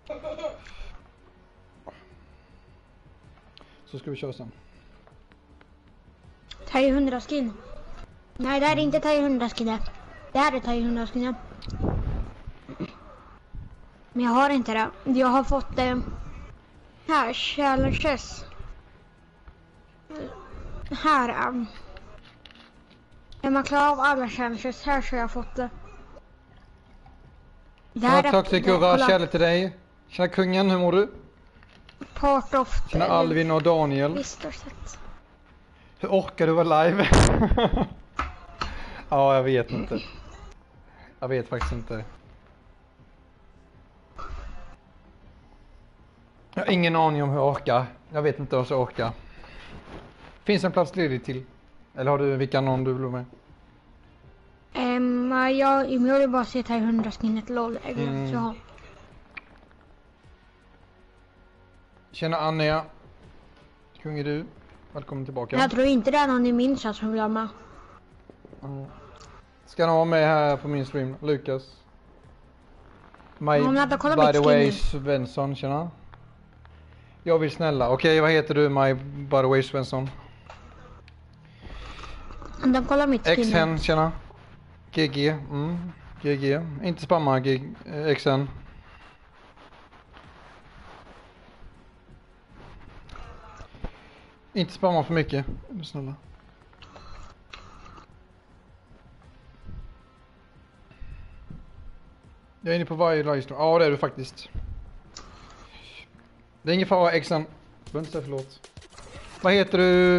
Så ska vi köra sen. 300 skin. Nej, det här är inte 300 skin. Det här är 300 skin. Men jag har inte det. Jag har fått här, challenges. Här. När man klarar av alla challenges här så har jag fått det. Tjena Toxic Urra, kärlek till dig. Tjena kungen, hur mår du? Part of... Tjena Alvin och Daniel. Visst, sett. Hur orkar du vara live? Ja, jag vet inte. Jag vet faktiskt inte. Jag har ingen aning om hur jag orkar. Jag vet inte vad jag orkar. Finns en plats ledig till? Eller har du vilka någon du vill med? Jag vill bara se 300 skinnet lol. Så. Tjena Anja. Kung är du. Välkommen tillbaka. Jag tror inte det är någon i min chatt som vill ha med. Ska någon vara med här på min stream? Lukas. By the way Svensson, tjena. Jag vill snälla. Okej, vad heter du? By the way Svensson. De kollar mitt skin. XN, tjena. GG. GG. Inte spamma XN. Inte spamma för mycket. Snälla. Jag är inne på varje livestream. Ja, det är du faktiskt. Det är ingen fara, XN. Förlåt. Vad heter du?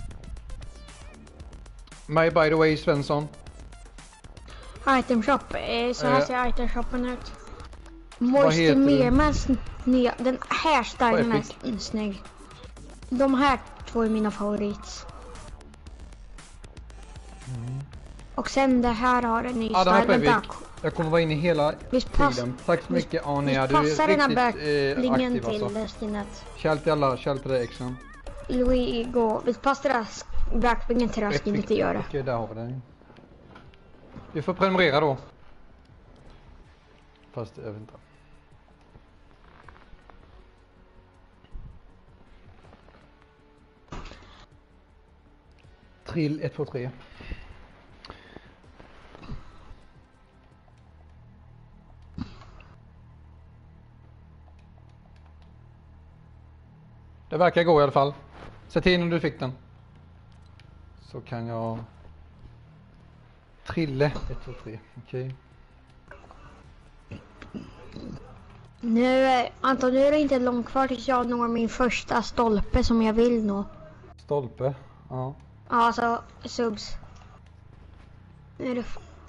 By the way Svensson. Item shop. Så här ser item shoppen ut. Moisty Mermans nya. Den här stylen är snygg. De här två är mina favoriter. Och sen det här har en ny style. Jag kommer vara inne hela tiden. Tack så mycket Anja. Du är riktigt aktiv alltså. Kärl till alla, kärl till dig XN. Louis går. Visst passar det backbingen till rasken inte göra. Okej, där har vi det. Vi får prenumerera då. Fast jag vet inte. Trill 1, 2, 3. Det verkar gå i alla fall. Säg till när du fick den. Så kan jag... Trille 1, 2, 3. Okej. Nu, Anton, nu är det inte långt kvar tills jag når min första stolpe som jag vill nå. Stolpe? Ja. Ja, alltså subs. Nu är det...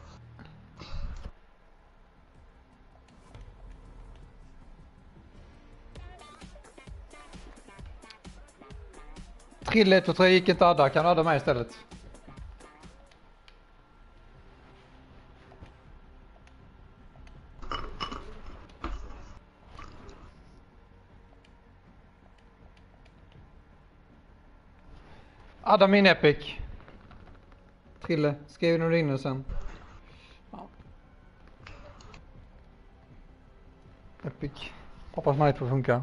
Trille 1, 2, 3 gick inte Adda. Kan du adda mig istället? Adda min epic. Trille, skriv när du är inne sen. Ja. Epic. Hoppas man inte får funka.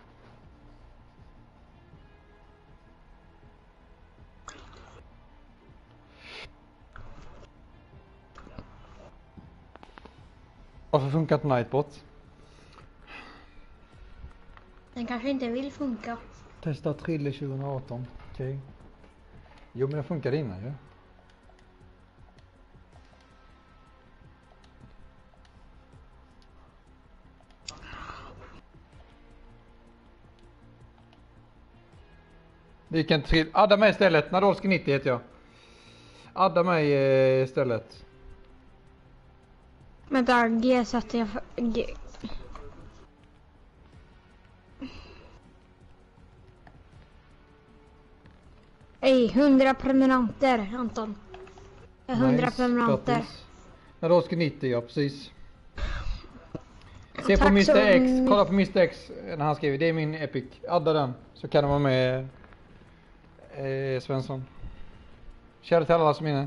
Varför funkar inte Nightbot? Den kanske inte vill funka. Testa Trille 2018. Okej. Jo, men det funkade innan ju. Vi kan adda mig istället. Nadolski 90 heter jag. Adda mig istället. Men där G satte jag för... G. Ej, 100 prenumeranter, Anton. 100 prenumeranter. Nadolski 90, ja precis. Se på Mr. X, kolla på Mr. X när han skriver. Det är min epic. Adda den, så kan det vara med Svensson. Kärlek till alla som är inne.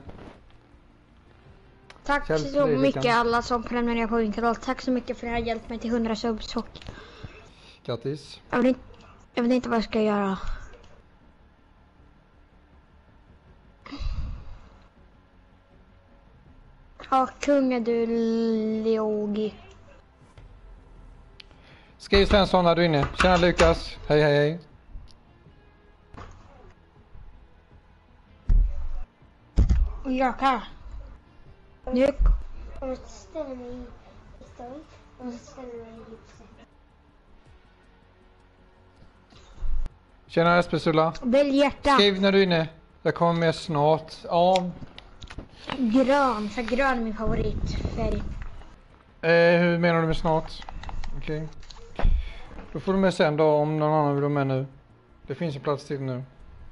Tack så mycket alla som prenumererar på min kanal. Tack så mycket för att ni har hjälpt mig till 100 subs och Grattis. Jag vet inte vad jag ska göra. Ja, kungen du Leogi. Skriv Svensson när du är inne. Tjena Lukas. Hej hej hej. Jag kan. Nu. Om du ställer mig i stund och så ställer du mig i gipset. Tjena Espesula. Välj hjärta. Skriv när du är inne. Jag kommer med snart. Ja. Grön. Så grön är min favoritfärg. Hur menar du med snart? Okej. Då får du med sen då om någon annan vill vara med nu. Det finns en plats till nu.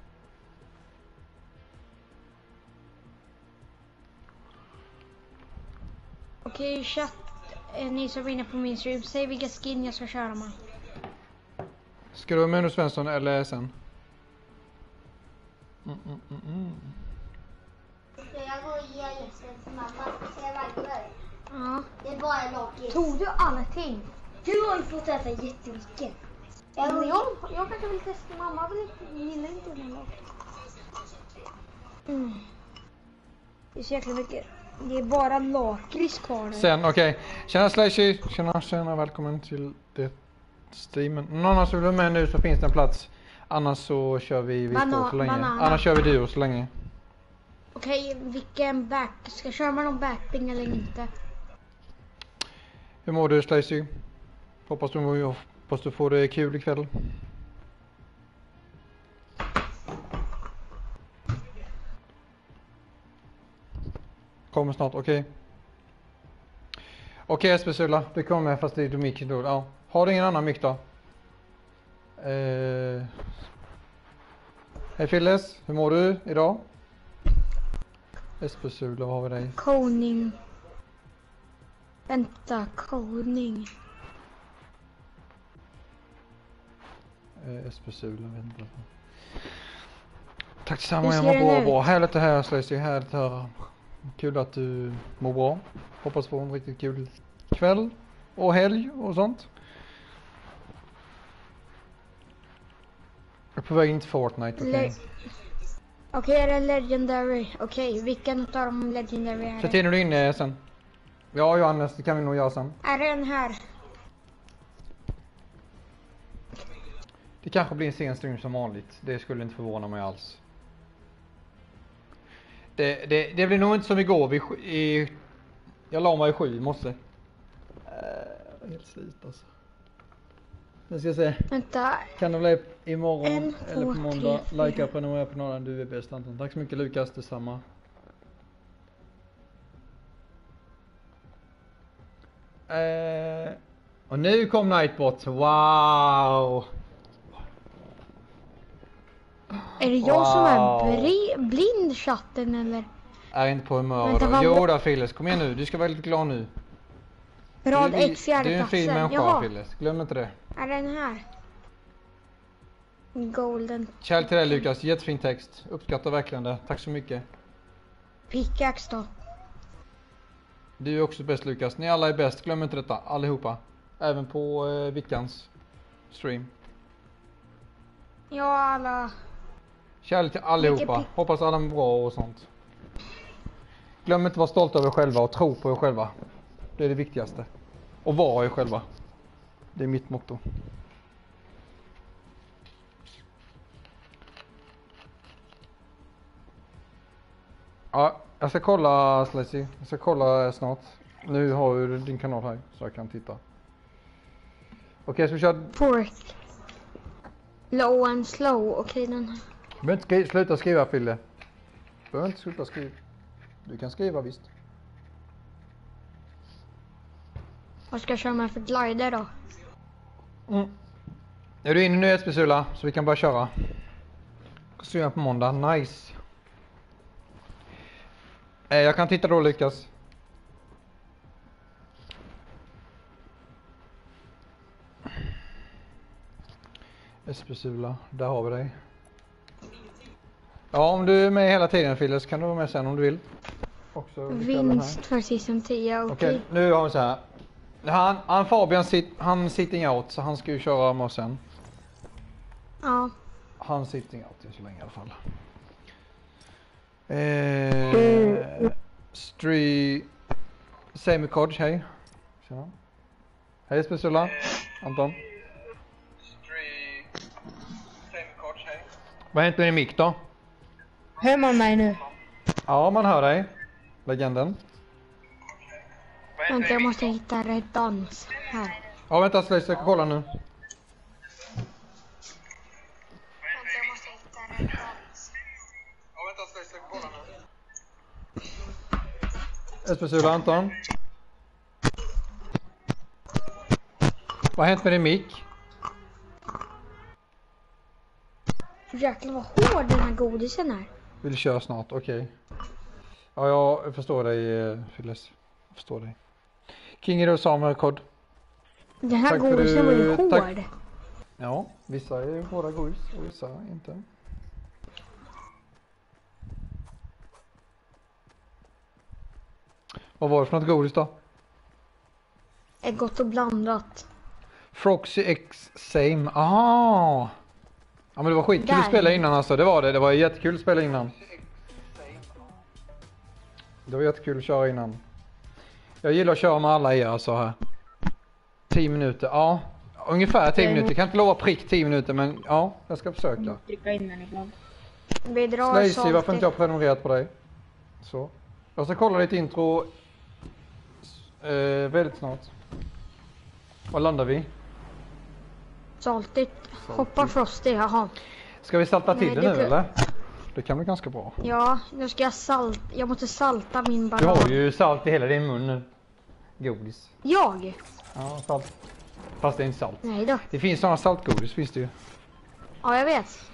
Okej, chatt. Ni som är inne på min stream, säg vilka skin jag ska köra med. Ska du vara med nu Svensson eller sen? Jag går och ger gästen till mamma. Ska jag verkligen? Ja. Det är bara lockigt. Tog du allting? Du har ju fått äta jättemycket. Jag kanske vill testa. Mamma gillar inte den lock. Det är så jäkla mycket. Det är bara lakrits kvar nu. Sen, okej. Tjena Slashy. Tjena, välkommen till det streamen. Någon annan som vill vara med nu så finns det en plats. Annars så kör vi två så länge. Annars kör vi duo så länge. Okej, vilken back? Ska jag köra med någon backping eller inte? Hur mår du Slashy? Hoppas du får det kul ikväll. Kommer snart, okej. Okej Espesula, du kommer fast det är mick då. Ja. Har du ingen annan mick då? Hej Filles, hur mår du idag? Espesula, vad har vi dig? Koning. Vänta, koning. Espesula, vänta. Tack detsamma, jag mår bra. Härligt att höra Slashy, härligt att höra. Kul att du mår bra. Hoppas få en riktigt kul kväll och helg och sånt. Jag är på väg in till Fortnite, okej. Okej, är det Legendary? Okej, vilken av dem Legendary är det? Sätt in du inne sen. Ja, Johannes, det kan vi nog göra sen. Är det den här? Det kanske blir en sen stream som vanligt. Det skulle inte förvåna mig alls. Det blir nog inte som igår. Jag la mig i 7 i morse. Helt slut alltså. Nu ska jag se. Vänta. Kan det bli imorgon 1, 2, eller på måndag? 3, 4. Likea, prenumerera på någon. Du är bäst Anton. Tack så mycket Lukas, detsamma. Och nu kom Nightbot. Wow! Är det jag som är blind chatten eller? Är inte på humör då. Jo då Filles, kom igen nu. Du ska vara lite glad nu. Rad 1, fjärde Du är en fin människa Filles, glöm inte det. Är den här? Golden. Kärlek till dig Lukas, jättefin text. Uppskattar verkligen det. Tack så mycket. Pickaxe då. Du är också bäst Lukas. Ni alla är bäst, glöm inte detta. Allihopa. Även på Vickans stream. Ja, alla. Kärlek till allihopa. Hoppas alla mår bra och sånt. Glöm inte att vara stolt över er själva och tro på er själva. Det är det viktigaste. Och vara er själva. Det är mitt motto. Ja, jag ska kolla Slashy. Jag ska kolla snart. Nu har du din kanal här så jag kan titta. Okej, så vi kör... Pork. Low and slow. Okej, den här. Du behöver inte sluta skriva Fille. Du behöver inte sluta skriva. Du kan skriva visst. Vad ska jag köra med för glider då? Är du inne nu Espesula så vi kan bara köra. Streama på måndag, nice. Jag kan titta då Lukas. Espesula, där har vi dig. Ja, om du är med hela tiden Fille så kan du vara med sen om du vill. Också vinst för season 10, okej. Okej, nu har vi så här. Han Fabian han sitting out, så han ska ju köra med oss sen. Ja. Han sitting out så länge i alla fall. Semikod, hej. Tjena. Hej Speciella. Anton. Semikod, hej. Vad har hänt med din mick då? Hör man mig nu? Ja, man hör dig. Legenden. Vänta, jag måste hitta rätt dans här. Ja, vänta, jag ska kolla nu. Speciella Anton. Vad har hänt med din mick? Jäklar vad hård den här godisen är. Vill du köra snart? Okej. Ja, jag förstår dig, Fylles. Jag förstår dig. King är du Samuel Kod. Den här godisen var ju hård. Tack. Ja, vissa är hårda godis och vissa inte. Vad var det för något godis då? Är gott och blandat. Froxy X Same. Aha. Ja, men det var skitkul att spela innan alltså. Det var det. Det var jättekul att spela innan. Det var jättekul att köra innan. Jag gillar att köra med alla er alltså här. 10 minuter. Ja, ungefär 10 minuter. Jag kan inte lova prick 10 minuter, men ja, jag ska försöka. Trycka in den ibland. Vi drar Slazy, varför inte jag prenumererat på dig? Så. Jag ska kolla ditt intro väldigt snart. Var landar vi? Saltigt. Hoppa Frosty, jaha. Ska vi salta till Nej, det det nu blir- eller? Det kan bli ganska bra. Ja, nu ska jag måste salta min Du banan. har ju salt i hela din mun nu. Godis. Jag? Ja, salt. Fast det är inte salt. Nej då. Det finns sådana saltgodis, finns det ju. Ja, jag vet.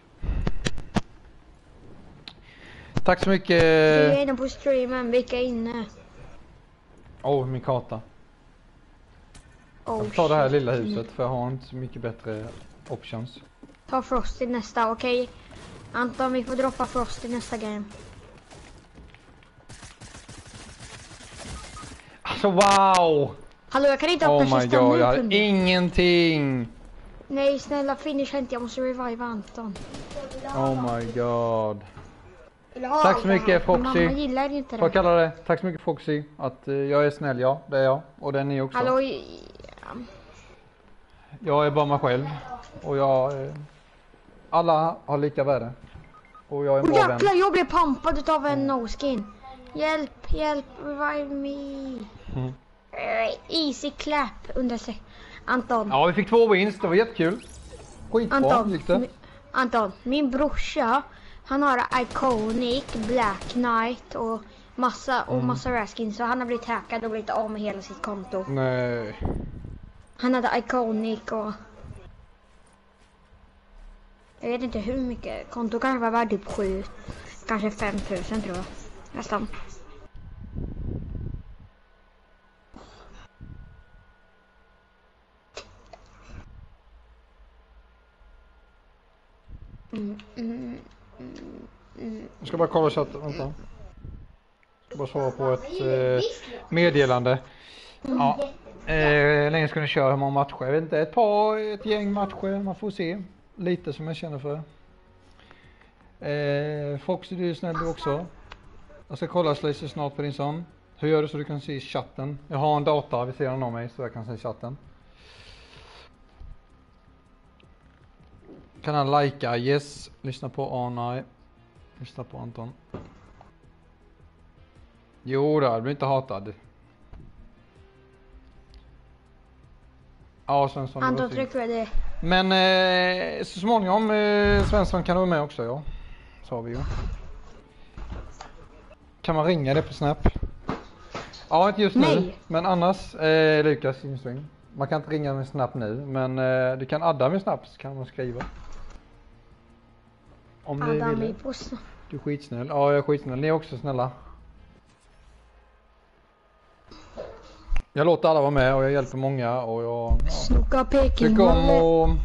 Tack så mycket. Vi är inne på streamen, vilka är inne? Min karta. Oh, Jag tar det här shit. lilla huset för jag har inte så mycket bättre options. Ta Frosty nästa, okej? Anton, vi får droppa Frosty nästa game. Alltså wow! Hallå, jag kan inte öppna Oh my kistan god, nu. jag hade kunde. ingenting. Nej, snälla finish inte, jag måste reviva Anton. Oh my god. Tack så mycket Mamma Foxy. gillar inte Vad det. kallar det? Tack så mycket Foxy. Att jag är snäll, ja. Det är jag. Och det är ni också. Hallå, Jag är bara mig själv. Och jag... alla har lika värde. Och jag är en bra vän. jäklar, jag blev pumpad utav en no-skin. Hjälp, hjälp, revive me. Mm. Easy clap under sig. Anton, Ja, vi fick 2 wins. Det var jättekul. Skitbra gick det. Anton, min brorsa, han har Iconic, Black Knight och massa raskins, så han har blivit hackad och blivit av med hela sitt konto. Nej. Han hade Iconic och jag vet inte hur mycket. Konto kanske var värd typ 7, kanske 5000 tror jag. Nästan. Jag ska bara kolla chatten, vänta. Jag ska bara svara på ett meddelande. Ja. Länge ska ni köra hur många matcher? Jag vet inte, ett gäng matcher, man får se. Lite som jag känner för. Foxy, du är snäll du också. Jag ska kolla Slazy snart på din sån. Hur gör du så du kan se chatten? Jag har en data vid sidan av mig så jag kan se chatten. Kan han likea? Yes. Lyssna på nej. Lyssna på Anton. Jo då, du blir inte hatad. Ja, Svensson. Anton, tryck för det. Men så småningom Svensson kan du vara med också, ja. Sa vi ju. Kan man ringa det på Snap? Ja, inte just nu. Nej. Men annars, Lukas Insving. Man kan inte ringa med Snap nu, men du kan adda med Snap så kan man skriva. Om du Adam vill. är på snart. Du är skitsnäll. Ja, jag är skitsnäll. Ni är också snälla. Jag låter alla vara med och jag hjälper många och jag Snoka tycker om Peking.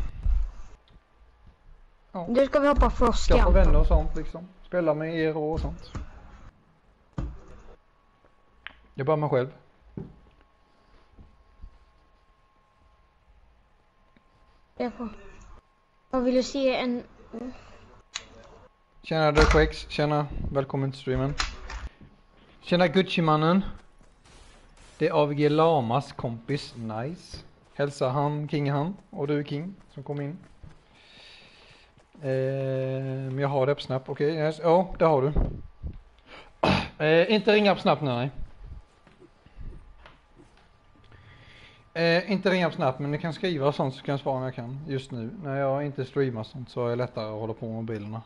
och Nu ska vi hoppa Frosty, skaffa vänner Anton. och sånt liksom. Spela med er och sånt. Jag bara mig själv. Jag får. Vad vill du se en... Tjena Dirkwex, tjena, välkommen till streamen. Tjena Gucci-mannen. Det är AVG Lamas kompis, nice. Hälsa han, King han, och du King som kom in. Men jag har det på Snap, okej. Yes. Ja, det har du. Inte ringa på Snap nu, nej. Inte ringa på Snap, men ni kan skriva sånt så kan jag svara när jag kan. Just nu, när jag inte streamar sånt så är det lättare att hålla på med mobilerna.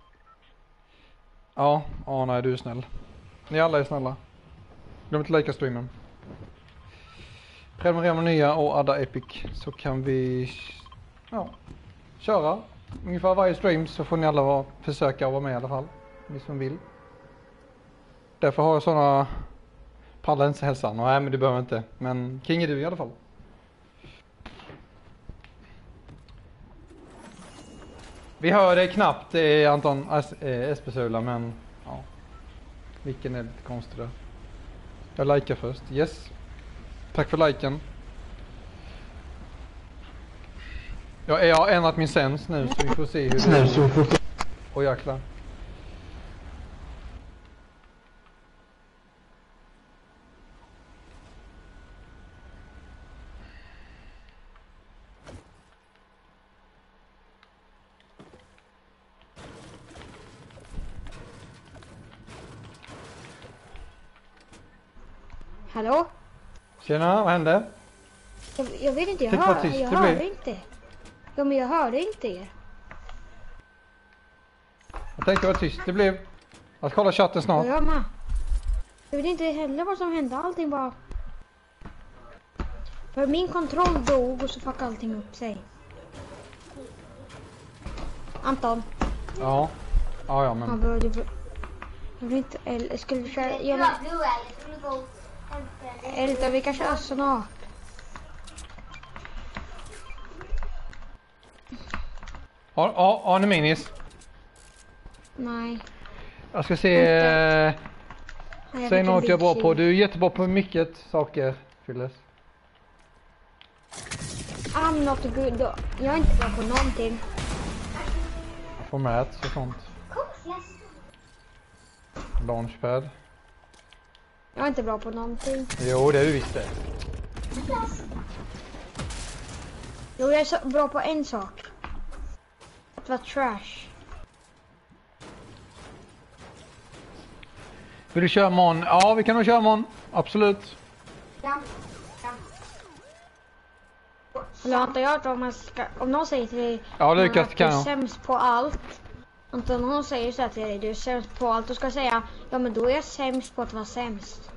Ja, nej du är snäll. Ni alla är snälla. Glöm inte lika streamen. Prenumerera med nya och adda Epic så kan vi köra. Ungefär varje stream så får ni alla försöka vara med i alla fall. Ni som vill. Därför har jag sådana... Pallar inte hälsan. Nej men du behöver inte. Men King är du i alla fall. Vi hör det knappt Anton Espesula men ja. Vilken är lite konstig där. Jag likar först. Yes. Tack för liken. Jag har ändrat min sens nu så vi får se hur det är. Åh jäklar. Hallå? Tjena, vad hände? Jag vet inte, jag hörde inte. Ja, men jag hörde inte er. Jag tänkte vad tyst det blev. Jag ska kolla chatten snart. Jag med. Jag vet inte heller vad som hände, allting bara... För min kontroll dog och så fuck allting upp sig. Anton. Ja men... Han började... Jag vet inte, eller skulle vi köra... Eller vi kan köra snart. Har ni minis? Nej. Jag ska se... Säg något jag är bra på. Du är jättebra på mycket saker, Fylles. I'm not good. Jag är inte bra på någonting. Format och sånt. Launchpad. Jag är inte bra på någonting. Jo, det är du visst det. Jo, jag är så bra på en sak. Att vara trash. Vill du köra mon? Ja, vi kan nog köra mon. Absolut. Eller antar jag att om någon säger till dig Lukas, att du är sämst på allt. Antar någon säger så här till dig, du är sämst på allt. Du ska säga, ja men då är jag sämst på att vara sämst.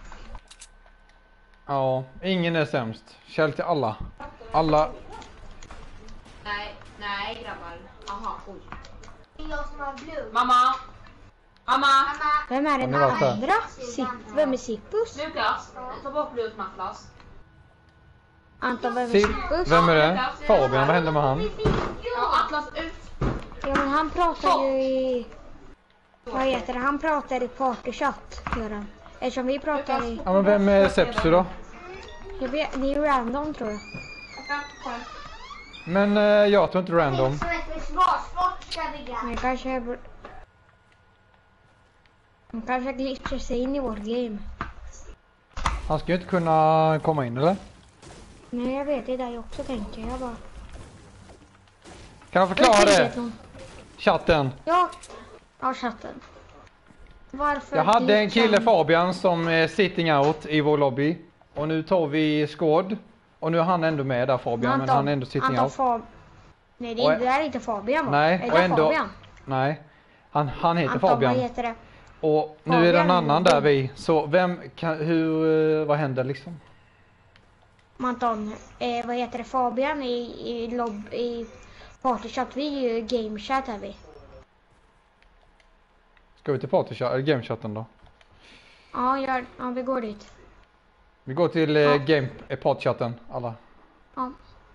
Ja, ingen är sämst. Kärlek till alla. Alla. Nej grabbar. Aha, oj. Det är jag som har blod. Mamma. Vem är den andra? Vem är Sippus? Lukas, ta bort blodmafflas. Anton, vem är Sippus? Vem är det? Fabian, vad händer med han? Ja, Atlas ut. Ja, men han pratar ju i... Vad heter det? Han pratar i partychatt, gör han. Eftersom vi pratar i... Ja, men vem är Sepsu då? Jag vet, ni är random tror jag. Men jag tror inte random. Men kanske glitchar sig in i vårt game. Han ska ju inte kunna komma in, eller? Nej, jag vet det där jag också tänker. Jag bara... Kan jag förklara det? Chatten. Ja, chatten. Varför? Jag hade en kille, Fabian, som är sitting out i vår lobby. Och nu tar vi squad. Och nu är han ändå med där, Fabian. Men han är ändå sitting out. Nej, det är inte Fabian, va? Nej, och ändå... Fabian? Nej, han heter Anton, Fabian. Vad heter det? Och nu Fabian, är det en annan där vi. Så vem kan, vad händer liksom? Anton, vad heter det? Fabian i partychat, vi är ju gamechat här vi. Ska vi till partychat eller gamechatten då? Ja, vi går dit. Vi går till partychatten alla. Ja.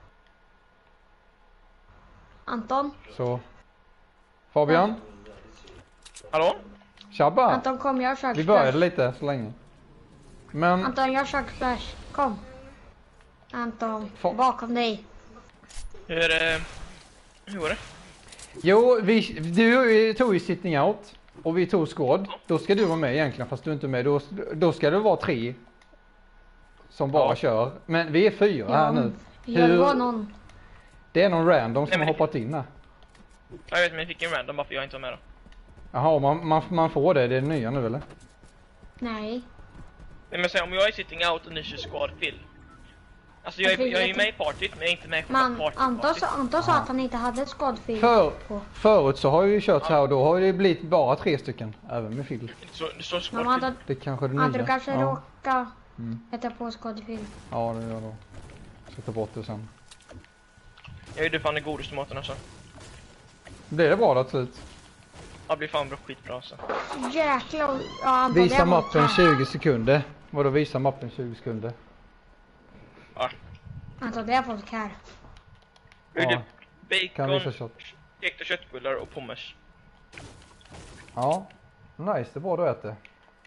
Anton. Så. Fabian. Hallå? Tjabba. Anton, kom, jag kör. Vi började lite så länge. Men... Anton, jag kör splash. Kom. Anton, bakom dig. Hur var det? Jo, du tog ju sitting out och vi tog squad. Då ska du vara med egentligen, fast du inte är med. Då ska det vara 3 som bara kör. Men vi är 4 här nu. Det var någon. Det är någon random som har hoppat in här. Jag vet, men jag fick en random bara för jag inte var med då. Jaha, man får det. Det är det nya nu eller? Nej. Nej, men säg om jag är sitting out och ni kör squad fill. Alltså jag är ju med i partyt, men jag är inte med i partyt. Anton sa att han inte hade ett skadfil på. Förut så har jag ju kört här och då har det blivit bara 3 stycken. Även med fil. Det står squad fill. Det kanske är det nya. Hade du kanske råkat sätta på skadfil? Ja, det gör då. Sätta bort det sen. Jag gjorde fan det godaste maten alltså. Blir det bra då till slut? Ja, blir fan bra, skitbra alltså. Jäklar. Ja, visa mappen 20 sekunder. Vadå visa mappen 20 sekunder? Ja. Anton, det är folk här. Jag gjorde bacon, stekta köttbullar och pommes. Ja, nice, det är bra du äter.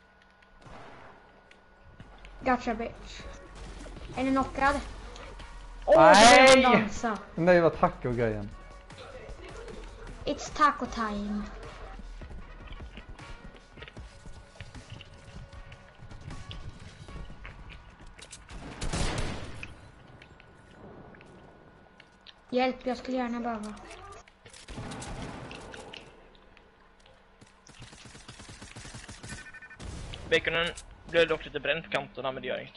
Gotcha bitch. Är ni knockad? Nej! Det var dansa. Nej, vad taco-grejen. It's taco time. Hjälp, jag skulle gärna behöva. Baconen blev dock lite bränd på kanterna, men det gör inget.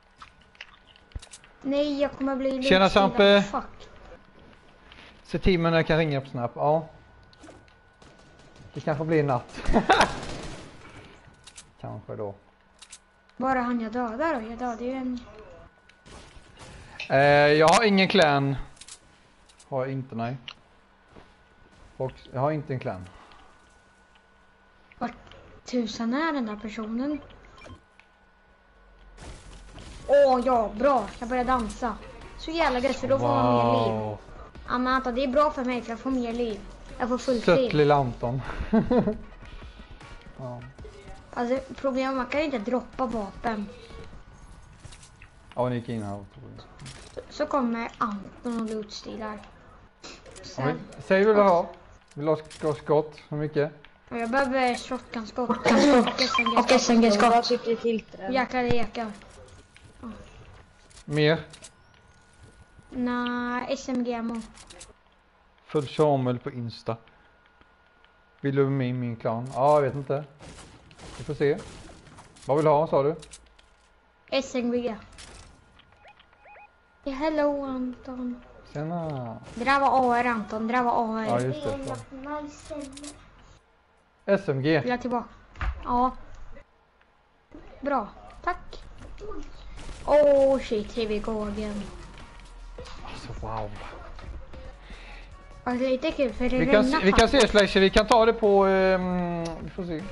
Nej, jag kommer bli lite. Tjena Sampe! Fuck. Se teamen när jag kan ringa på Snap. Ja. Det kanske blir natt. Kanske då. Bara han jag dödar då? Jag dödar ju en. Jag har ingen clan. Har jag inte, nej. Och jag har inte en clan. Vart tusan är den där personen? Åh ja, bra. Jag börjar dansa. Så jävla gött, för då får man mer liv. Ja, men Anton, det är bra för mig för jag får mer liv. Jag får fullt liv. Sött lilla Anton. Ja. Alltså problemet, man kan inte droppa vapen. Ja, ni gick in här. Så kommer Anton och lootstilar. Säg vad du ha. Vill du ha skott? Hur mycket? Jag behöver shotgun-skott. Och SMG-skott. Jäklar, det ekar. Mer? Nej, SMG-ammo. Följ Samuel på Insta. Vill du med i min klan? Ja, jag vet inte. Vi får se. Vad vill du ha, sa du? SMG. Hello Anton. Tjena. Det där var AR Anton, det där var AR. Ja, just det. SMG. Vill jag tillbaka? Ja. Bra, tack. Oh shit, here we go again. Alltså wow. Alltså lite kul för det vi kan se Slasher, vi kan ta det på vi får se.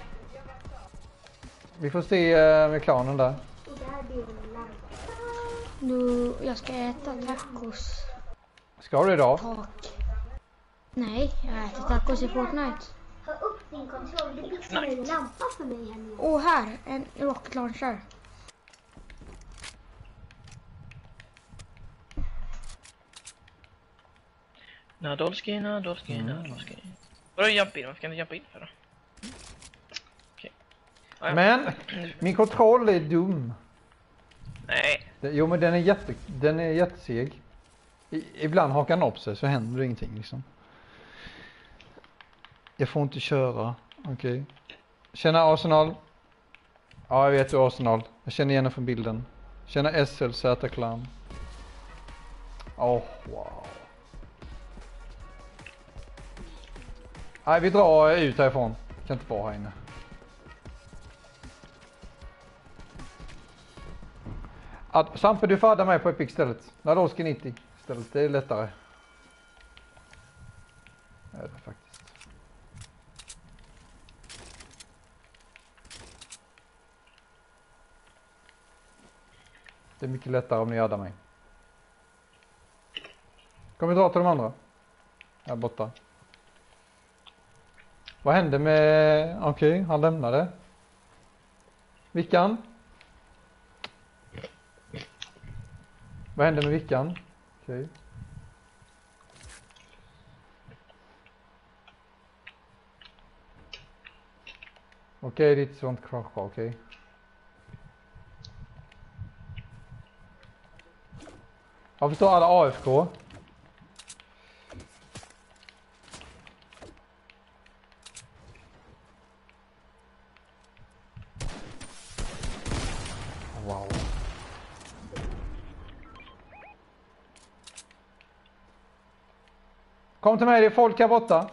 Vi får se med klanen där. Nu, jag ska äta tacos. Ska du idag? Tak. Nej, jag äter tacos i Fortnite. Ta upp din kontroll. Du byter en lampa för mig här nu. Och här, en rocket launcher. Nadolski. Vadå jump in? Varför kan du jumpa in för då? Okej. Okay. Men min kontroll är dum. Nej. Jo, men den är jätteseg. Ibland hakar den upp sig så händer det ingenting liksom. Jag får inte köra. Okej. Känner Arsenal? Ja, jag vet du Arsenal. Jag känner igen den från bilden. Känner SL Z-clan. Åh, wow. Nej, vi drar ut härifrån. Kan inte vara här inne. Sampe, du får adda mig på Epic stället. Nadolski 90 stället, det är lättare. Det är det faktiskt. Det är mycket lättare om ni addar mig. Kommer vi dra till de andra? Här borta. Vad hände med... Okej, han lämnade. Vickan? Vad hände med Vickan? Okej. Okej, ditt sånt krascha, okej. Jag förstår alla AFK. Wow. Kom till mig, det är folk här borta.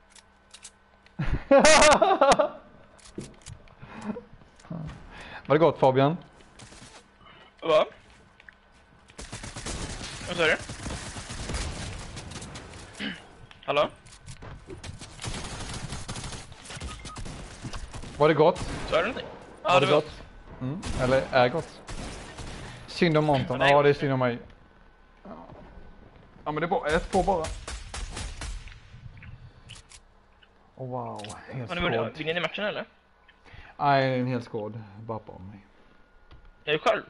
Var det gott, Fabian? Va? Vad sa du? Hallå? Var det gott? Sa du någonting? Ja, Var det gott? Mm. Eller är gott? Synd om Monton. Ja, det är synd om mig. Ja, men det är bara ett på bara. Oh, wow, helt skåd. Vill ni i matchen eller? Nej, en hel skåd. Bara på mig. Är du själv?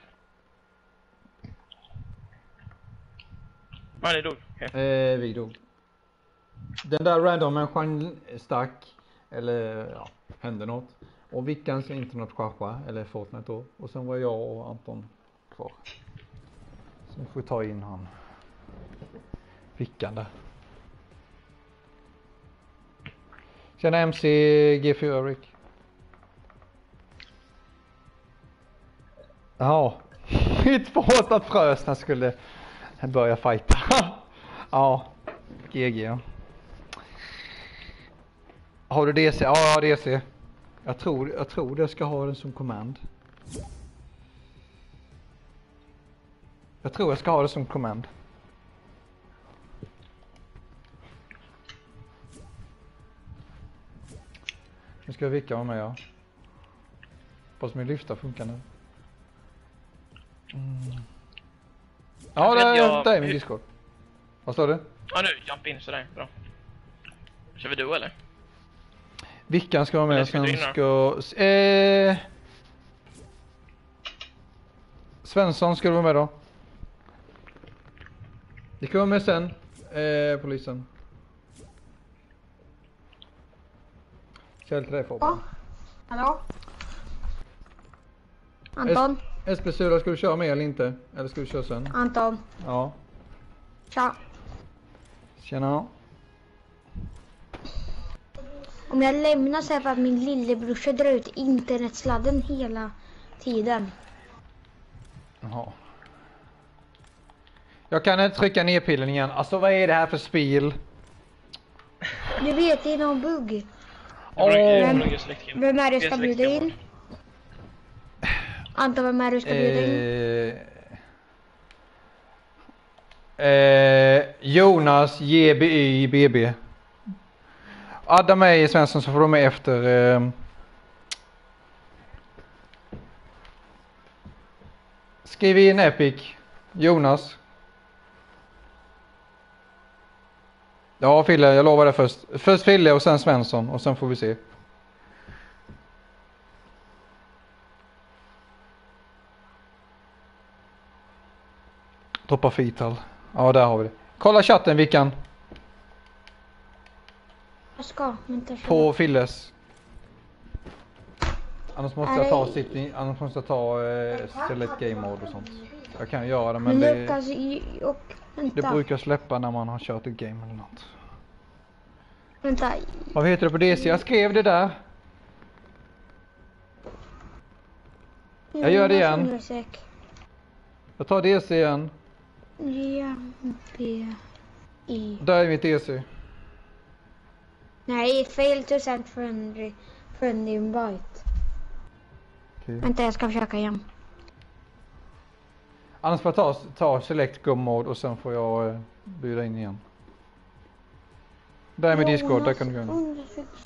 Nej, det dog. Okay. Vi dog. Den där random-människan stack. Eller ja, hände något. Och Vickans internet-charcha, eller Fortnite då. Och sen var jag och Anton kvar. Så vi får ta in han. Vickan där. Tjena MC G4 Örik. Ja, mitt båt att frös när skulle börja fighta. Ja, GG ja. Har du DC? Ja, jag har DC. Jag tror det ska ha den som command. Jag tror jag ska ha det som command. Nu ska jag vicka med mig, ja. Hoppas min lyfta funkar nu. Ja, det är min Discord. Vad står det? Ja, nu jump in sådär, bra. Kör vi du eller? Vickan ska vara med, sen ska... Svensson ska du vara med då. Det kan vara med sen, polisen. Kjell till dig, Fobbe. Hallå? Anton? SP-Sula, ska du köra med eller inte? Eller ska du köra sen? Anton? Ja. Tja. Tjena. Om jag lämnar så här för att min lillebrorsa drar ut internetsladden hela tiden. Jaha. Jag kan inte trycka ner pillen igen. Alltså vad är det här för spel? Du vet, det är någon bugg. Vem är det ska bjuda in? Anton, vem är det ska bjuda in? Jonas JBY BB. Adda mig Svensson så får de med efter. Skriv in Epic. Jonas. Ja, Fille, jag lovar det först. Först Fille och sen Svensson och sen får vi se. Droppa Fital. Ja, där har vi det. Kolla chatten, Vickan. Jag ska, vänta. På Filles. Annars måste jag ta select game mode och sånt. Jag kan göra det, men det brukar släppa när man har kört ett game eller något. Vänta. Vad heter det på DC? Jag skrev det där. Jag gör det igen. Jag tar DC igen. Där är mitt DC. Nej, fail to send friendly invite. Okay. Vänta, jag ska försöka igen. Annars får jag ta select go mode och sen får jag bjuda in igen. Där är min Discord, där kan du gå in.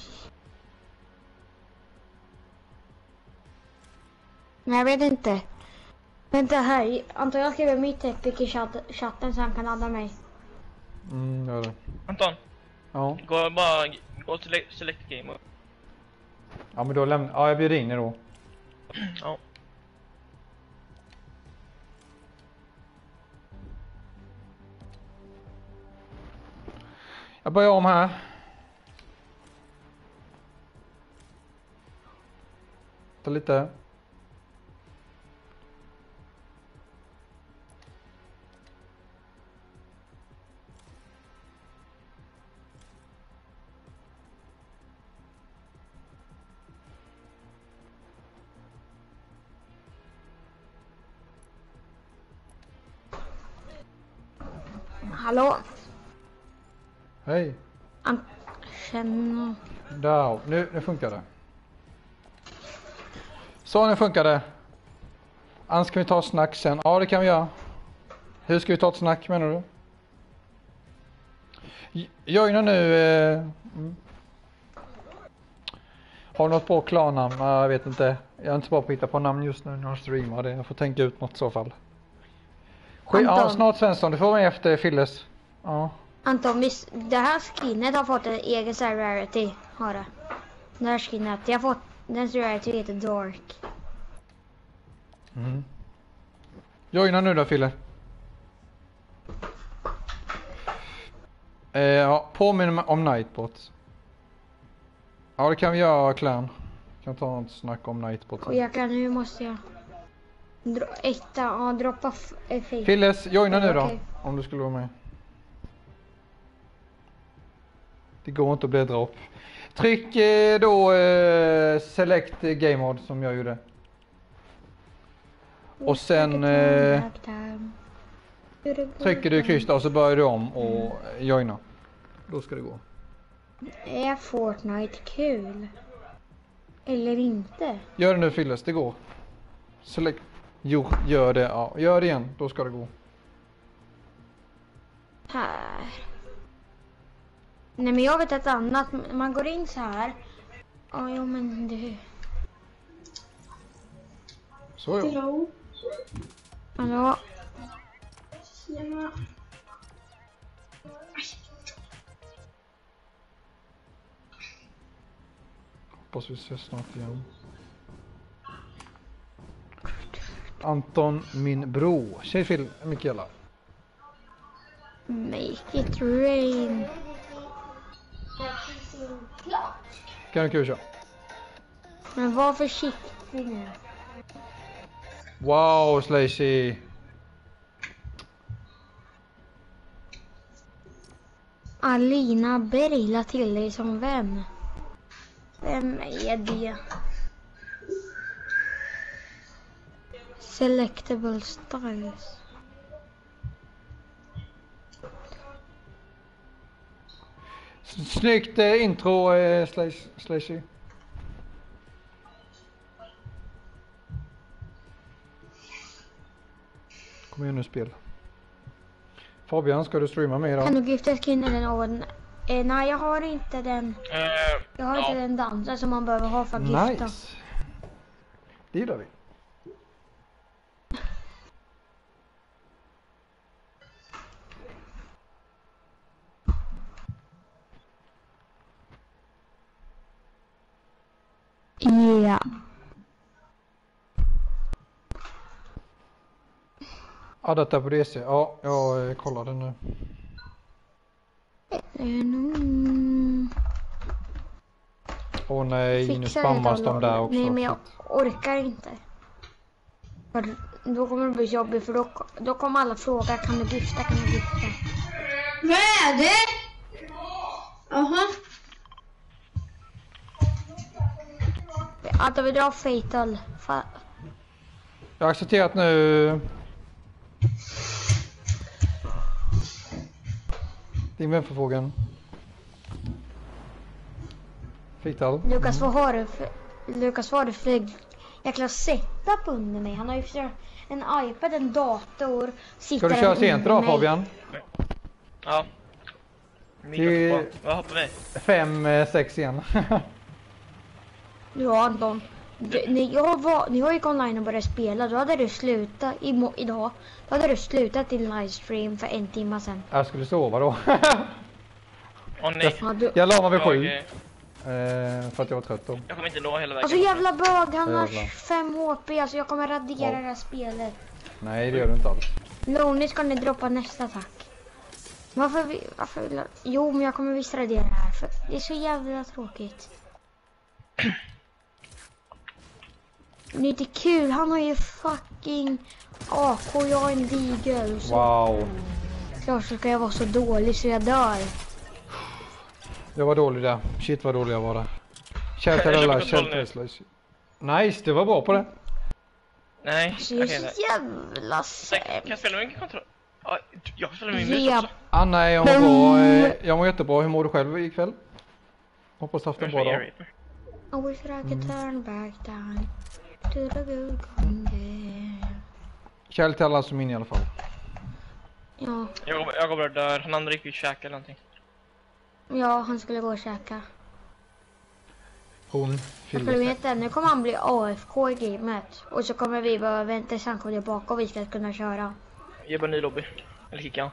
Nej, jag vet inte. Vänta här, Anton, jag skriver mitt Epic i chatten så han kan adda mig. Gör det. Anton, ja. Gå till select game. Ja, men då ja, jag bjuder in er då. Ja. Jag börjar om här. Vänta lite. Hallå? Hej. Känner... Där, nu funkar det. Så, nu funkar det. Annars ska vi ta ett snack sen. Ja, det kan vi göra. Hur ska vi ta ett snack, menar du? Joina nu. Har du något bra klarnamn? Jag vet inte. Jag är inte bra på att hitta på namn just nu när jag streamar det. Jag får tänka ut något i så fall. Ja, snart Svensson. Du får vara med efter Filles. Ja. Anton, visst, det här skinnet har fått en egen så här rarity. Har det. Det här skinnet. Jag har fått... Den rarity heter Dark. Mm. Joina nu då, Fille. Ja, påminn om Nightbot. Ja, det kan vi göra, Clan. Kan ta något snack om Nightbot. Och jag kan, nu måste jag... droppa fake. Filles, joina nu då. Okay. Om du skulle vara med. Det går inte att bläddra upp. Tryck då select game mode som jag gjorde. Och sen trycker du kryss och så börjar du om och joina. Då ska det gå. Är Fortnite kul? Eller inte? Gör det nu, Filles, det går. Select. Jo, gör det. Ja, gör det igen, då ska det gå. Här. Nej, men jag vet ett annat. Man går in så här. Ja, jo men det... Så ja. Hello. Hallå? Tjena. Hoppas vi ses snart igen. Anton, min bro. Tjej Phil, Mikaela. Make it rain. Kan du kursa? Men var försiktig nu. Wow, Slacy. Alina Berila till dig som vän. Vem är det? Selectable styles. Snyggt intro, Slacy. Kom igen nu, spel. Fabian, ska du streama med idag? Kan du gifta skin eller någon? Nej, jag har inte den. Jag har inte den dansen som man behöver ha för att gifta. Nice. Det gillar vi. Ja. Ja, detta på DC. Ja, jag kollade nu. Åh nej, nu spammas de där också. Nej, men jag orkar inte. För då kommer det bli jobbigt, för då kommer alla fråga, kan du gifta, kan du gifta? Vad är det? Aha. Att vi drar fatal. Jag har accepterat nu. Din vänförfrågan. Fatal. Lukas, vad har du för jäkla setup under mig? Han har ju en iPad, en dator. Ska du köra sent idag, Fabian? Ja. Mikrofon. Vad hoppar vi? 5-6 igen. Ja, Anton. När jag gick online och började spela, då hade du slutat idag. Då hade du slutat din livestream för 1 timme sedan. Jag skulle sova då. Åh nej. Jag la mig vid 7. För att jag var trött då. Jag kommer inte nå hela vägen. Alltså jävla bög, han har 5 HP. Alltså jag kommer radera det här spelet. Nej, det gör du inte alls. Lonely, ska ni droppa nästa attack? Varför Jo, men jag kommer visst radera det här. För det är så jävla tråkigt. Det är inte kul, han har ju fucking AK, jag är en digel. Wow. Klart så ska jag vara så dålig så jag dör. Jag var dålig där. Shit vad dålig jag var där. Kärt alla, kärt. Nice, du var bra på det. Nej, Alltså, jag är så jävla kan jag spela med min kontroll? Ja, jag spelar med min mus Ja. också. Anna, jag mår bra. Jag mår jättebra. Hur mår du själv ikväll? Hoppas du haft en bra dag. I wish that I could turn back time to the good old days. Kärlek till alla som är inne i alla fall. Ja. Jag går bara där. Han andra gick ju käka eller någonting. Ja, han skulle gå och käka. Hon Jag fyller skulle sig. veta, nu kommer han bli AFK i gamet. Och så kommer vi bara vänta sen kommer tillbaka och vi ska kunna köra. Ge bara en ny lobby. Eller kicka.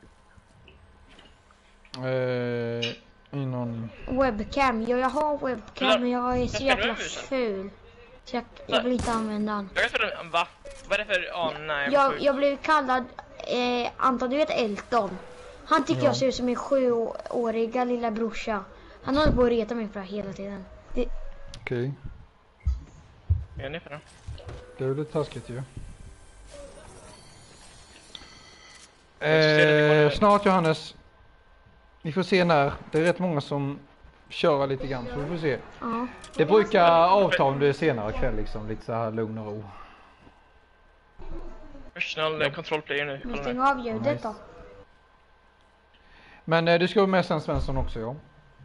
Någon... Webcam, ja, jag har webcam men jag är så Jag jävla spelar med ful. Så jag vill inte använda den. Jag kan spela med... Va? Vad är det för... nej. Jag blev kallad, Anton, du vet Elton. Han tycker jag ser ut som en 7-åriga lilla brorsa. Han håller på att reta mig för det hela tiden. Okej. Är ni för det? Det är lite taskigt ju. Snart Johannes. Vi får se när. Det är rätt många som kör lite grann så vi får se. Ja. Det brukar avta om det är senare kväll liksom. Lite så här lugn och ro. Personal control player nu. Men stäng av ljudet då. Men du ska vara med sen Svensson också, ja.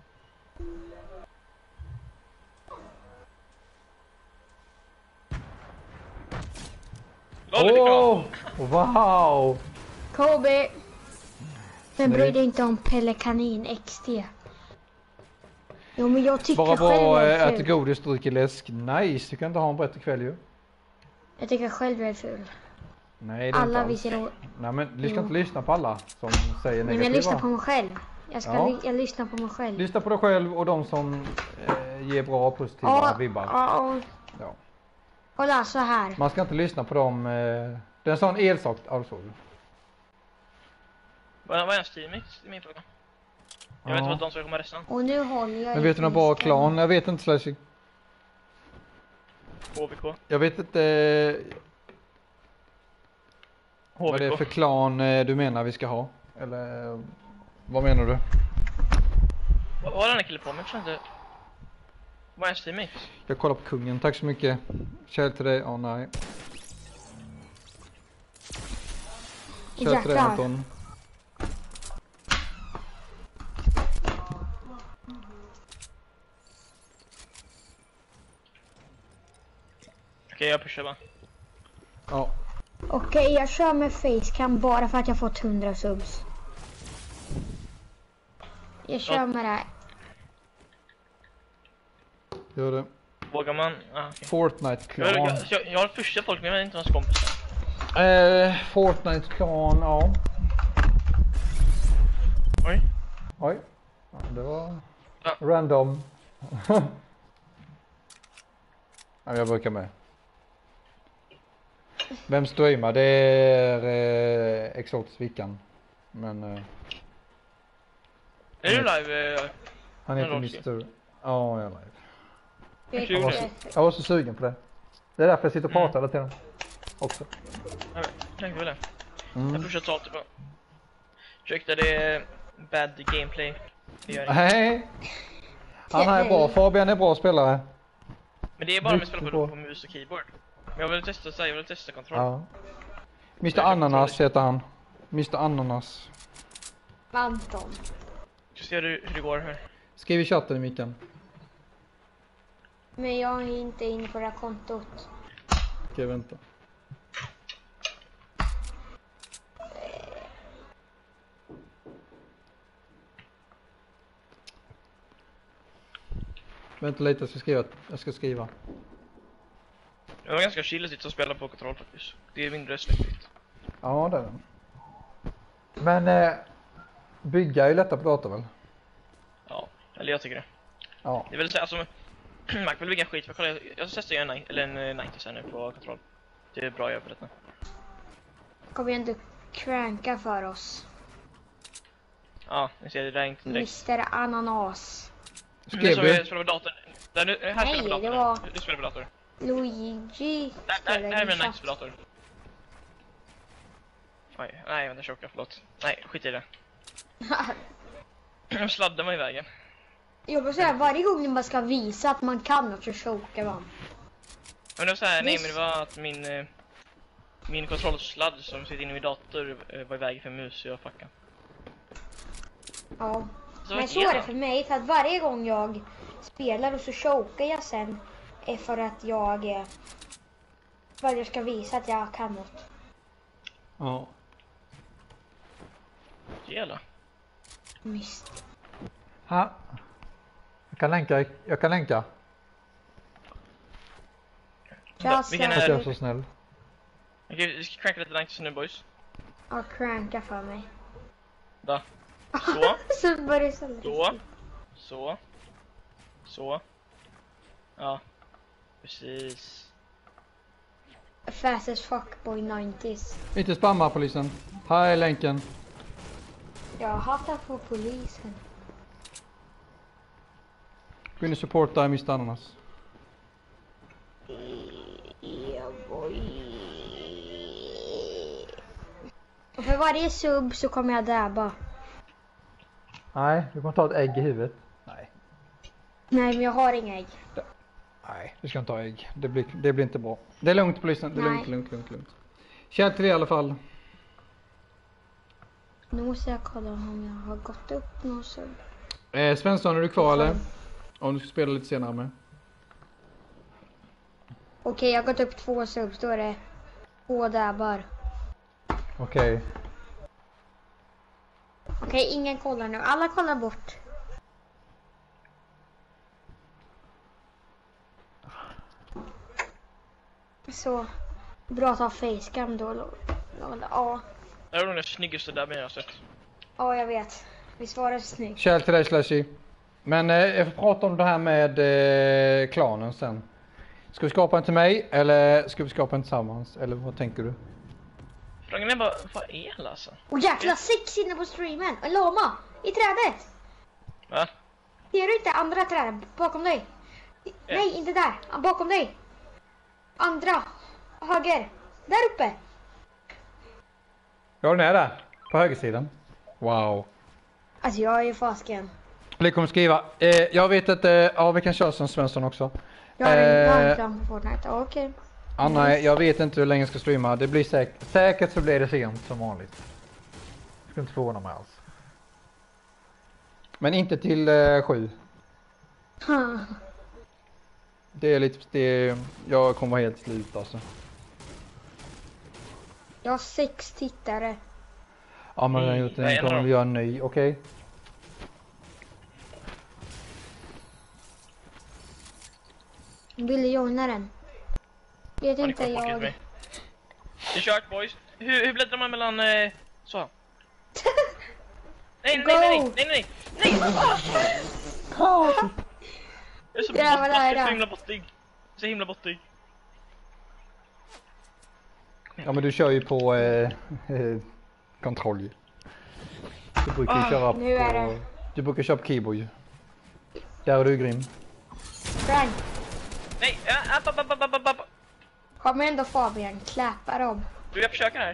Åh! Wow! Kobe! Men bryr dig inte om Pelle Kanin XT. Jo men jag tycker bara själv bra är äter ful. godis, dricker läsk. Nice, du kan inte ha en bättre kväll ju. Jag tycker själv är ful. Nej, det är Alla inte vi alls. ser. Nej men du ska inte lyssna på alla som säger Nej, men negativa. jag lyssnar på mig själv. Ja. Jag lyssnar på mig själv. Lyssna på dig själv och de som ger bra och positiva vibbar. Ja. Ja. Kolla så här. Man ska inte lyssna på dem. Det är en sån elsak alltså. Vad är en streaming i min fråga? Jag vet inte vad de ska komma resten. Och nu håller jag. Men vet du någon bra klan? Jag vet inte Slashing. HVK. Jag vet inte vad det är för klan du menar vi ska ha. Eller vad menar du? Vad har den här killen på mig? Jag inte... Vad är en streaming? Jag kollar på kungen. Tack så mycket. Kärlek till dig. Nej. Kärlek till dig Anton. Okej, jag pushar bara. Ja. Okej, jag kör med facecam bara för att jag fått 100 subs. Jag kör med det. Gör det. Vågar man? Okay. Fortnite-klan. Jag har pushat folk men jag vet inte vad som kompisar. Fortnite-klan, ja. Oj. Oj. Ja, det var random. Ja, jag brukar med. Vem streamar? Det är Exotisk Vickan. Men... är du live? Han heter Mr. Ja, jag är live. Jag var så sugen på det. Det är därför jag sitter och pratar till honom. Också. Jag tänkte väl det. Jag pushar totalt typ. Ursäkta, det är bad gameplay. Nej. Han är bra. Fabian är bra spelare. Men det är bara om vi spelar på mus och keyboard. Men jag vill testa så här, jag vill testa kontroll. Ja. Mr. Ananas heter han. Mr. Ananas. Anton. Ska se hur det går här. Skriv i chatten i micken. Men jag är inte inne på det här kontot. Okej, vänta. Vänta lite, jag ska skriva. Det var ganska chill att spela på kontroll faktiskt. Det är mindre släppigt. Ja, det är det. Men bygga är ju lättare på dator väl? Ja, eller jag tycker det. Ja. Det är väl så alltså man vill bygga skit. Jag testar ju en 90 sen nu på kontroll. Det är bra jag på detta. Kom igen, du cranka för oss. Ja, ni ser det där är inte direkt. Mr. Ananas. Skrev du? du? Jag spelar på datorn. Här spelar på datorn. Nej, det var... Du spelar på dator. Luigi. Där är en nice dator. Oj, nej vänta tjocka, förlåt. Nej, skit i det. Sladdar man i vägen. Jag vill säga, varje gång man ska visa att man kan och så chokar man. Men det var så här, nej men det var att min kontrollsladd som sitter inne i min dator var i vägen för mus så jag fuckade. Ja. Men så är det för mig, för att varje gång jag spelar och så chokar jag sen är för att jag ska visa att jag kan något. Ja. Jävlar. Mist. Ha. Jag kan länka. Vilken Jag är... är så snäll. Okej, vi ska cranka lite längt nu boys. Ja, cranka för mig. Då. Så. Så börjar det Så. Ja. Precis. Fast as fuck boy 90s. Inte spamma polisen. Här är länken. Jag hatar på polisen. Gå in och supporta Mr. Ananas. Yeah, boy. Och för varje sub så kommer jag dabba. Nej, du kommer ta ett ägg i huvudet. Nej, Nej, men jag har inga ägg. nej, du ska inte ha ägg. Det blir inte bra. Det är lugnt polisen, det är lugnt. Kär till det i alla fall. Nu måste jag kolla om jag har gått upp någon sub. Svensson, är du kvar eller? Om du ska spela lite senare med. Okej, jag har gått upp 2 subs, då är det 2 dabbar. Okej. Okej, ingen kollar nu. Alla kollar bort. Så, bra att ha facecam då. Ja. Det är nog den snyggaste där jag har sett. Ja, jag vet. Visst var det snyggt? Kär till dig Slashy. Men jag får prata om det här med klanen sen. Ska vi skapa en till mig eller ska vi skapa en tillsammans? Eller vad tänker du? Frågan är bara, vad är det alltså? Åh jäkla 6 inne på streamen. En lama i trädet. Va? Ser du inte andra trädet bakom dig? Nej, inte där. Bakom dig. Andra. Höger. Där uppe. Ja, den är där. På högersidan. Wow. Alltså jag är ju fasken. Bli kommer skriva. Jag vet att ja, vi kan köra som Svensson också. Jag har en reklam på Fortnite. Okej. Anna, jag vet inte hur länge jag ska streama. Det blir säkert så blir det sent som vanligt. Jag ska inte förvåna mig alls. Men inte till 7. Det är lite, jag kommer vara helt slut alltså. Jag har 6 tittare. Ja, men jag har gjort en gång, vi gör en ny, okej? Vill du joina den? Vet Har ni inte kvar jag. mig? Det är kört boys. Hur bläddrar man mellan så? Nej. Jag är så Ja, vad är det? Så himla bottig. Ja, men du kör ju på kontroll. Du brukar köra nu är på... det. Du brukar köra på keyboard ju. Där är du grym. Frank, Nej, kom ändå Fabian, klappa dem. Du, jag försöker här.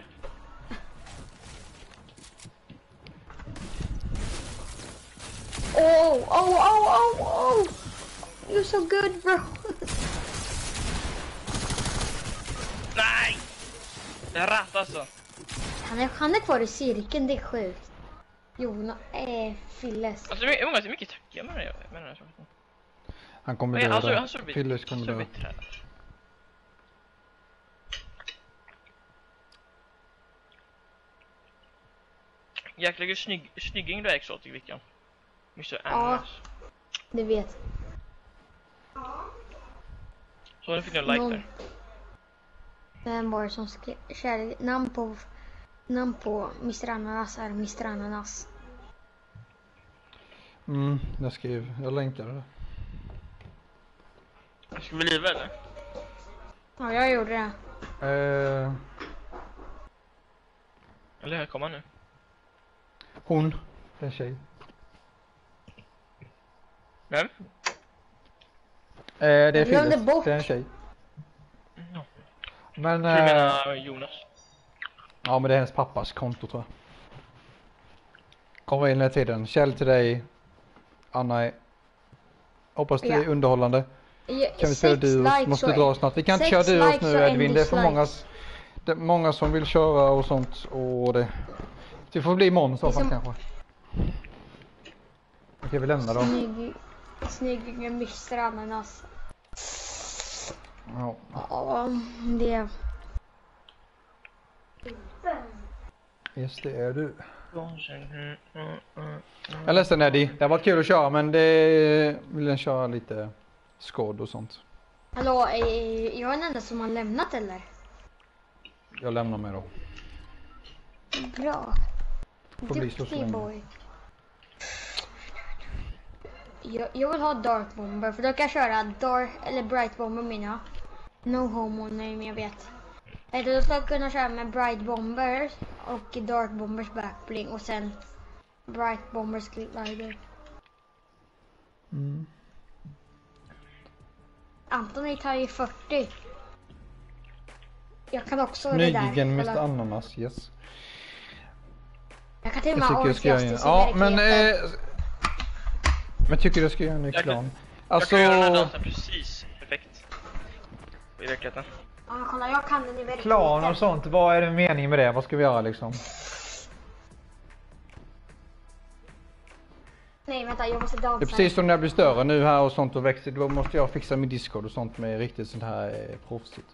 Oh. You're so good, bro. Nej! Det är rätt alltså. Han är kvar i cirkeln, det är sjukt. Jona, Filles. Alltså hur många mycket tackar med det här. Han kommer döda. Han surr Filles kommer döda. Jäklar hur snygging du är exotic Vickan. Mr. Ja, Ananas. du vet. Så nu fick du en like där. Vem var det som skrev namn på Mr. Ananas är Mr. Ananas. Jag länkade det. Ska vi liva eller? Ja, jag gjorde det. Eller här kommer nu. Hon, en tjej. Vem? Det är glömde Filles, bort. det är en tjej. Men... Du menar Jonas? Ja, men det är hennes pappas konto tror jag. Kommer in hela tiden. Kjell till dig. Anna. Hoppas det är underhållande. Kan vi spela duos? Måste dra snart. Vi kan inte köra duos nu, Edvin. Det är för många som vill köra och sånt. Och det får bli imorgon i så fall kanske. Okej, vi lämnar då. Snygg Mr. Ananas. Ja. Ja, det... Just det är du. Jag är ledsen Eddie. Det har varit kul att köra men det vill jag köra lite skåd och sånt. Hallå, är jag den enda som har lämnat eller? Jag lämnar mig då. Bra. Får bli så Duktig boy. Jag vill ha Dark Bomber för då kan jag köra Dark eller Bright Bomber mina. No homo, nej men jag vet. Då ska jag kunna köra med Bright Bombers och Dark Bombers backbling och sen Bright Bombers glider. Anton tar ju 40. Jag kan också det där. Nyligen Mr. Ananas, yes. Jag kan till och med ha Justice ja, men tycker du ska göra en ny klan? Alltså... Jag kan göra den här dansen precis perfekt. I verkligheten. Ja, kolla, jag kan den i verkligheten. Klan och sånt, vad är det meningen med det? Vad ska vi göra liksom? Nej, vänta, jag måste dansa. Det är precis som när jag blir större nu här och sånt och växer. Då måste jag fixa min Discord och sånt med riktigt sånt här proffsigt.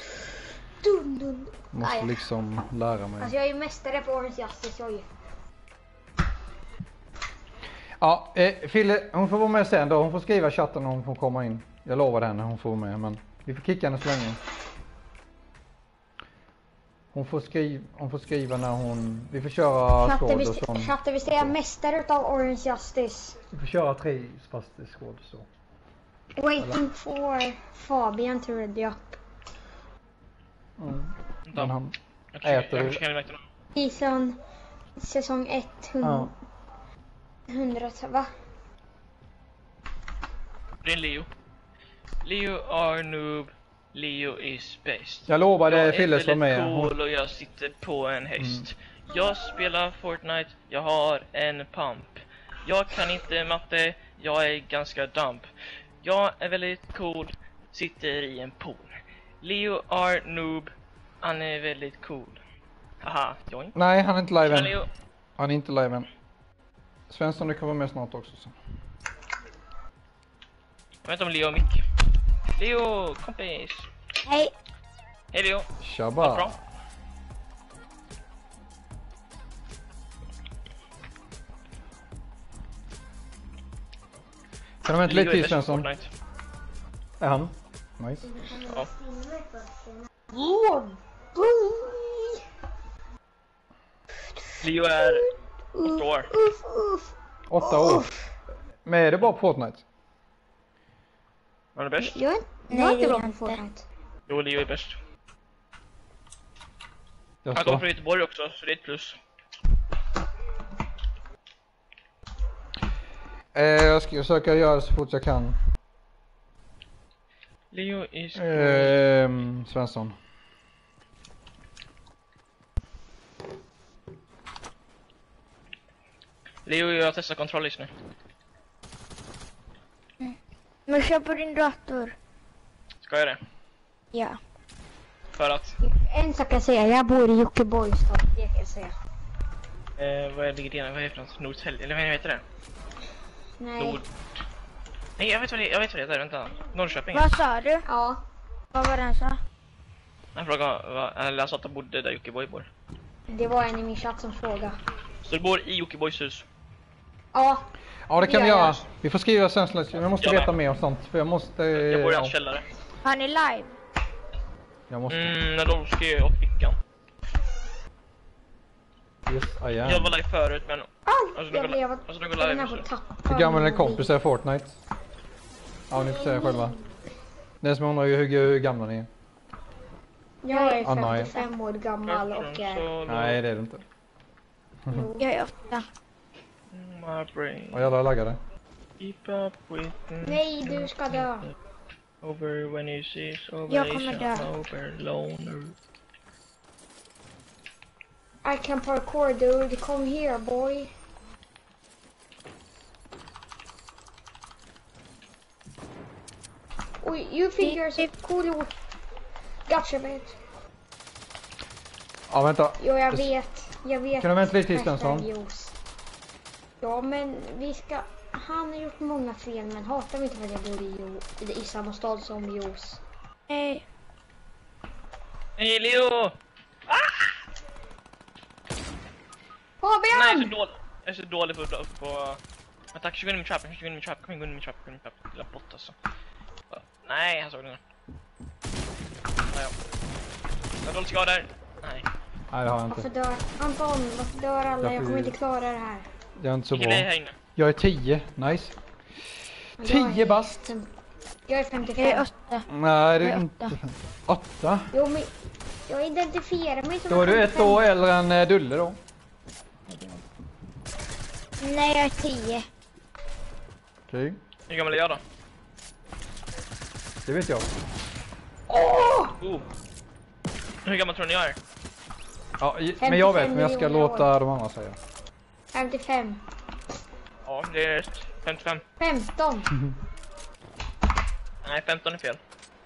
Måste liksom lära mig. Alltså jag är ju mästare på Orange Justice, jag. Ja, Fille, hon får vara med sen då. Hon får skriva i chatten om hon får komma in. Jag lovar henne, hon får vara med, men vi får kicka henne så länge. Hon får skriva när hon... Vi får köra skåd och sånt. Chatten, visst är jag mästare utav Orange Justice? Vi får köra 3 spastisk skåd så. Waiting for Fabian to ready up. Men han äter... Säsong 1, 100, va? Det är Leo. Leo are noob. Leo is best. Jag lovar det, Fille som med. Jag är cool och jag sitter på en häst. Jag spelar Fortnite, jag har en pump. Jag kan inte matte, jag är ganska dump. Jag är väldigt cool, sitter i en pool. Leo are noob, han är väldigt cool. Haha, join. Nej, han är inte live än. Leo. Han är inte live än. Svensson, du kan vara med snart också. Så. Jag vet inte om Leo och Mick. Leo, kompis. Hej. Hej Leo. Tjaba. Allt bra? Kan du vänta lite till Svensson? Fortnite. Är han? Nice. Ja. Leo är 8 år. 8 år. Men är det bara på Fortnite? Han är bäst. Jag är inte bra på Fortnite. Jo, Leo är bäst. Jag Han kommer från Göteborg också, så det är ett plus. Jag ska försöka göra det så fort jag kan. Leo is Svensson. Leo, jag testar kontroll just nu. Men kör på din dator. Ska jag det? Ja. För att? En sak kan jag säga, jag bor i Jockiboi-stad, det kan jag säga. Vad ligger det? Vad heter det? Norrtälje, eller vad heter det? Nej. Nej, jag vet vad det heter, vänta. Norrköping. Vad sa du? Ja. Vad var det han sa? Jag frågade, eller jag sa att jag bodde där Jockiboi bor. Det var en i min chatt som frågade. Så du bor i Jockibois hus? Ja. Ja, det kan vi göra. Vi får skriva sen. Jag måste veta mer och sånt. För jag måste... Jag bor i hans källare. Har ni live? Jag måste... När de ska jag upp fickan. Yes, I am. Jag var live förut, men... Jag blev Hur gammal är en kompis i Fortnite? Ja, ni får säga själva. Den som undrar hur gamla ni är. Jag är 55 år gammal och Nej, det är det inte. jag är 8. My brain. Vad jävla laggade. Keep up with... Nej, du ska dö. Over when you see Jag kommer dö. over loner. I can parkour, dude. Come here, boy. Oh, you think you're so cool. Gotcha, mate. Ja, vänta. Jo, jag vet. Kan du vänta lite, Stensson? Juice. Ja, men vi ska... Han har gjort många fel, men hatar vi inte för att jag bor i samma stad som Juice. Hej Leo! Fabian! Nej, jag är så dålig på... Men tack, 20 in min trap, kom in min trap. Lilla bot alltså. Nej, han såg den. Nej, jag har dåligt skador. Nej. Nej, det har jag inte. Varför dör... Anton, varför dör alla? Jag kommer inte klara det här. Det är inte så Vilken bra. är här inne? Jag är 10, nice. 10 bast. Jag är 55. Jag är 8. Nej, det är Jag är inte. 8? Jo, men jag identifierar mig som Då är du 1 år äldre än Dulle då. Nej, jag är 10. Okej, Hur gammal är jag då? det vet jag. Oh. Hur gammal tror ni jag är? Ja, men jag vet, men jag ska 55 miljoner låta de andra säga. 55. Ja, det är 55. 15. Nej, 15 är fel.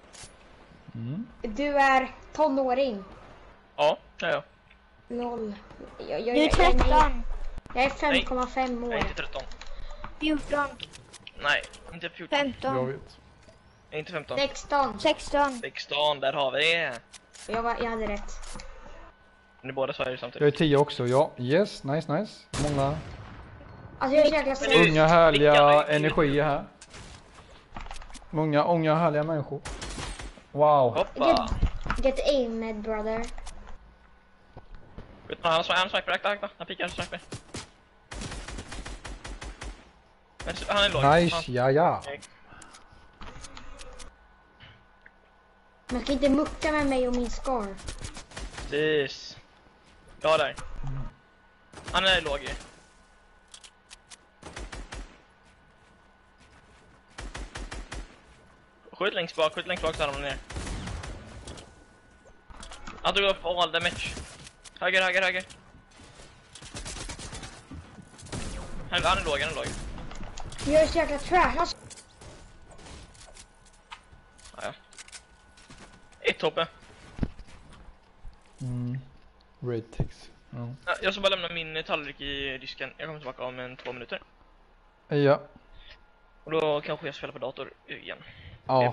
Du är tonåring. Ja, det är jag. 0. Du är 13. Jag är 5,5 Jag är år. inte 13. 14. Nej, inte 14. 15. Jag vet. Jag är inte 15. 16. 16. 16, där har vi det. Jag hade rätt. Ni båda sa det Jag är samtidigt. 10 också, ja. Yes, nice. Många Alltså jag är så jäkla Men du- unga härliga Vilka- energier här. Många unga härliga människor. Wow. Hoppa! Get aimed, brother. Vet du, han sniper, akta. Han pikar, sniper. Men han är låg. Nice, ja. Man ska inte mucka med mig och min scar. Precis. Ja, där. Han är låg ju. Skjut längst bak så är han ner. Han tog upp all damage. Höger. Han är låg. Jag är så jäkla trash. Alltså, Ja. Ett hoppe. Red text. Ja. Ja, jag ska bara lämna min tallrik i disken. Jag kommer tillbaka om 2 minuter. Ja. Och då kanske jag spelar på dator igen. Ja.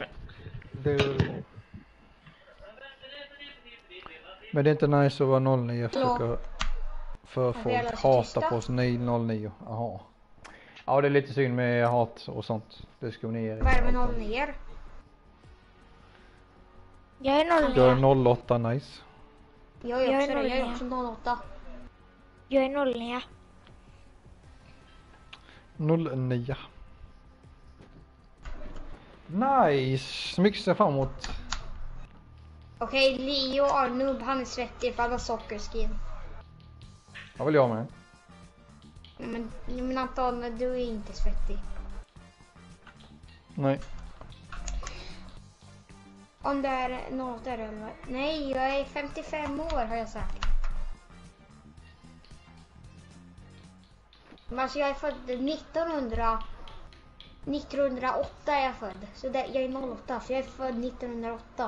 Men det är inte nice att vara 09. Jag försöker för folk hatar på oss 09. Jaha. Ja, det är lite synd med hat och sånt. Diskriminering. vad är det med 0 ner? Jag är 0. Jag är 08, nice. Jag är också det. Jag är 09. också 08. Jag är 09. 09. Nice. Så mycket ser jag fram emot. Okej, Leo Arnub, han är svettig för han har sockerskin. Ja, vill jag med. Men Anton, du är inte svettig. Nej. Om det är något där eller? Nej, jag är 55 år har jag sagt. Men alltså jag är född 1908 är jag född. Så där, jag är 08 för jag är född 1908.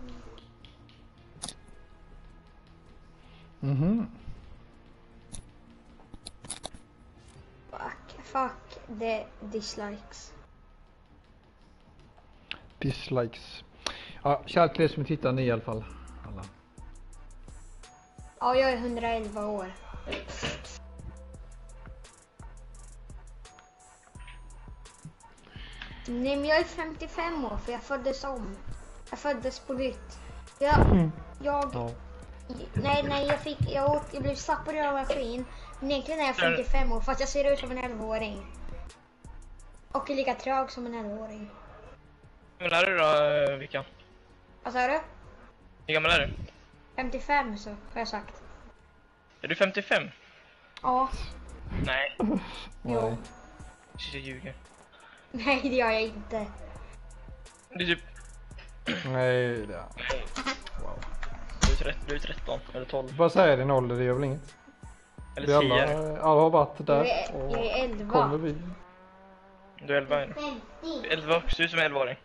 Fuck the dislikes. Dislikes. Ja, kärlek till er som tittar ni i alla fall. Alla. Ja, jag är 111 år. Nej, men jag är 55 år för jag föddes om. Jag föddes på nytt. Jag Ja. Nej, jag blev zappad av maskin. Men egentligen är jag 55 år fast jag ser ut som en 11-åring. Och är lika trög som en 11-åring. Hur gammal är du då, Vicka? Vad sa du? Hur gammal är du? 55 så har jag sagt. Är du 55? Ja. Nej. Jo. Nej. Jag ljuger. Nej, det gör jag inte. Det är typ Nej, det är... Wow. Du är 13 eller 12. Bara säga din ålder, det gör väl inget. Eller Vi 10. alla har varit där. Jag är 11. Kommer vi. Du är 11. 11, ser ut som 11-åring.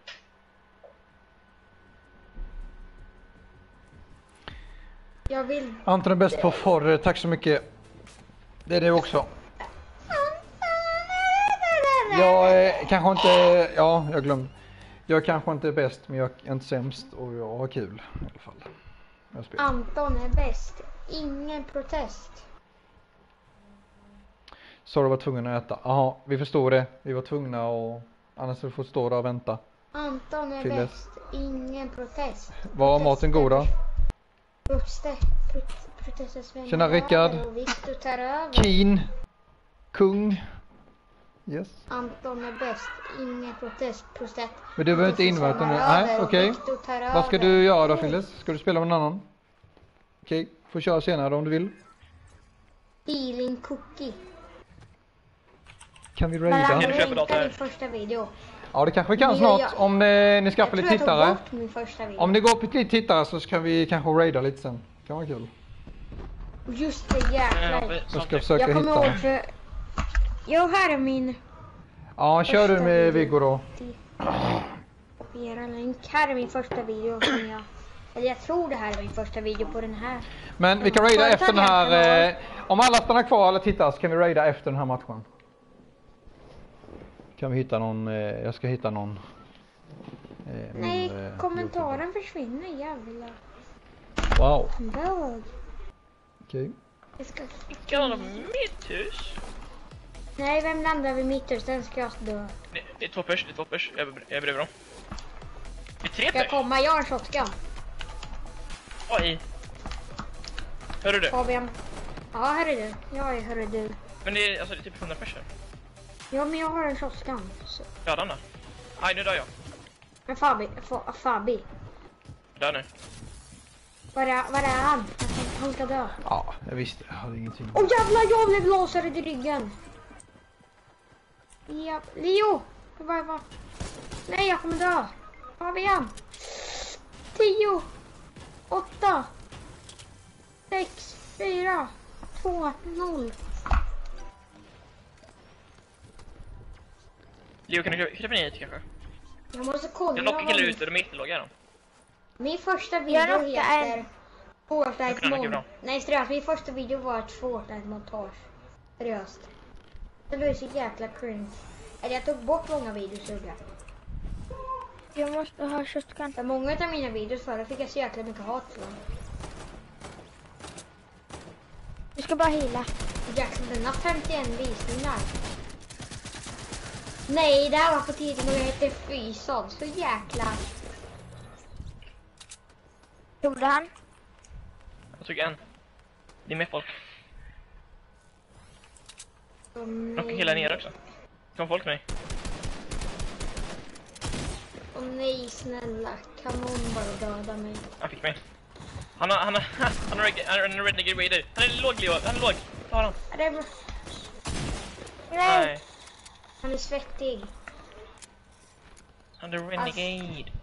Jag vill... Anton är bäst på forr, tack så mycket. Det är det också. Jag är kanske inte... Ja, jag glömde. Jag kanske inte är bäst, men jag är inte sämst och jag har kul i alla fall. Jag spelar. Anton är bäst. Ingen protest. Så du var tvungen att äta. Jaha, vi förstår det. Vi var tvungna och... Annars får du stå där och vänta. Anton är Filles. bäst. Ingen protest. Var maten god då? Tjena, Rickard. Victor tar över. Keen. Kung. Yes. Anton är bäst. Ingen protest. Men du behöver inte invänta nu. Nej, okej. Vad ska du göra då, Filles? Ska du spela med någon annan? Okej, får köra senare om du vill. Healing cookie. Kan vi Men raida? han Kan du köpa länkar dator? din första video. Ja, det kanske vi kan Men snart. jag- Om ni skaffar lite Jag tror jag tittare. tog bort min första video. Om det går upp lite tittare så ska vi kanske raida lite sen. Kan vara kul. Just det, jäklar. Jag ska försöka Jag kommer hitta. ihåg för... Jo, här är min... Ja, kör du med Viggo då. Kopiera länk. Här är min första video som jag... Eller jag tror det här är min första video på den här. Men vi kan raida Företag efter den här... kanal. Om alla stannar kvar eller tittar så kan vi raida efter den här matchen. Kan vi hitta någon... jag ska hitta någon... Nej, min, kommentaren försvinner, jävlar. YouTuber. Wow, Bög. okej. Jag ska... Vilka av mitt hus? Nej, vem landar vid mitt hus? Den ska jag dö. Det är 2 pers, Jag är bredvid dem. Det är 3 Ska jag pers. komma? Jag har en shotgun. Oj. Hör du det? Fabian. Ja, här är du. Ja, här är du. Men det är, alltså, det är typ 100 pers här. Ja, men jag har en shotgun. Så. Ja, den där. Aj, nu dör jag. Men Fabi. Dör nu. Var är han? Han ska dö. Ja, jag visste. Jag hade ingenting. Åh jävlar, jag blev låsad i ryggen. Ja, Leo. Vad? Nej, jag kommer dö. Fabian. 10, 8, 6, 4, 2, 0. Leo, kan du krypa ner hit kanske? Jag måste kolla. Jag lockar killar ut och de är jättelåga de. Min första Jag video lockar heter en. Fortnite Jag kan Mon... Nej, seriöst. Min första video var ett Fortnite-montage. Seriöst. Det var ju så jäkla cringe. Eller jag tog bort många videos ur det. Jag måste ha shotgun. För många av mina videos förra fick jag så jäkla mycket hat för. Du ska bara heala. Jackson, den har 51 visningar. Nej, det här var på tiden då jag hette Fysad. Så jäkla... Gjorde han? Jag tog en. Det är mer folk. Lockar killar ner också. Kom folk med mig. Åh nej, snälla. Kan någon bara döda mig? Han fick mig. Han är en renegade raider. Han är låg, Leo. Han är låg. Ta honom. Är det... Nej. Han är svettig. Han är renegade.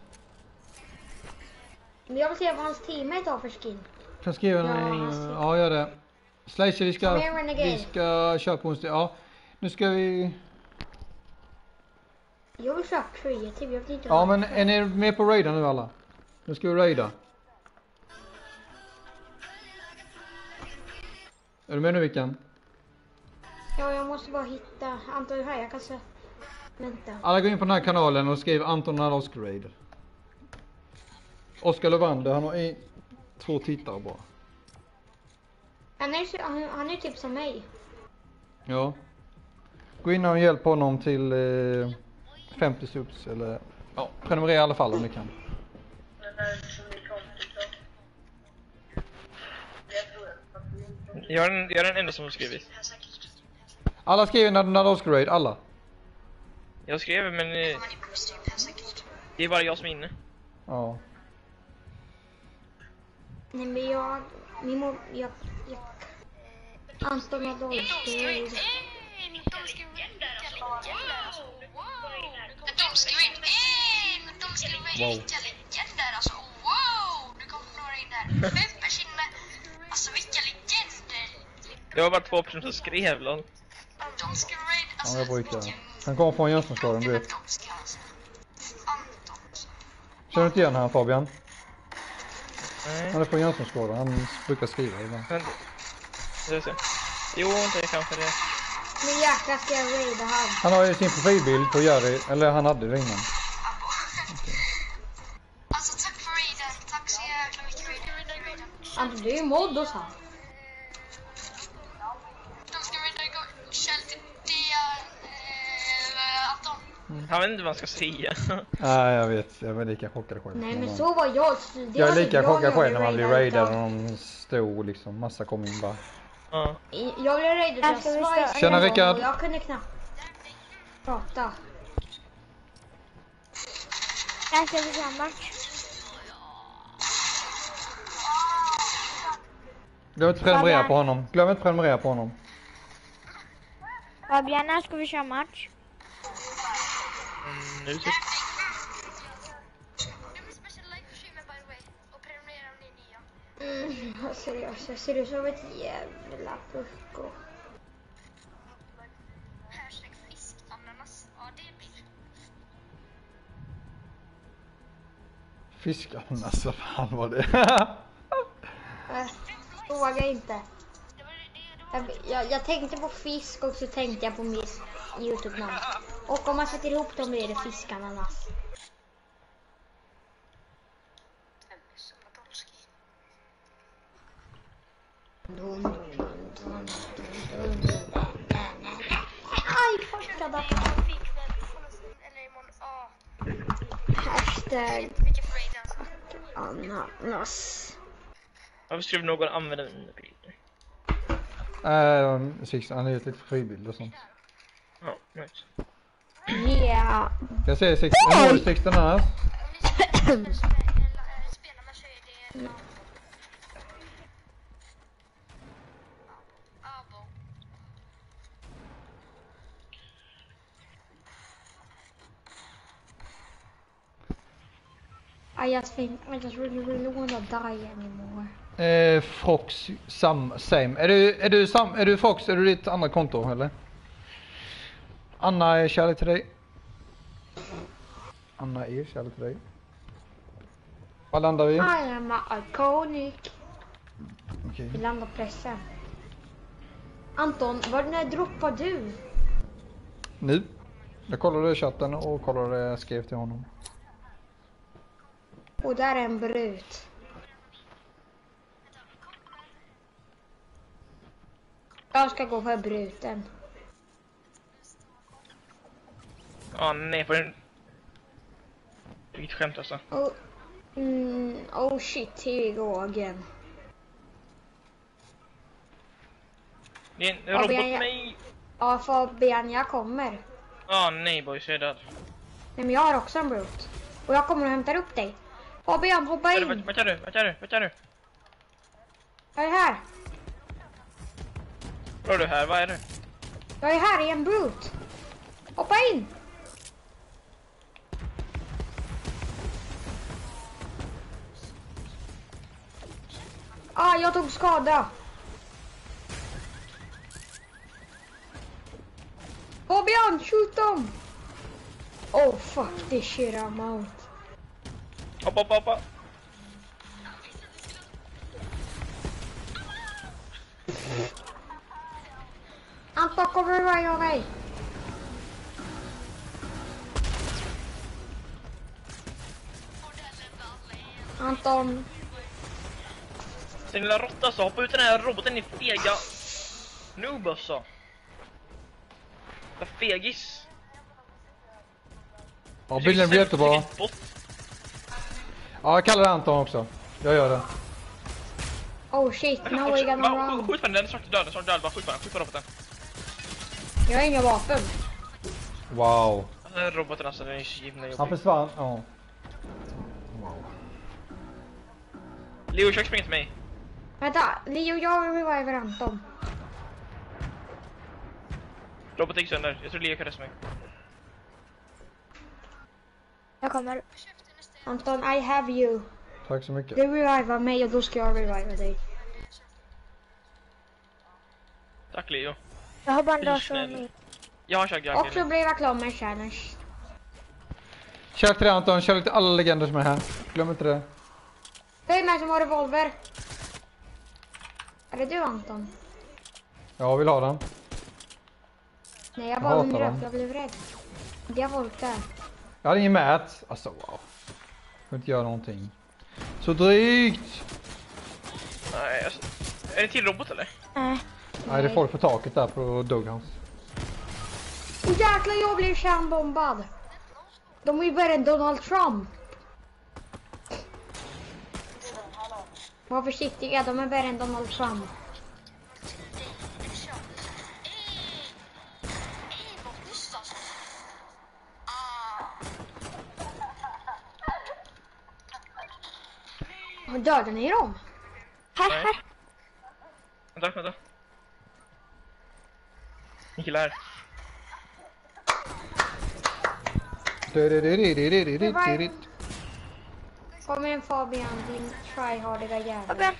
Men jag vill se vad hans teammate har för skin. Kan skriva ja, gör det. Slicer, vi Kom igen, Renegade. ska köra på onsdag. Ja, nu ska vi... Jag vill köra creative, jag vill inte Ja, ha... men är ni med på raida nu alla? Nu ska vi raida. Är du med nu, Vickan? Ja, jag måste bara hitta... Anton, här, jag kan se... Vänta. Alla går in på den här kanalen och skriver Anton Nadolski raid. Oskar Lövander, han har 2 tittare bara. Han är typ som mig. Ja. Gå in och hjälp honom till 50 subs eller ja, prenumerera i alla fall om ni kan. Jag är den enda som har skrivit. Alla skriver Nadolski raid, alla. Jag skrev men det är bara jag som är inne. Ja. Nej, men jag... Anton Nadolski. Wow. Det var bara 2 personer som skrev långt. Ja, jag brukar. Han kommer från Jönssonskadan, du vet. Känner du inte igen han, Fabian? Nej. Han är från Jönssonskadan, han brukar skriva ibland. Men, jo, det är kanske det. Men jäklar ska jag raida han. Han har ju sin profilbild på Jerry, eller han hade det innan. Alltså tack för raiden. Tack så jäkla mycket raiden. Alltså det är ju mod hos han. De ska raida igår. Kjell till Anton. Han vet inte vad han ska säga. Nej, jag vet. Jag var lika chockad själv. Nej men så var jag. Jag är lika chockad själv när man blir raidad och de stod liksom. Massa kom in bara. Ja. Jag blev raidad av Swice. Tjena, Rickard. Och jag kunde knappt prata. Där ska vi köra match. Glöm inte prenumerera på honom. Glöm inte prenumerera på honom. Fabian, när ska vi köra match? Nu typ. Seriöst, jag ser ut som ett jävla pucko. Hashtag fiskananas. Ja, det blir. Fiskananas, vad fan var det? Fråga inte. Jag tänkte på fisk och så tänkte jag på mitt YouTube-namn. Och om man sätter ihop dem blir det fiskananas. Aj, fuckade. Hashtag ananas. Varför skulle någon använda mina bilder? Han är ju lite fribild och sånt. Ja, nice. Yeah. Jag säger 16 annars. I just really wanna die anymore. Fox, same. Är du Fox? Är du ditt andra konto eller? Anna är kärlek till dig. Anna är kärlek till dig. Var landar vi? I am a iconic. Okej. Vi landar pressen. Anton, när droppar du? Nu. Jag kollade chatten och kollade det jag skrev till honom. Och där är en brut. Jag ska gå för bruten. Nej, för en... Vilket skämt alltså. Oh shit, here we go again. Det är en robot Fabian, mig. Ja, Fabian, jag kommer. Nej boys, jag är död. Nej, men jag har också en brut. Och jag kommer och hämtar upp dig. Fabian, hoppa in. Vart är du? Jag är här. Var är du här? Vad är du? Jag är här i en brut. Hoppa in. Jag tog skada. Fabian, shoot dem. Oh fuck this shit, I'm out. Hoppa. Anton, kommer du iväg av mig? Anton. Sin lilla råtta så hoppa ut den här roboten i fega. Noob alltså. Vad fegis. Ja, bilden blir jättebra. Ja, jag kallar det Anton också. Jag gör det. Oh shit, now we gonna run. Skjut på den snart död. Bara skjut på roboten. Jag har inga vapen. Wow. Den roboten alltså, den är så himla jobbig. Han försvann. Ja. Wow. Leo, försök springa till mig. Vänta, Leo, jag vill reviver Anton. Roboten gick sönder. Jag tror Leo kan resta mig. Jag kommer. Anton, I have you. Tack så mycket. Du revivar mig och då ska jag reviva dig. Tack Leo. Jag har Du är bandage och snäll. mitt. Jag har kört Och Gaggen. så blir jag klar med challenge. Kör till det Anton, kör till alla legender som är här. Glöm inte det. Vem är det som har revolver? Är det du Anton? Jag vill ha den. Nej, jag Jag var hatar under. dem. Jag blev rädd. Det har folk där. Jag hade ingen mät. Alltså wow. Jag får inte göra någonting. Så drygt. Nej, alltså, är det till robot eller? Nej. Nej, det är folk på taket där på Doghouse. Åh jäklar, jag blev kärnbombad. De är ju värre än Donald Trump. Var försiktiga, de är värre än Donald Trump. Men dödade ni dem? Nej. Vänta. En kille här. Kom igen Fabian, din tryhardiga jävel. Fabian.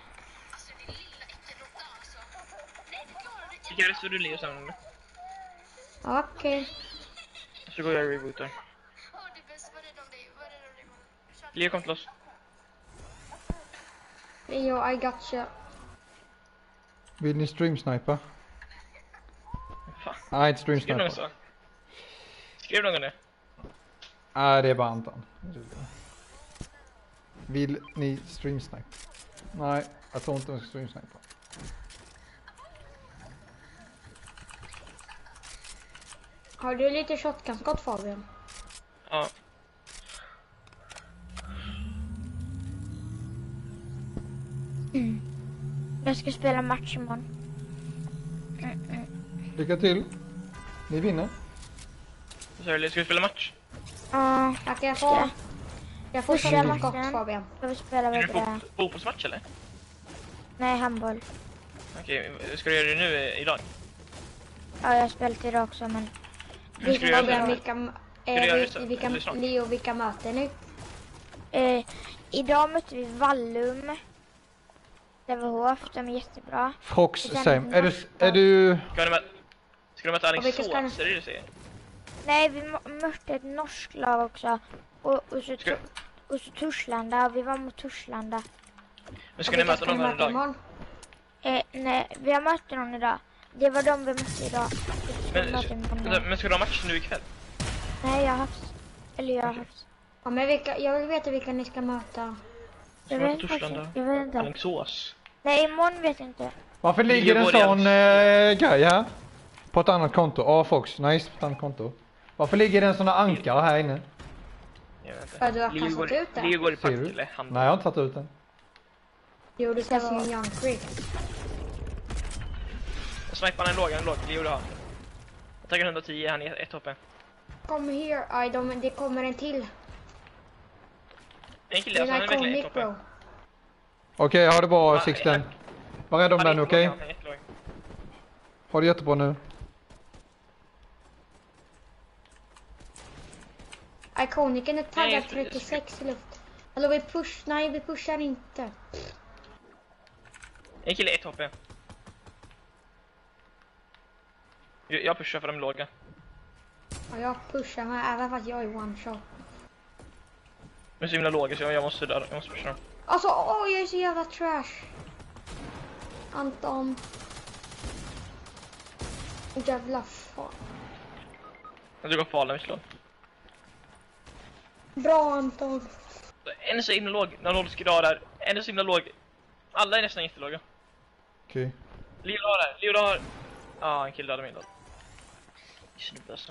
Fick jag rest för du Leo sen? Okej. Så går jag och rebootar. Leo kom till oss. Leo, I got you. Vill ni streamsnipa? Fan. Nej, inte Skrev någon streamsnipa. så? Skrev någon det? Nej, det är bara Anton. Vill ni streamsnipa? Nej, jag tror inte de ska streamsnipa. Har du lite shotgun-skott Fabian? Ja. Jag ska spela match imorgon. Lycka till. Ni vinner. Så är det, ska vi spela match? Ja, Jag kan få... Jag får Första shotgun-skott matchen. Fabian. jag vill spela Är det vidare. fotbollsmatch eller? Nej, handboll. Okej, ska du göra det nu idag? Ja, jag har spelat idag också, men... Hur ska du göra Fabian, det? vilka, Leo, vilka möter ni? Idag mötte vi Vallum. Sävehof, de är jättebra. Frox, Sam. Är du... Ska du möta vilka ska ni- Alingsås? Är det du säger? Nej, vi mötte ett norskt lag också. Och så Torslanda. Vi var mot Torslanda. Men ska ni möta någon annan idag? imorgon? Nej, vi har mött någon idag. Det var de vi mötte idag. Men ska du ha match nu ikväll? Nej, jag har haft... Eller jag har haft... Ja, men jag vill veta vilka ni ska möta. Jag Ska vet du möta Torslanda? faktiskt. Jag vet inte. Alingsås? Nej, imorgon vet jag inte. Varför ligger en sån grej här? På ett annat konto. Ja, Fox. Nice, på ett annat konto. Varför ligger det en sån här ankare här inne? Jag vet inte. Ja, du har kastat ut det. Leo går i Ser pack du? eller hand. Nej, jag har inte tagit ut den. Jo, du ska se en young freak. Snipan är låg. Leo du har. Jag tackar 110, han är 1 HP. Come here. Aj, det kommer en till. En kille, Det alltså, är han är verkligen 1 iconic HP. bro. Okej, jag har det bra, Sixten. Var rädd om den, okej? Han är jättelåg. Har det jättebra nu. Iconicen är taggad Nej, 36 i luft. Eller vi pushar inte. En kille 1 HP. Jag pushar för de låga. Ja, jag pushar med även fast jag är one shot. De är så himla låga så jag måste döda. Jag måste pusha dem. Alltså, jag är så jävla trash. Anton. Jävla fan. Jag ska gå falen, vi slår. Bra Anton. En är så himla låg. När någon ska dra där. En är så himla låg. Alla är nästan jättelåga. Okej. Leo har det. Leo har... Ja, en kille dödade min då. Snubbe alltså.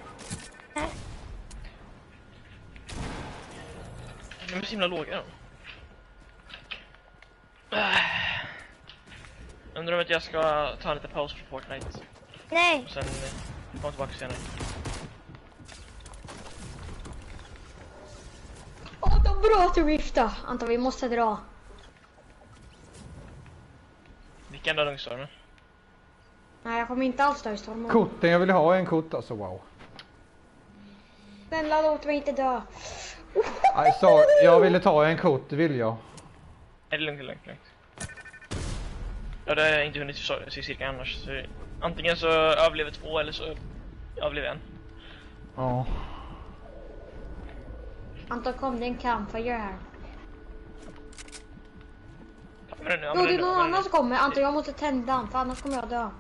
De är så himla låga då. Undrar om att jag ska ta en liten paus för Fortnite. Nej! Och sen komma tillbaka senare. Det var bra att du rifta. Anton, vi måste dra. Vilken döda ungstormen? Nej, jag kommer inte alls dö i stormen. Korten, jag vill ha en kort, alltså wow. Snälla, låt mig inte dö. Alltså, jag ville ta en kort, det vill jag. Är det lugnt, lugnt. Jag hade inte hunnit se cirka annars. Så antingen så överlever 2 eller så överlever 1. Ja. Anton, kom, det är en campfire här. Jo, Det är någon annan som kommer. Anton, jag måste tända den, för annars kommer jag dö.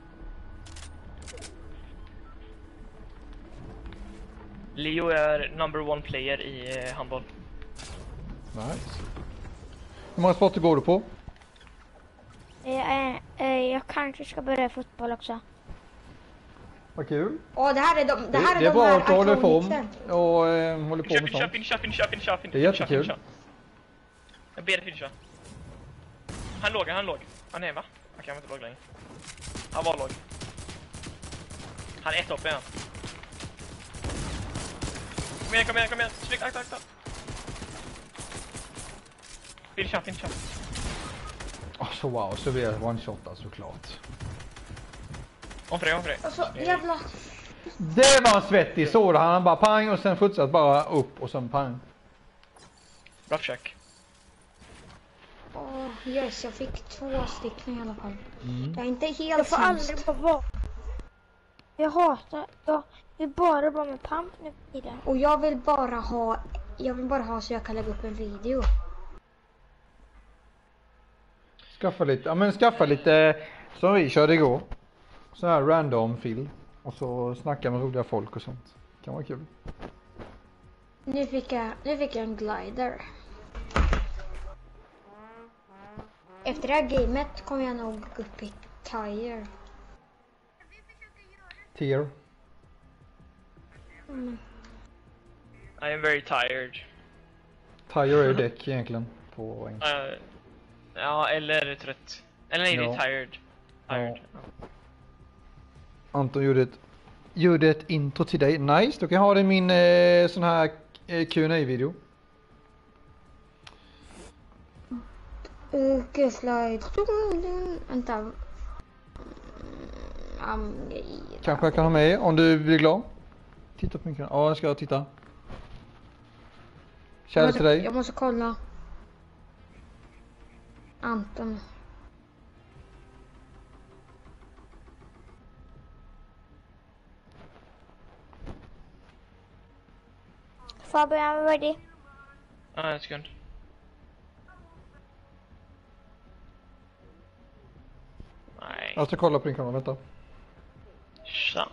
Leo är number 1 player i handboll. Nice. Hur många sporter går du på? Jag kanske ska börja fotboll också. Vad kul. Åh, det här är de, det här är Det är de bra här att du håller på iconicsen. och håller på med sånt. Det är jättekul. Jag ber dig finisha. Han låg. Han är va? Han kan inte låg längre. Han var låg. Han är 1 upp igen. Kom igen. Snyggt, akta. Finisha. Så wow, så blir jag one-shotad såklart. Om för dig. Alltså, jävla... Det var svettig, så då han bara pang och sen fortsatt bara upp och sen pang. Bra försök. Åh, yes, jag fick 2 stycken i alla fall. Jag är inte helt Jag får sämst. aldrig bara vara. Jag hatar. Jag vill bara vara med pump nu i det. Och jag vill bara ha så jag kan lägga upp en video. Skaffa lite som vi körde igår. Så här random film. Och så snacka med roliga folk och sånt. Kan vara kul. Nu fick jag en glider. Efter det här gamet kommer jag nog upp i tire. Tier. I am very tired. Tire är däck egentligen på engelska. Ja, eller trött. Eller nej, det är Ja. tired. Ja. Anton gjorde ett intro till dig. Nice, då kan jag ha det i min sån här Q&A-video. Slide. Vänta. Kanske jag kan ha med om du blir glad. Titta på min kanal. Ja, jag ska titta. Kärlek till dig. Jag måste kolla. Anton. Fabian, vad är det? En sekund. Nej. Jag ska kolla på din kanal, vänta. Så.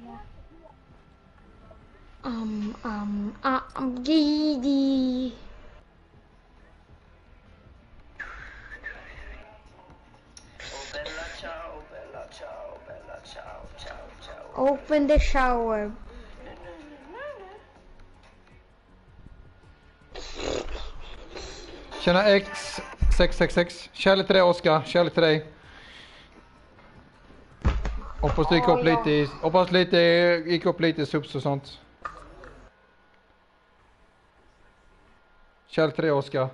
Gidi. Open the shower. Tjena X666. Kärlek till dig Oskar. Kärlek till dig. Hoppas du gick upp lite i, gick upp lite i subs och sånt. Kärlek till dig Oskar.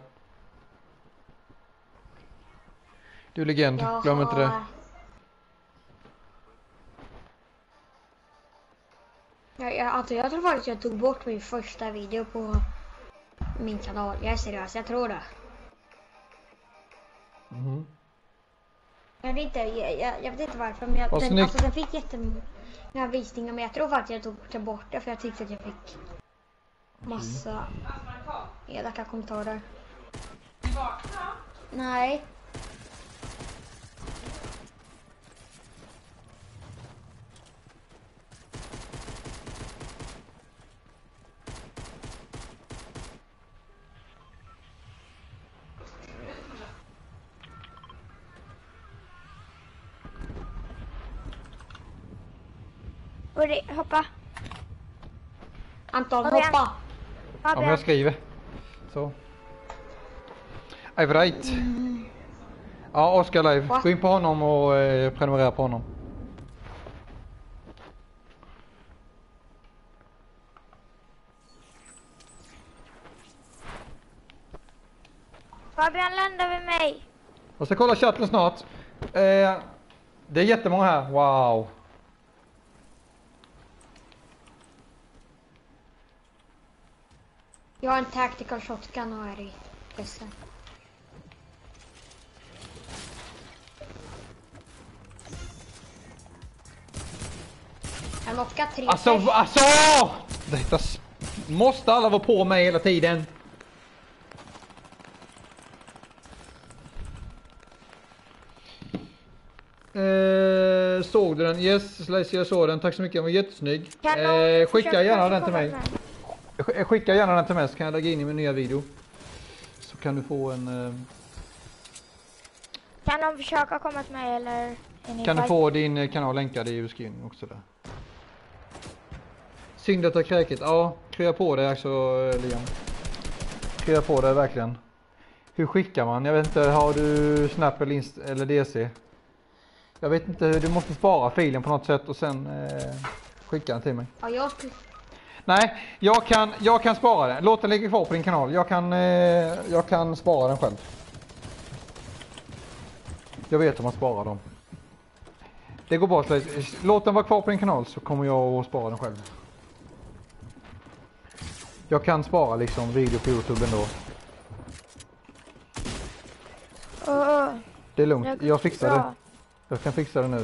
Du är legend, glöm inte det. Jag tror faktiskt jag tog bort min första video på min kanal. Jag är seriös, jag tror det. Jag vet inte varför, men den fick jättemånga visningar, men jag tror faktiskt jag tog bort det för jag tyckte att jag fick massa elaka kommentarer. Nej. Hoppa. Anton, Fabian. hoppa. Ja, men jag skriver. Så. Right. Ja, Oskar live. Gå in på honom och prenumerera på honom. Fabian, ländar vid mig. Jag ska kolla chatten snart. Det är jättemånga här. Wow. Jag har en tactical shotgun och är i pressen. Jag knockar 3. Alltså! Detta måste alla vara på mig hela tiden. Såg du den? Yes, Slice, jag såg den. Tack så mycket, den var jättesnygg. Skicka gärna den till mig. Skicka gärna den till mig så kan jag lägga in i min nya video. Så kan du få en... Kan de försöka komma till mig eller... Kan du få din kanal länkad i beskrivningen också där. Synd att ha kräket. Ja, krya på det också, Liam. Krya på det verkligen. Hur skickar man? Jag vet inte, har du Snap eller DC? Jag vet inte hur, du måste spara filen på något sätt och sen skicka den till mig. Ja, Nej, jag kan spara den. Låt den ligga kvar på din kanal. Jag kan spara den själv. Jag vet om man sparar dem. Det går bra. Låt den vara kvar på din kanal så kommer jag att spara den själv. Jag kan spara liksom video på YouTube ändå. Det är lugnt. Jag fixar det. Jag kan fixa det nu.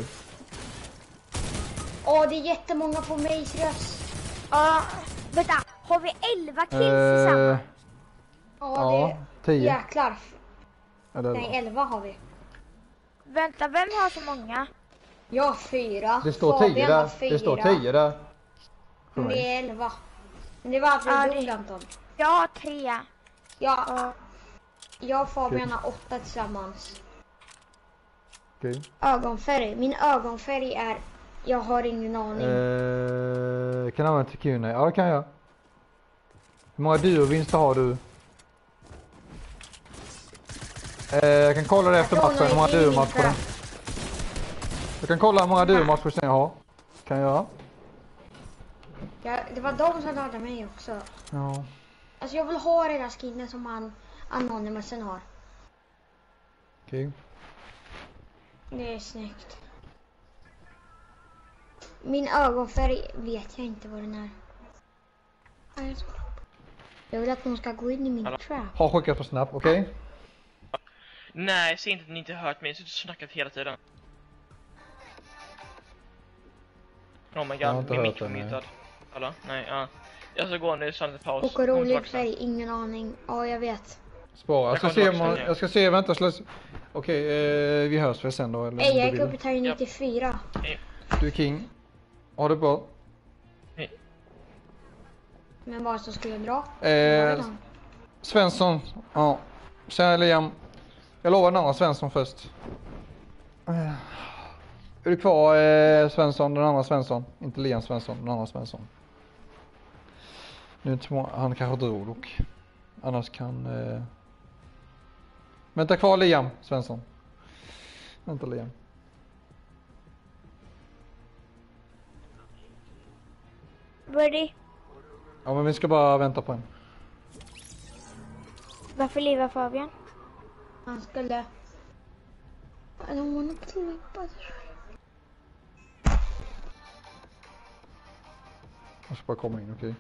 Det är jättemånga på mig, seriöst. Vänta, har vi 11 kills tillsammans? Ja, 10. Jäklar. Nej, 11 har vi. Vänta, vem har så många? Jag har 4. Det står 10 där. Det står 10 där. Det är 11. Men det var aldrig dumt, Anton. Jag har 3. Jag och Fabian har 8 tillsammans. Okej. Ögonfärg. Min ögonfärg är... Jag har ingen aning. Kan jag använda TQ? Ja, det kan jag. Hur många duovinster har du? Jag kan kolla det efter matchen. Hur många duomatcher det. Jag kan kolla hur många duomatcher jag har. Kan jag? Ja, det var de som hade mig också. Ja. Alltså jag vill ha det där skinnet som Anonymousen har. Okej. Det är snyggt. Min ögonfärg vet jag inte vad den är. Jag vill att någon ska gå in i min trap. Har skickat på Snap, okej? Nej, säg inte att ni inte har hört mig. Jag har snackat hela tiden. Oh my god, min mick var mutad. Hallå? Nej, ja. Jag ska gå nu, så en paus. Och rolig färg, ingen aning. Ja, jag vet. Spara. Jag ska se, vänta. Okej, vi hörs för sen då. Eller jag gick upp i termin 94. Du är king. Ha det bra. Hej. Men vad så skulle jag dra? Svensson. Ja. Sen Liam. Jag lovar den andra Svensson först. Är du kvar Svensson, den andra Svensson? Inte Liam Svensson, den andra Svensson. Nu han kanske drog dock. Annars kan... Vänta kvar Liam Svensson. Vänta Liam. Ready? Ja, men vi ska bara vänta på en. Varför lever Fabian? Han skulle... I don't wanna play, but... Jag ska bara komma in, okej.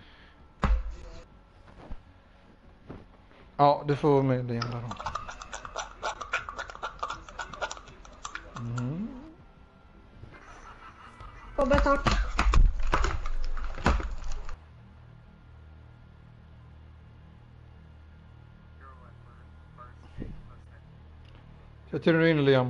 Ja, du får med Liam där då. Robert, tack. Jag tror du är inne Liam.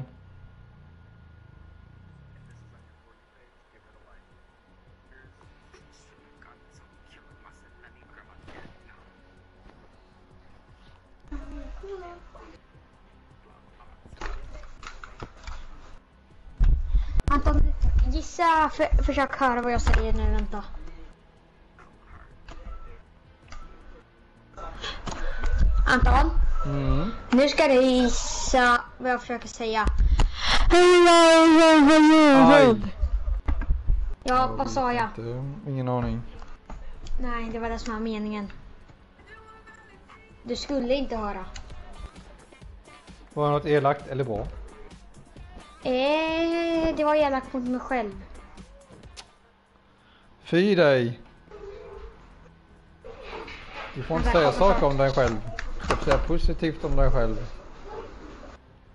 Anton, gissa, försök höra vad jag säger nu, vänta. Anton, nu ska du gissa vad jag försöker säga. Aj. Ja, vad sa jag? Ingen aning. Nej, det var det som var meningen. Du skulle inte höra. Var det något elakt eller bra? Det var elakt mot mig själv. Fy dig. Du får inte säga saker om dig själv. Du får säga positivt om dig själv.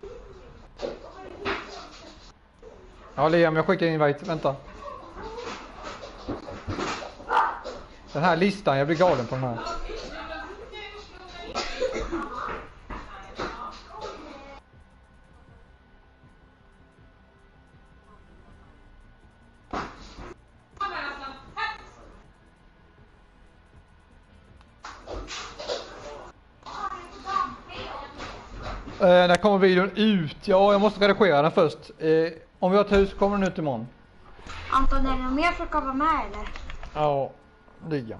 Ja Liam, jag skickar in invite. Vänta. Den här listan, jag blir galen på den här. När kommer videon ut? Ja, jag måste redigera den först. Om vi har ett hus kommer den ut imorgon. Anton, är det någon mer som ska vara med eller? Ja, ligga.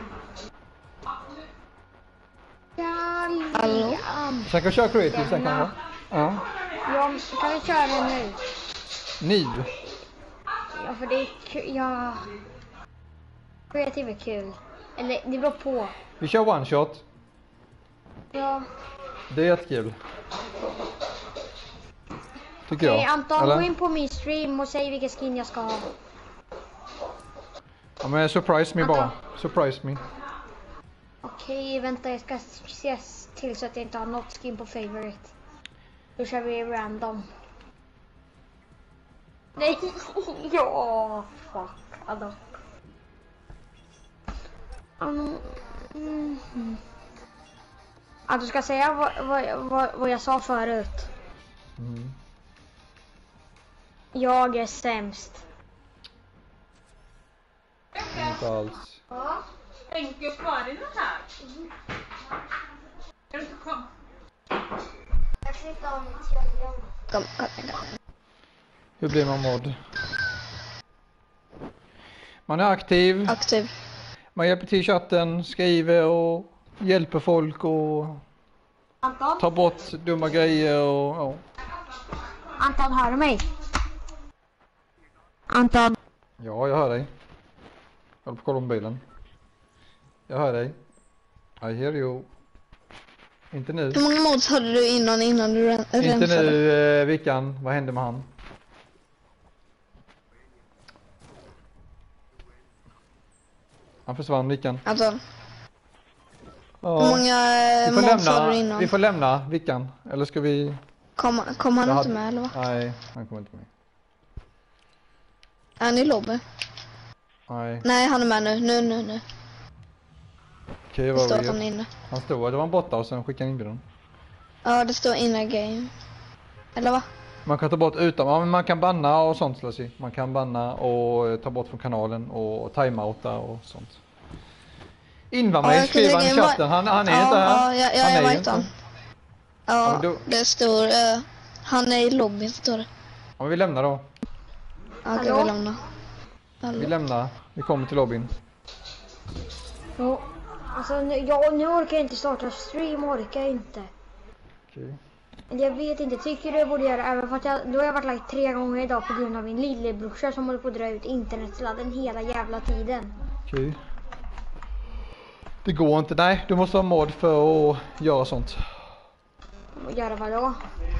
Sen kan vi köra creative sen kanske. Ja. Ja, kan vi köra den nu? Nu. Ja, för det är kul. Ja. Creative är kul. Eller, det beror på. Vi kör one shot. Ja. Det är jättekul. Tycker jag. Okej, Anton, eller? gå in på min stream och säg vilken skin jag ska ha. Ja, men surprise me Anton. bara. Surprise me. Okej, vänta, jag ska se till så att jag inte har något skin på favorite. Då kör vi random. Nej, ja, fuck, Adam. Att du ska säga vad jag sa förut. Mm. Jag är sämst. Inte alls. Ja. Tänker kvar i den här. Är du inte kom? Jag klickar av mitt Kom. Hur blir man mod? Man är aktiv. Aktiv. Man hjälper till i chatten, skriver och hjälper folk och Anton? tar bort dumma grejer och ja. Anton, hör du mig? Anton? Ja, jag hör dig. Jag håller på att kolla mobilen. Jag hör dig. I hear you. Inte nu. Hur många mods hade du innan du rensade? Inte nu, Vickan. Vad hände med han? Han försvann, Vickan. Alltså, Ja. hur många mods hade du innan? Vi får lämna Vickan. Eller ska vi... Kom han inte med eller vad? Nej, han kommer inte med. Är han i lobby? Nej. Nej, han är med nu. Okej, Det vad står vi att han gör. är inne. Han stod att det var en borta och sen skickade han inbjudan. Ja, det står inne game. Eller va? Man kan ta bort utan, ja, men man kan banna och sånt Slösy. Man kan banna och ta bort från kanalen och timeouta och sånt. Inva mig, jag skriv kunde han i lägga chatten, han är inte här. Ja, Han är jag ju vet han. inte. Ja, men då- det står... han är i lobbyn, står det. Ja, men vi lämnar då. Okej, Hallå? vi lämnar. Vi lämnar, vi kommer till lobbyn. Jo. Alltså, nu orkar jag inte starta stream, orkar jag inte. Okej. Jag vet inte, tycker du jag borde göra även för att då har jag varit like 3 gånger idag på grund av min lillebrorsa som håller på att dra ut internetsladden hela jävla tiden. Okej. Det går inte, nej. Du måste ha mod för att göra sånt. Göra vad då?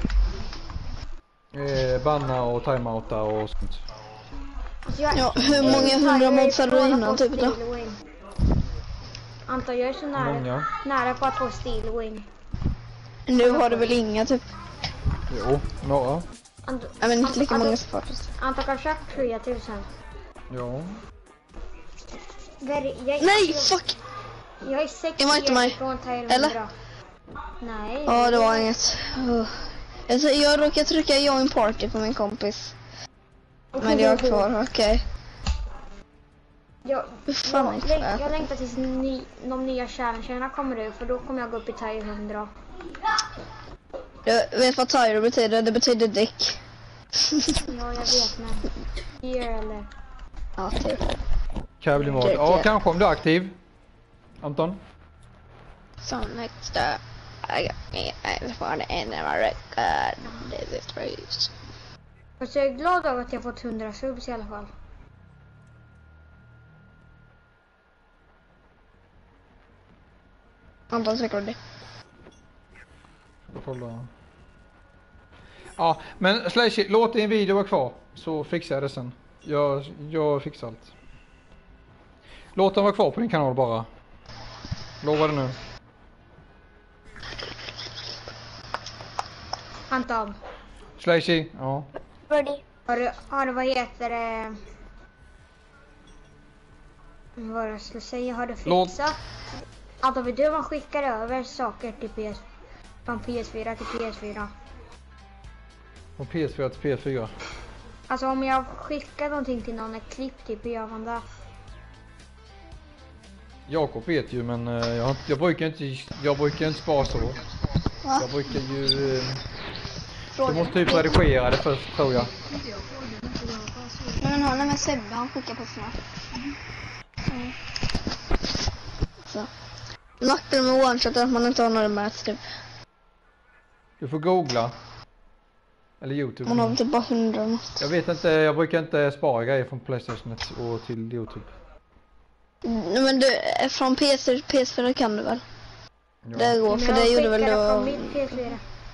Banna och timeouta och sånt. Alltså, Ja, hur många 100 mods hade du innan typ då? Anton, jag är så Många. nära på att få steel win. Nu har du väl inga typ? Jo, några. Anton, Nej, men inte lika många supporters. Anton kan köpa 3000. Ja. Nej, fuck! Jag är 6 Det var inte mig. från Thailand. Eller? Nej. Ja, det var inget. Alltså, jag råkade trycka join party på min kompis. Men jag är kvar, okej. Hur fan är det? Jag längtar tills de nya challengerna kommer ut, för då kommer jag gå upp i Thai 100. Du vet vad Tyro betyder? Det betyder däck. Ja, jag vet, men... Here eller... Ja, typ. Kan jag bli mod? Ja, kanske om du är aktiv. Anton? So next I got me I found it in my record. This is freeze. Fast jag är glad över att jag fått 100 subs i alla fall. Antons rekord. Ska kolla. Ja, men Slashy, låt din video vara kvar. Så fixar jag det sen. Jag fixar allt. Låt den vara kvar på din kanal bara. Lova det nu. Anton, Slashy, ja. har du vad heter det? Vad jag skulle säga, har du fixat? Alltså vill du man skickar över saker till från PS4 till PS4? Från PS4 till PS4? Alltså om jag skickar någonting till någon, ett klipp typ, hur gör man det? Jakob vet ju, men jag brukar inte spara så. Va? Jag brukar ju... Du måste typ redigera det först, tror jag. Men han är med Sebbe, han skickar på snart. Så. Nackdelen med one-shot är att man inte har några mats typ. Du får googla. Eller YouTube. Man har typ bara 100 något. Jag vet inte, jag brukar inte spara grejer från PlayStation och till YouTube. Men du, från PS4 kan du väl? Ja. Det går, för det gjorde väl från du... mitt PS4.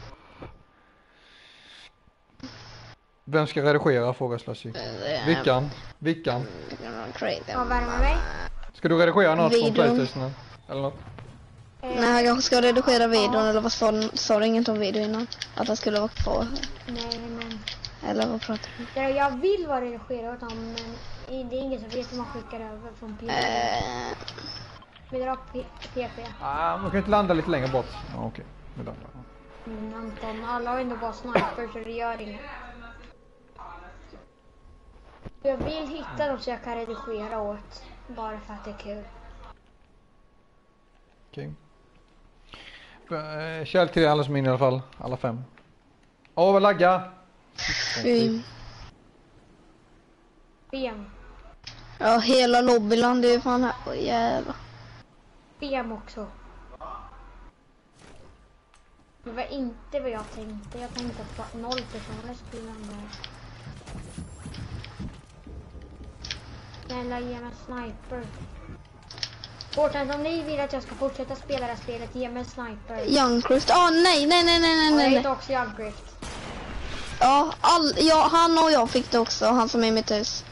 Vem ska redigera, frågar Slashy. Vickan? Ja, värmer mig. Ska du redigera något Videon. från PlayStation? Eller något? Nej, jag kanske ska redigera videon, eller vad sa du inget om video innan? Att den skulle vara kvar? Nej, men... Eller vad pratar du om? Jag vill vara redigerad åt honom, men det är ingen som vet hur man skickar över från PS4. Vi drar PP. Man kan inte landa lite längre bort. Ja, okej. Nu landar. Anton, alla har ändå bara sniper så det gör inget. Jag vill hitta dem så jag kan redigera åt. Bara för att det är kul. Okej. Kärl till alla som är inne i alla fall. Alla 5. Åh, vad lagga! Fy. BM. Ja, hela lobbyland är ju fan här. Åh, jävlar. BM också. Det var inte vad jag tänkte. Jag tänkte att 0 personer skulle landa. Snälla, ge mig sniper. Fortnite, om ni vill att jag ska fortsätta spela det här spelet, ge mig en sniper. Youngcraft. Nej. Jag heter också Youngcraft. Ja, han och jag fick det också, han som är i mitt hus.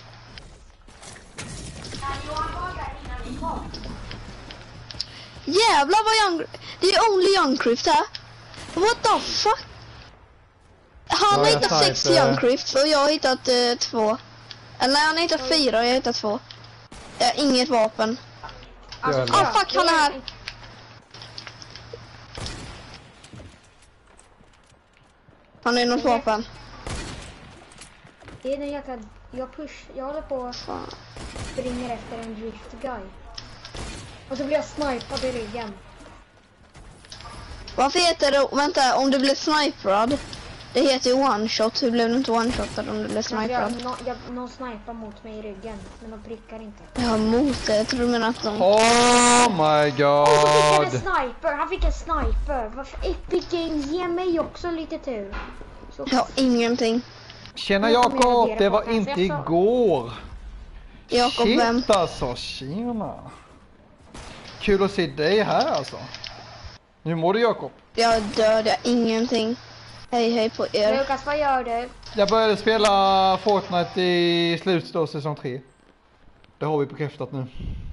Jävlar vad Youngcraft. Det är only Youngcraft här. What the fuck? Han har hittat 6 Youngcrafts och jag har hittat 2. Eller nej, han har hittat 4 och jag har hittat 2. Jag har inget vapen. Alltså, Fuck, han är här. Han är något vapen. Det är den jäkla... Jag håller på och springer efter en drift guy. Och så blir jag snipad i ryggen. Varför heter det... Vänta, om du blir sniperad. Det heter ju one shot. Hur blev du inte one shotad om du blev sniperad? Någon snipar mot mig i ryggen. Men de prickar inte. Ja, mot det. Jag tror du menar att de... Oh my god! Och så fick han fick en sniper. Varför Epic Games ger mig också lite tur. Så. Jag har ingenting. Tjena Jakob, det var inte igår. Jakob, vem? Shit alltså, tjena. Kul att se dig här alltså. Nu mår du Jakob? Jag är död, jag har ingenting. Hej på er. Lukas, vad gör du? Jag började spela Fortnite i slutet av säsong 3. Det har vi bekräftat nu.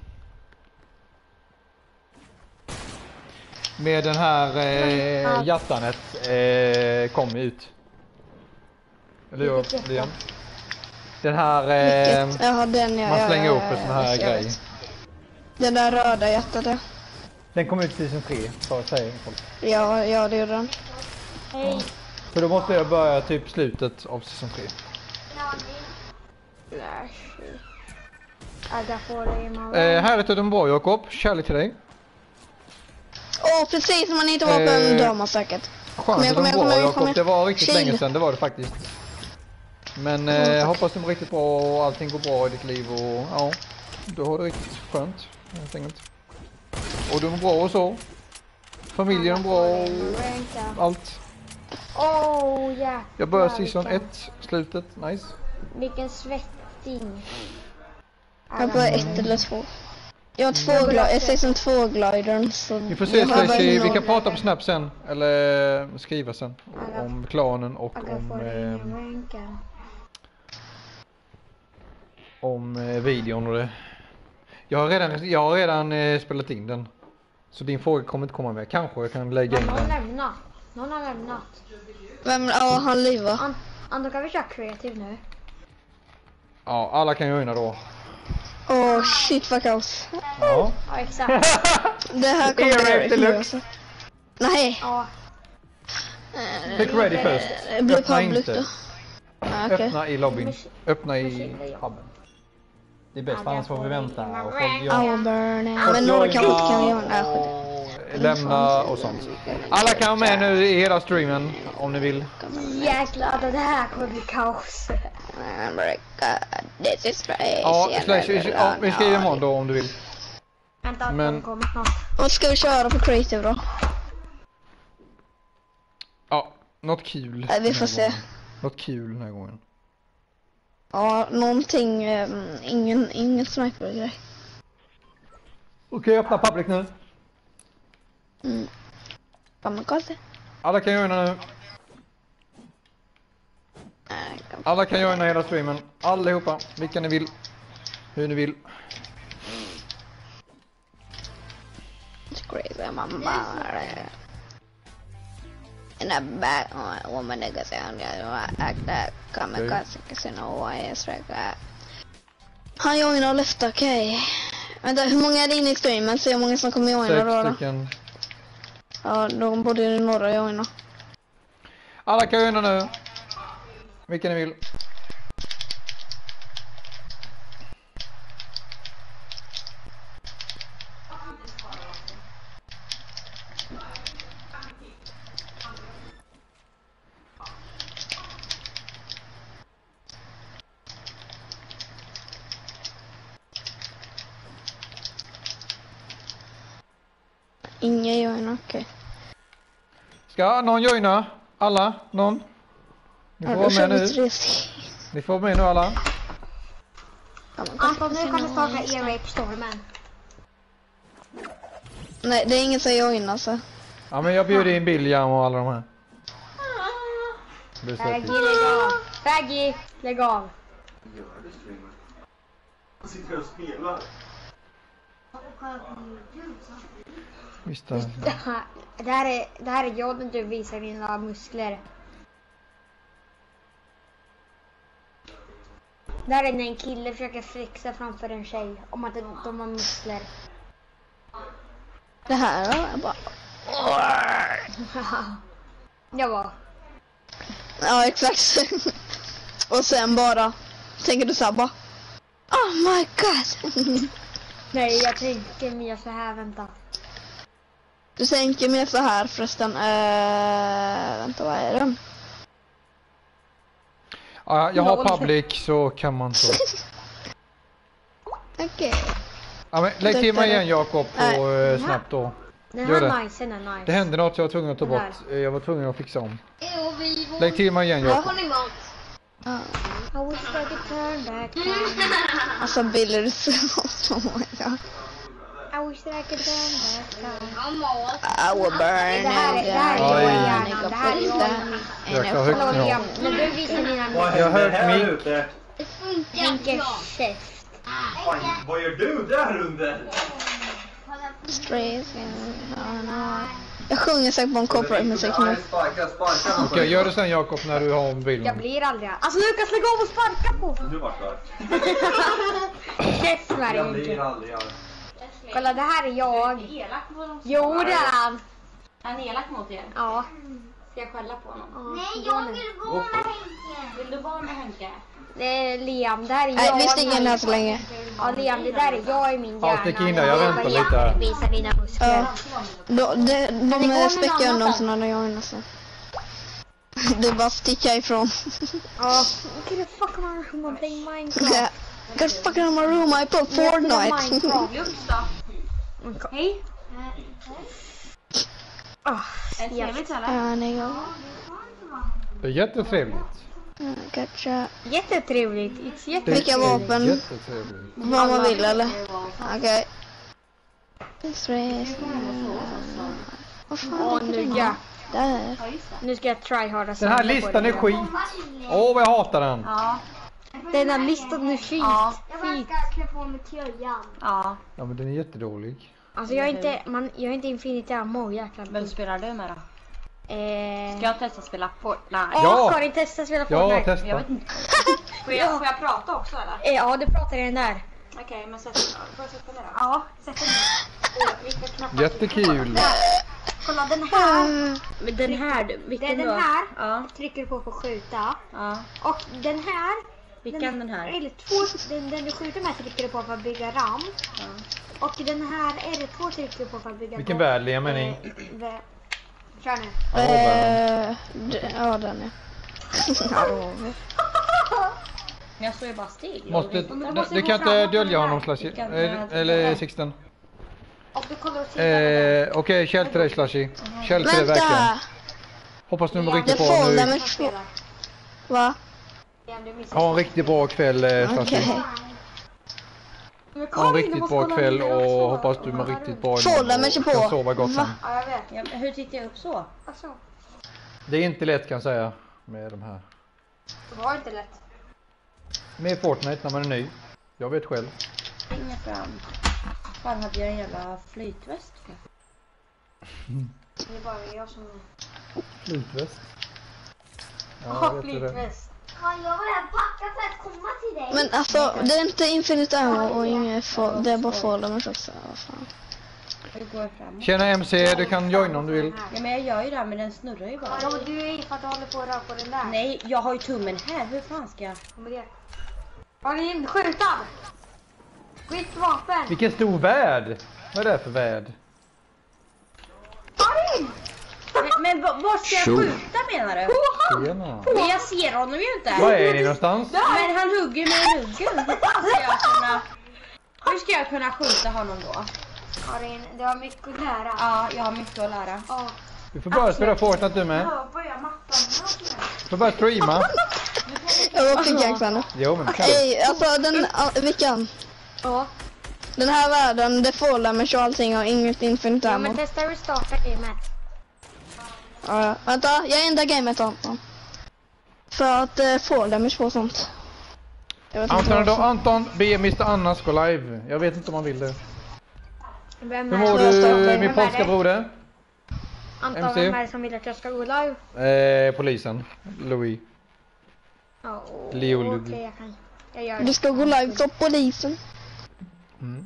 Med den här hjärtanet kom ut. Eller hur, Liam? Den här Jaha, den man slänger upp en sån här grej. Den där röda hjärtat. Den kom ut i säsong 3, så att säga. Ja, det gjorde den. Hej. Så då måste jag börja typ slutet av säsong 3. Härligt att du mår bra Jakob, kärlek till dig. Precis som man inte var på en dama säkert. Kom Skönt att du mår bra Jakob, det var riktigt länge sedan, det var det faktiskt. Men jag hoppas du mår riktigt bra och allting går bra i ditt liv och ja, du har det riktigt skönt helt enkelt. Och du mår bra och så. Familjen är bra och allt. Ja. Jag börjar säsong 1, slutet, nice. Vilken svetting. Jag börjar 1 eller 2. Jag har säsong 2 glidern. Så vi får se Stacy, vi kan prata på Snap sen. Eller skriva sen. Om klanen och om videon och det. Jag har redan spelat in den. Så din fråga kommer inte komma med. Kanske jag kan lägga in den. Någon har lämnat. Vem? Ja, han livar. Andra kan vi köra kreativ nu. Ja, alla kan joina då. Åh, shit vad kaos. Ja. Ja, exakt. Det här kommer Eric jag Deluxe. Nej. Ja. Pick ready först. Det blir Öppna public inte. då. Ja, okej. Öppna i lobbyn. Öppna i hubben. Det är bäst, annars får vi vänta och folk gör... Our burning. Men några kan inte kan göra det. Lämna och sånt. Alla kan vara med nu i hela streamen om ni vill. Jäklar, det här kommer bli kaos. This is crazy. Ja, ja, vi skriver imorgon då om du vill. Vänta, Men- de kommer snart. Vad ska vi köra för creative då? Ja, något kul. Nej, vi får den här se. gången. Något kul den här gången. Ja, någonting, ingen sniper-grej. Okej, öppna public nu. Kommer kolla. Alla kan joina nu. Alla kan joina hela streamen. Allihopa, vilka ni vill. Hur ni vill. It's crazy, mamma. In a back woman nigga sound act that come casino is like han joinar och left, okej. Vänta, hur många är det inne i streamen? Se hur många som kommer joina 6 då. stycken. Ja, då borde några joina. Alla kan joina nu. Vilka ni vill. Inga joina, okej. Ska någon joina? Alla? Någon? Ni får Ja, vara då kör med vi nu. 3. Ni får vara med nu alla. Anton, nu kan du starta E-Rape-stormen. Nej, det är ingen som joinar så. Ja, men jag bjuder in Billiam och alla de här. Det är så Raggy, fint. lägg av. Raggy, lägg av. Han sitter och spelar. Visst Det här är jag när du visar dina muskler. Där är när en kille försöker flexa framför en tjej om att de har muskler. Det här är bara... Jag var. Ja, exakt. Och sen bara... Tänker du såhär bara... Oh my god! Nej, jag tänker mer så här, vänta. Du tänker mer så här förresten. Vänta, vad är det? Ja, jag har public så kan man så. Okej. Ja, men lägg till mig igen Jakob och snabbt då. Den Gör här det. nice, den är nice. Det hände något jag var tvungen att ta Den här. bort. Jag var tvungen att fixa om. Lägg till mig igen Jakob. Ja. I wish I could turn back time. Alltså Billy, du ser så många. I wish that I could turn back time. I will burn Det här är Oj. jag hjärnan. Det här är jag. Jäkla högt Förlåt, nu. Liam. När du visar dina Vad muskler. händer hört här Mick. ute? Tänker käft. Vad gör du där under? Straight. Jag sjunger säkert på en copyright-musik nu. Sparka. Okej, gör det sen Jakob när du har mobilen. Jag blir aldrig... Alltså Lukas, lägg av och sparka på! Du var klar. Käft Jag Sverige. blir aldrig Kolla, det här är jag. Elak mot dem. Jo, det är han. Är han elak mot er? Ja. Ska jag skälla på honom? Nej, jag vill gå med Henke. Vill du vara med Henke? Det är Liam. Det här är Nej, jag. vi sticker in här så länge. Ja, Liam, det där är jag i min hjärna. Ja, stick in där, jag väntar lite här. Visa dina muskler. Ja. De späcker undan så när de joinar så. Du bara sticka ifrån. Ja. Get the fuck on my room and play Minecraft. Get fucking on my room, I play Fortnite. Lux då? Hej! Är det trevligt eller? Ja, nej, ja. Det är jättetrevligt. Gotcha. Jättetrevligt. It's jättetrevligt. Vilka vapen? Jättetrevligt. Vad man vill eller? Okej. Vad fan är Nu, det? ja. Där. Nu ska jag tryharda. Den här listan är skit. Åh, vad jag hatar den. Ja. Den här listan är skit. Ja. Skit. Klä på mig tröjan. Ja. Ja, men den är jättedålig. Alltså jag är inte Infinity Ammo, jäklar. Vem spelar du med då? Eh... Ska jag testa spela Fortnite? Ja. Karin, testa spela Ja, Fortnite. Jag testa. vet inte. Får jag prata också eller? Ja, du pratar i den där. Okej, men sätt den då. Får jag sätta den då? Ja, sätt den ner. Vilka knappar? Jättekul. Kolla den här. Men den här, vilken Den då? här Ja. trycker du på för att skjuta. Ja. Och den här. Vilken den här? Eller den du skjuter med trycker du på för att bygga ram. Ja. Och den här är det 2 trycker du på för att bygga. Vilken värld är man i? Kör nu. Ja, den är. Men jag står ju bara still. Det kan inte dölja honom Slashy. Eller Sixten. Och du kollar och Okej, käll till dig Slashy. Käll till dig verkligen. Vänta! Hoppas du mår Det riktigt bra får nu. dem Va? Ha en riktigt bra kväll Slashy. Okej. Ha en riktigt bra kväll och hoppas du mår riktigt bra Får de inte och på? kan sova gott sen. Ja, jag vet. Ja, hur tittar jag upp så? Alltså, Det är inte lätt kan jag säga med de här. det var inte lätt. Med Fortnite när man är ny. Jag vet själv. Ringa fram. Fan hade jag en jävla flytväst för? Det är bara jag som... Flytväst. Ja, flytväst. Ja, jag var packa för att komma till dig. Men alltså, det är inte Infinite Ammo och inget får, det är bara får dem också. Vad fan. Jag går fram. Tjena MC, du kan joina om du vill. Ja, men jag gör ju det, men den snurrar ju bara. Ja, men du är för att du håller på att röra på den där. Nej, jag har ju tummen här. Hur fan ska jag? Kom med det. Karin, skjuta! Skjut vapen! Vilken stor värld! Vad är det för värld? Karin! Men var ska jag skjuta menar du? Tjena. Men jag ser honom ju inte. Var är ni någonstans? Men han hugger mig i ryggen. Hur ska jag kunna skjuta honom då? Karin, du har mycket att lära. Ja, jag har mycket att lära. Ja. Du får börja spela Fortnite du med. Börja mattan. Du får börja streama. Jag var pickaxe nu. Jo men kan du. Ej, alltså vilken? Ja. Den här världen, det får damage och allting och inget Infinite Ja, Ammo. men testa restarta gamet. Ja, vänta, jag ändrar gamet Anton. För att få damage på sånt. Jag vet inte Anton, då, varför. Anton, be Mr. Annas gå live. Jag vet inte om han vill det. Vem Hur mår du min polska broder? Anton, MC? vem är det som vill att jag ska gå live? Polisen. Louis. Ja, Leo. okej, jag kan. Jag gör Du det. ska gå live till polisen. Mm.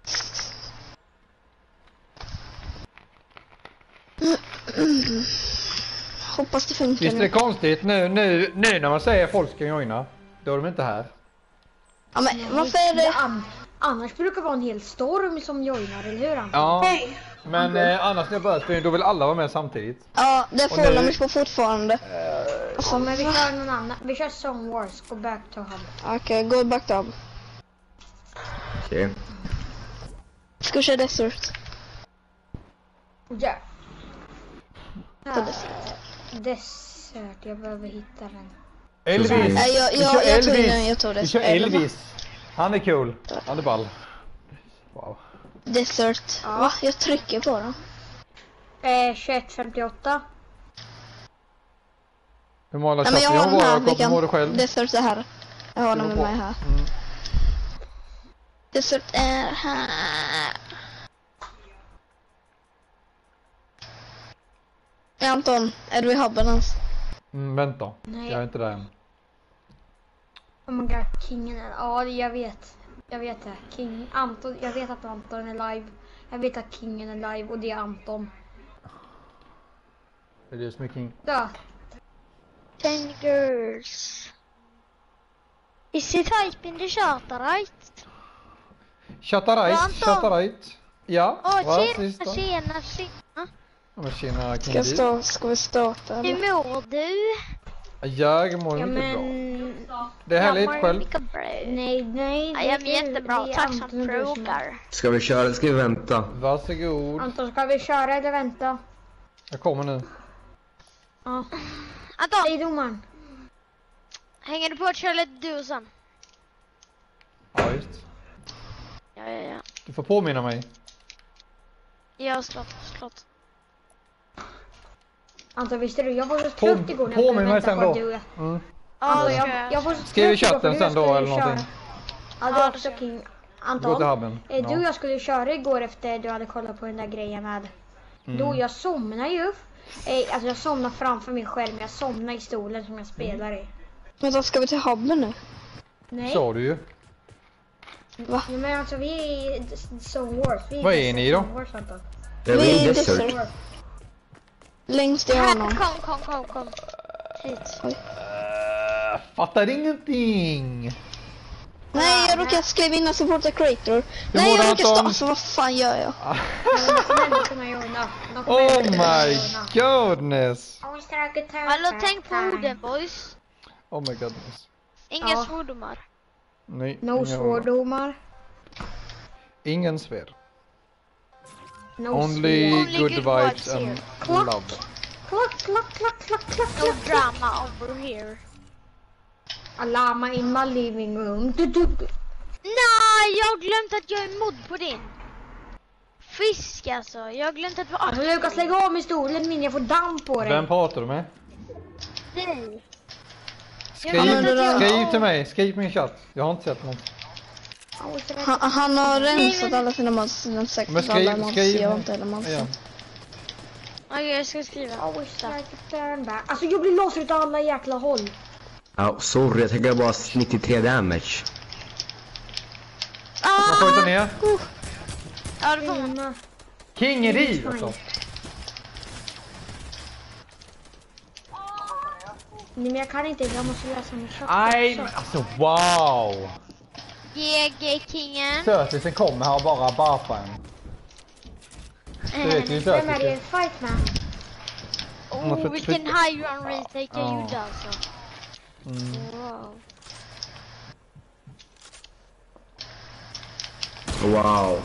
Hoppas det funkar Visst är det konstigt nu när man säger att folk ska joina. Då är de inte här. Ja, men varför är det? Annars brukar det vara en hel storm som joinar, eller hur Anton? Ja. Men annars när jag börjar spela då vill alla vara med samtidigt. Ja, det Och får nu- damage på fortfarande. Ja, men vi kör någon annan. Vi kör Song Wars. Go back to hub. Okej, gå back up. Okej. Ska vi köra Desert? Ja. På Desert. Desert. Jag behöver hitta den. Elvis. Nej, jag tog den, jag tog Vi det. kör Elvis. Han är cool. Han är ball. Wow. Desert. Ja. Va? Jag trycker på den. 21:58. Hur många Nej, men jag har den här. Hur mår du själv? Desert är här. Jag har den med mig här. Mm. Desert är här. Anton, är du i hubben ens? Vänta. Nej. Jag är inte där än. Oh my god, kingen är... Ja, jag vet. Jag vet det. King... Anton... Jag vet att Anton är live. Jag vet att kingen är live och det är Anton. Det är du som är king. Ja. 10 girls. Is it hyping the charterite? Chattarait, Anton. chattarait. Ja, Åh, vad tjena, sist då? tjena. Ja, men tjena Ska, King D. ska vi starta? Hur Eller? mår du? Jag mår Ja, mycket bra. men... Det är härligt Jag mår själv. mycket bra. Nej. Ja, jag mår jättebra. det är Tack Anton som och du som- frågar. Ska vi köra eller ska vi vänta? Varsågod. Anton, ska vi köra eller vänta? Jag kommer nu. Ja. Anton, Hej domaren. hänger du på att köra lite du sen? Ja, just. Ja. Du får påminna mig. Ja, slott. Anton, visste du? Jag var så trött igår när jag Påminn mig vänta sen på då. att du... Mm. Alltså, jag var så Skriv i trött igår chatten för sen du då skulle eller köra. någonting. Ja, det var också King. Gå till Anton, hubben. du och jag skulle köra igår efter du hade kollat på den där grejen med. Då jag somnade ju. Alltså jag somnade framför min skärm. Jag somnade i stolen som jag spelar i. Men då ska vi till hubben nu? Nej. Sa du ju. Va? Ja, men alltså vi är i Zone Wars. Vad är ni då? Det är Vi är i i Desert. Desert. Längst i hörnan. Kom. Hit. Fattar ingenting. Nej, jag råkade skriva in och supporta creator. Nej, mår jag du, råkade Anton? Alltså vad fan gör jag? Oh my goodness. Hallå, tänk på orden, boys. Oh my goodness. Inga svordomar. Nej. No svordomar. Ingen svär. No Only svär. good vibes and love. No drama over here. Alarma in my living room. Nej, jag har glömt att jag är mod på din. Fisk alltså, jag har glömt att vara Alltså Lukas, lägg av med stolen min, jag får damm på dig. Vem pratar du med? dig. Skriv till mig, skriv min chatt. Jag har inte sett något. Han har rensat alla sina mods. Men Säkert skriv, alla mods. skriv. Jag har inte alla mods. Ja. Okej, jag ska skriva. Alltså jag blir loss utav alla jäkla håll. Ja, sorry, jag tänker bara 93 damage. Man får inte ner. Ja, det får man. King är det alltså. Nej, men jag kan inte, jag måste läsa min chatt. Nej, men alltså wow. GG-kingen. Sötisen kommer här och bara barfar en. Du vet ju Vem är det sötisen. en fight med? Vilken high run retake jag gjorde alltså. Wow.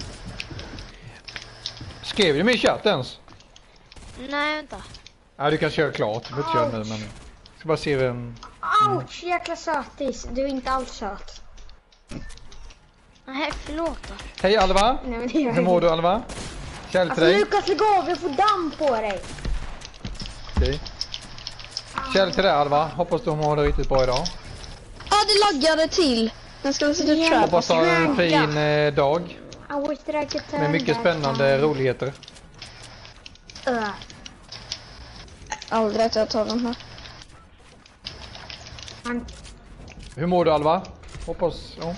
Skrev du min chatt ens? Nej, vänta. Ja, du kan köra klart. Du behöver inte köra nu, men... Jag ska bara se vem... Ouch, jäkla sötis. Du är inte alls söt. Nej, förlåt då. Hej Alva. Nej, men det gör Hur mår du Alva? Kärlek Alltså till dig. Lukas, lägg av, jag får damm på dig. Okej. Kärlek till dig Alva. Hoppas du mår det riktigt bra idag. Ja, det laggade till. Jag skulle sätta ut trap. Hoppas du har en fin dag. I wish that I could turn Med mycket back spännande time. roligheter. Aldrig att jag tar den här. Hur mår du Alva? Hoppas... Ja.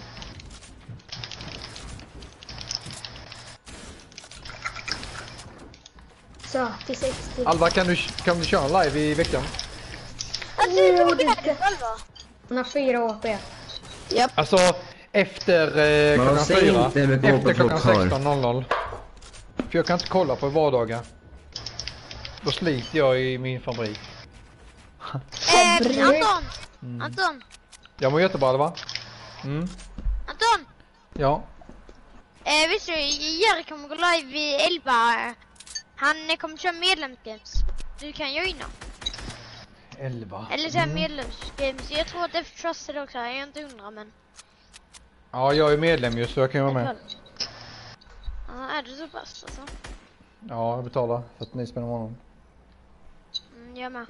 Sötis 60. Alva, kan du köra live i veckan? Alltså, hur låg är det själva? Hon har 4 HP. Japp. Alltså, efter Man klockan säger 4. inte hur mycket Efter hoppas klockan folk har. 16.00. För jag kan inte kolla på vardagar. Då sliter jag i min fabrik. Anton! Jag mår jättebra Alva. Anton! Ja. Visst du, Jerry kommer gå live i 11. Han kommer köra medlemsgames. Du kan joina. 11. Eller så här medlemsgames. Jag tror att det är för trusted också. Jag är inte undra, men... Ja, jag är medlem just så jag kan vara med. Ja, är du så pass alltså? Ja, jag betalar 49 spänn om månaden. Jag med.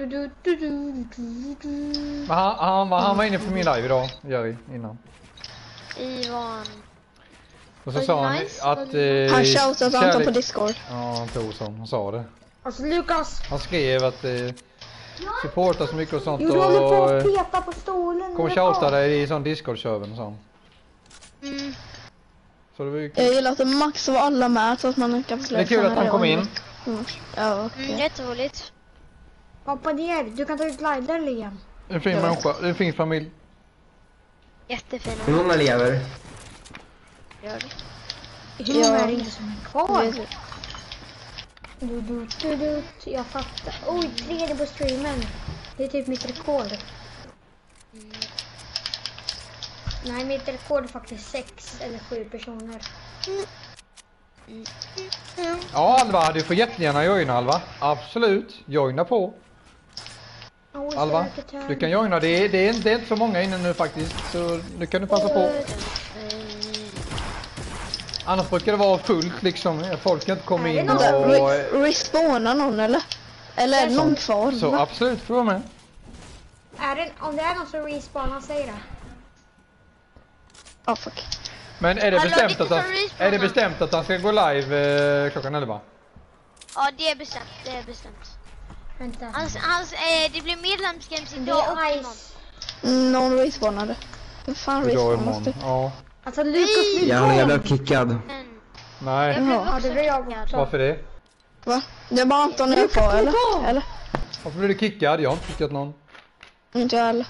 Men han var inne på min live idag, Jerry, innan. Ivan. Och så sa han att... Han shoutat Anton på Discord. Ja, han tog sån. Han sa det. Alltså Lukas. Han skrev att supporta så mycket och sånt. Jo, du håller på att Och peta på stolen. kommer shouta dig i sån Discord-server och sånt. Så det var ju kul. Jag gillar att det max var alla med så att man kan Det är kul att han kom in. Ja, okej. Jätteroligt. Pappa ner, du kan ta ut glider Liam. En fin människa, en fin familj. Jättefina. Hur många lever? Gör det. Hur många är det inte som är kvar? Jag fattar. Oj, 3 på streamen. Det är typ mitt rekord. Nej, mitt rekord är faktiskt 6 eller 7 personer. Ja Alva, du får jättegärna joina Alva. Absolut, joina på. Alva, du kan joina. Det är inte så många inne nu faktiskt. Så nu kan du passa på. Annars brukar det vara fullt liksom. Folk kan inte komma in och... Respawna någon eller? Eller är det någon kvar? Så absolut, får vara med. Om det är någon som respawnar, säger det. Oh, fuck. Men är det bestämt att han ska gå live klockan 11? Ja, det är bestämt. Det är bestämt. Vänta. Det blir medlemsgames idag och imorgon. Någon respawnade. Vad fan Idag respawnade? imorgon. Ja. Alltså Lukas blir Jag blev kickad. Nej. Ja, det blir jag också. Varför det? Va? Det är bara Anton och jag kvar, eller? Varför blev du kickad? Jag har inte kickat någon. Inte jag heller.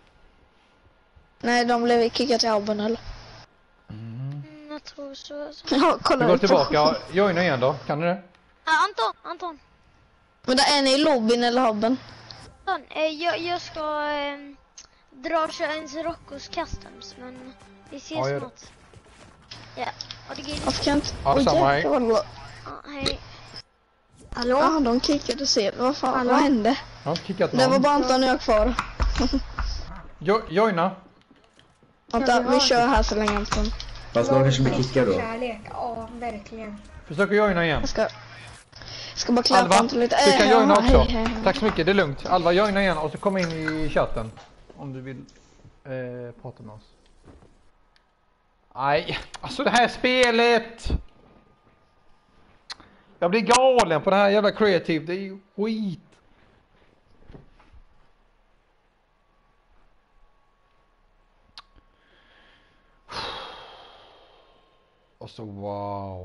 Nej, de blev kickade till Alban, eller? Jag tror så. Ja, kolla Du går ut. tillbaka. Joina igen då. Kan du det? Anton. Men där är ni i lobbyn eller hobben? Anton, jag ska dra och köra en Roccos customs, men vi ses Ja, gör det. snart. Ja, och det går Varför kan inte... Ja, detsamma, hej. Ja, hej. Hallå? Ja, de kickade sig. Vad fan, Hallå? vad hände? Jag har inte kickat Det var någon. bara Anton och jag kvar. Joina. Vänta, vi kör här så länge Anton. Fast någon kanske blir kickad då. Kärlek, ja verkligen. Försök att joina igen. Jag ska bara klappa Alva, Anton lite. du kan joina också. Hej. Tack så mycket, det är lugnt. Alva, joina igen och så kom in i chatten. Om du vill prata med oss. Nej, alltså det här spelet. Jag blir galen på det här jävla creative. Det är ju skit. Och så wow.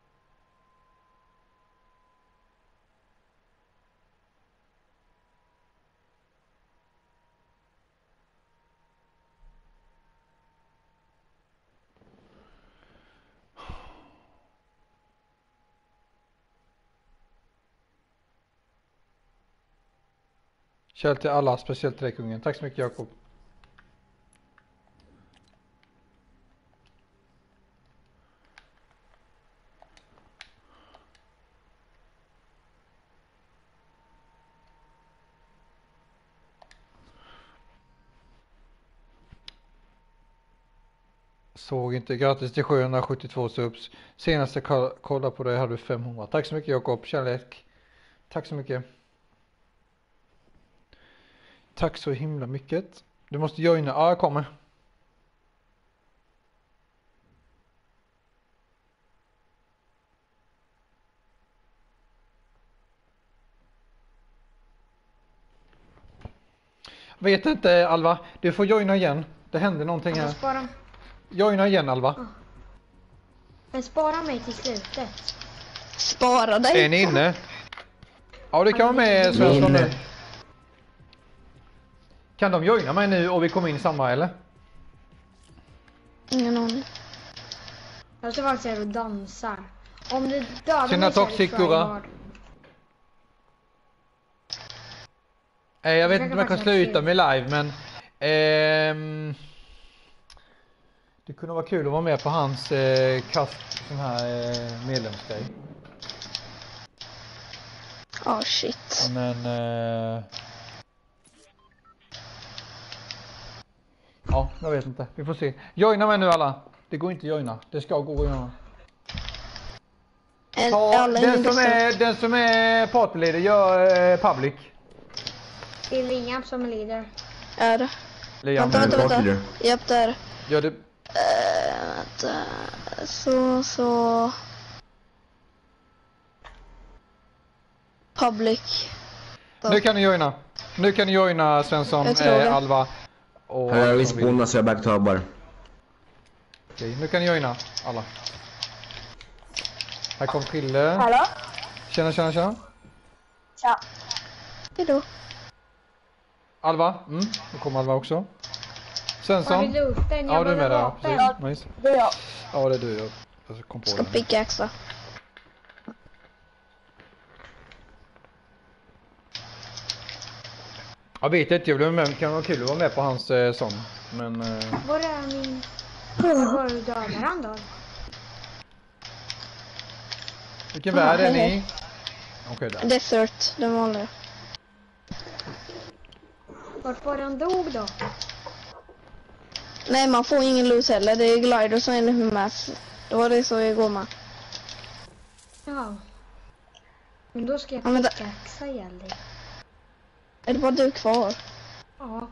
Kör till alla, speciellt till dig kungen. Tack så mycket Jakob. Såg inte, grattis till 772 subs. Senaste kolla på det hade du 500. Tack så mycket Jakob, kärlek. Tack så mycket. Tack så himla mycket. Du måste joina, ja jag kommer. Vet inte Alva, du får joina igen. Det händer någonting här. Spara. Joina igen Alva. Men spara mig till slutet. Spara dig. Är ni inne? Ja, du kan vara med Svensson nu. Kan de joina mig nu och vi kommer in samma eller? Ingen aning. Jag ska faktiskt säga att dansar. Om du dödar Tjena, mig så är det Toxic, Gurra. tryhard. Jag vet inte om jag kan sluta med live men det kunde vara kul att vara med på hans sån här medlemsgrej. Oh shit. Men ja, jag vet inte. Vi får se. Joina mig nu alla. Det går inte att joina. Det ska gå att joina. Den som är partyleader gör public. Det är Liam som är leader. Är det? Liam, Vänta. Japp, det är det. gör det. Vänta. Så. Public. Nu kan ni joina Svensson, Jag tror det. Alva och Här är respawna så jag backtabbar. Okej, nu kan ni joina alla. Här kom Krille. Hallå? Tjena. Tja. Hejdå. Alva, nu kommer Alva också. Har Svensson. du luften? Ja, du är med där, vapen. precis. Nice. Det är jag. Ja, det är du. Jag kom på Ska det. pickaxa. Jag vet inte, jag blev med. Det kan vara kul att vara med på hans sång. Men Var är min... Var du dödar han då? vilken värld är ni? Okej, där. Desert, den vanliga. Vart var han dog då? Nej, man får ingen loot heller. Det är glider som är med. Det var det så igår med. Ja. Men då ska jag Ja, men pickaxa ihjäl dig. Är det bara du kvar? Ja.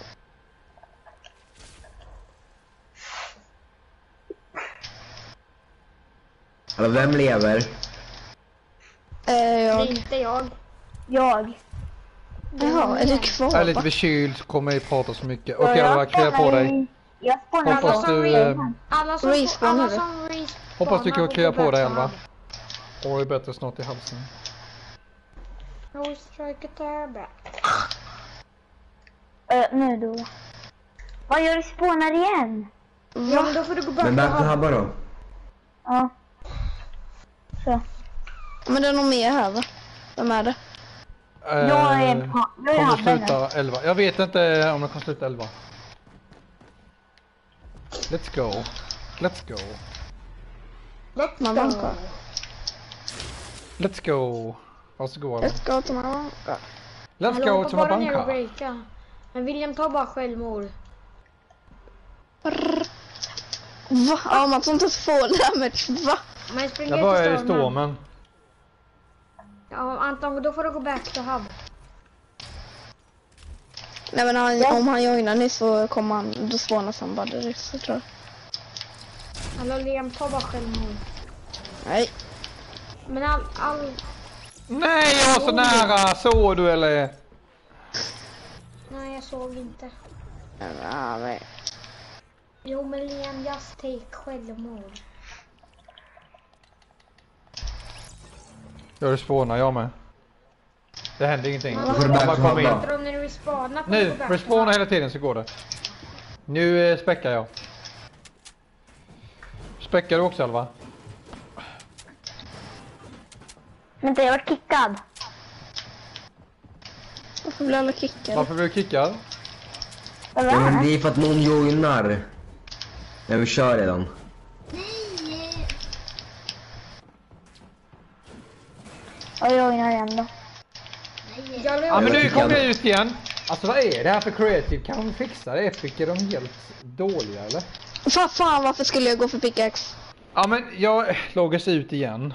Alltså, vem lever? Det är Jag. inte jag. Jag. Jaha, är du kvar? Jag är lite va? förkyld, så kommer jag prata så mycket. Okej, Alva, klä på dig. Jag spånar Hoppas alla som respawn. Hoppas du kan klä på dig, Elva. Och är bättre snart i halsen. No strike back. Nu då. Vad gör du, spånar igen? Ja, men då får du gå back. Men back på Habba då? Ja. Så. Men det är nog mer här, va? Vem är det? Jag är kommer sluta 11. Jag vet inte om jag kan sluta 11. Let's go. Let's go. Let's go. Varsågod. Let's go to my banka. Let's go to my banka. Men William tar bara självmord. Va? Ja, man tar inte full damage, va? Jag börjar i stormen. Ja, Anton, då får du gå back to hub. Nej, men om han joinar nu så kommer han, då spånas han bara direkt, så tror jag. Hallå, Liam, ta bara självmord. Nej. Men all... Nej, jag var så nära. Såg du eller? Nej, jag såg inte. Nej. Jo, men Liam, just take självmord. Jag respawnar jag med. Det händer ingenting. Nu, respawna hela tiden så går det. Nu späckar jag. Späckar du också, Alva? Men jag har varit kickad. Varför blir alla kickade? Varför blir du kickad? Ja, men det är för att någon joinar. När vi kör redan. Och joinar igen då. Ja, men nu kommer jag ut igen. Alltså vad är det här för creative? Kan de fixa det? Epic, är de helt dåliga eller? Fan, varför skulle jag gå för pickaxe? Ja, men jag loggas ut igen.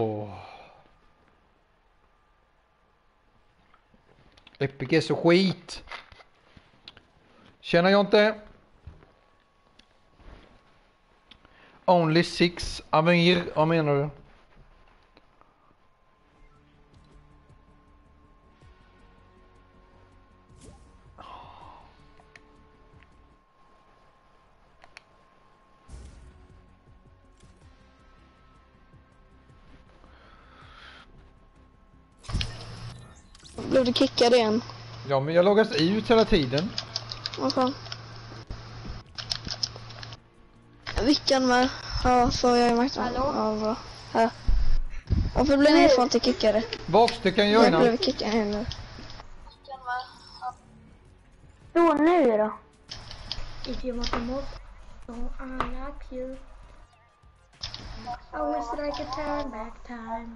Epic är så skit. Känner jag inte. Only 6 Amir, vad menar du? Blev du kickad igen? Ja, men jag loggas ut hela tiden. Okej. Vilken med? Ja, så jag är märkt. Ja, bra. Här. Varför blir ni fan till kickade? Vox, du kan joina. Jag blev kickad här nu. Så nu då? If you want to move, so I like you. Always like a turn back time.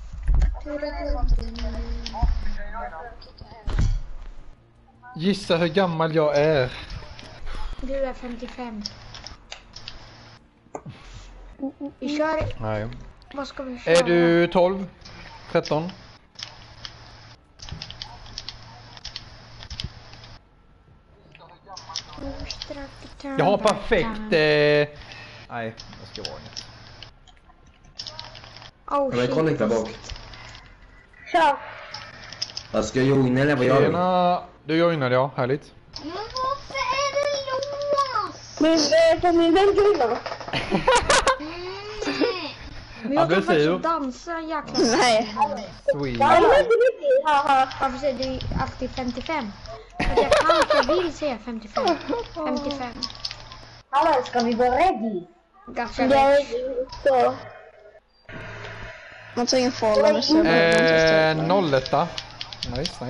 Gissa hur gammal jag är. Du är 55. Vi kör. Nej. Vad ska vi köra? Är du 12? 13? Jag har perfekt... Nej, jag ska vara inget. Kan jag connecta bak? Kör! Jag ska joina eller vad gör du? Du joinade, ja. Härligt. Men varför är det låst? Men kan ni väl joina? Men jag kan faktiskt dansa, jäklar. Nej. Sweet. Varför säger du alltid 55? För jag kan inte, jag vill säga 55. 55. Hallå, ska vi gå ready? Ganska rätt. Så. Man tar ingen fall eller så. 01. Nice.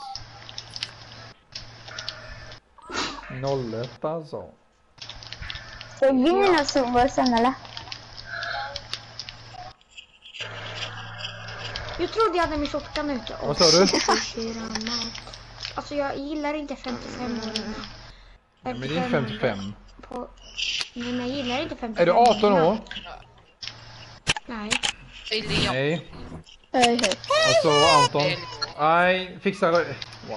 01 alltså. Ska vi vinna server sen eller? Jag trodde jag hade min shotgun ute. Vad sa du? Alltså jag gillar inte 55. Nej, men det är 55. Nej, men jag gillar inte 55. Är du 18 år? Nej. Nej. Hej. Alltså Anton. Nej, fixa det. Wow.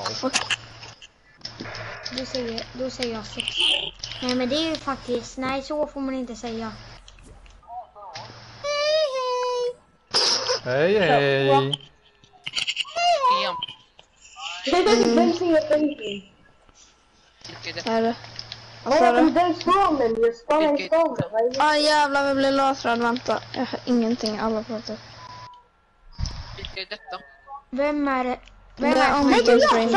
Då säger jag 6. Nej, men det är ju faktiskt... Nej, så får man inte säga. Hej. Är det? Jävlar, vi blir lasrad. Vänta, jag har ingenting. Alla pratar. Vilka är detta? Vem är det? Det är omståndsstring.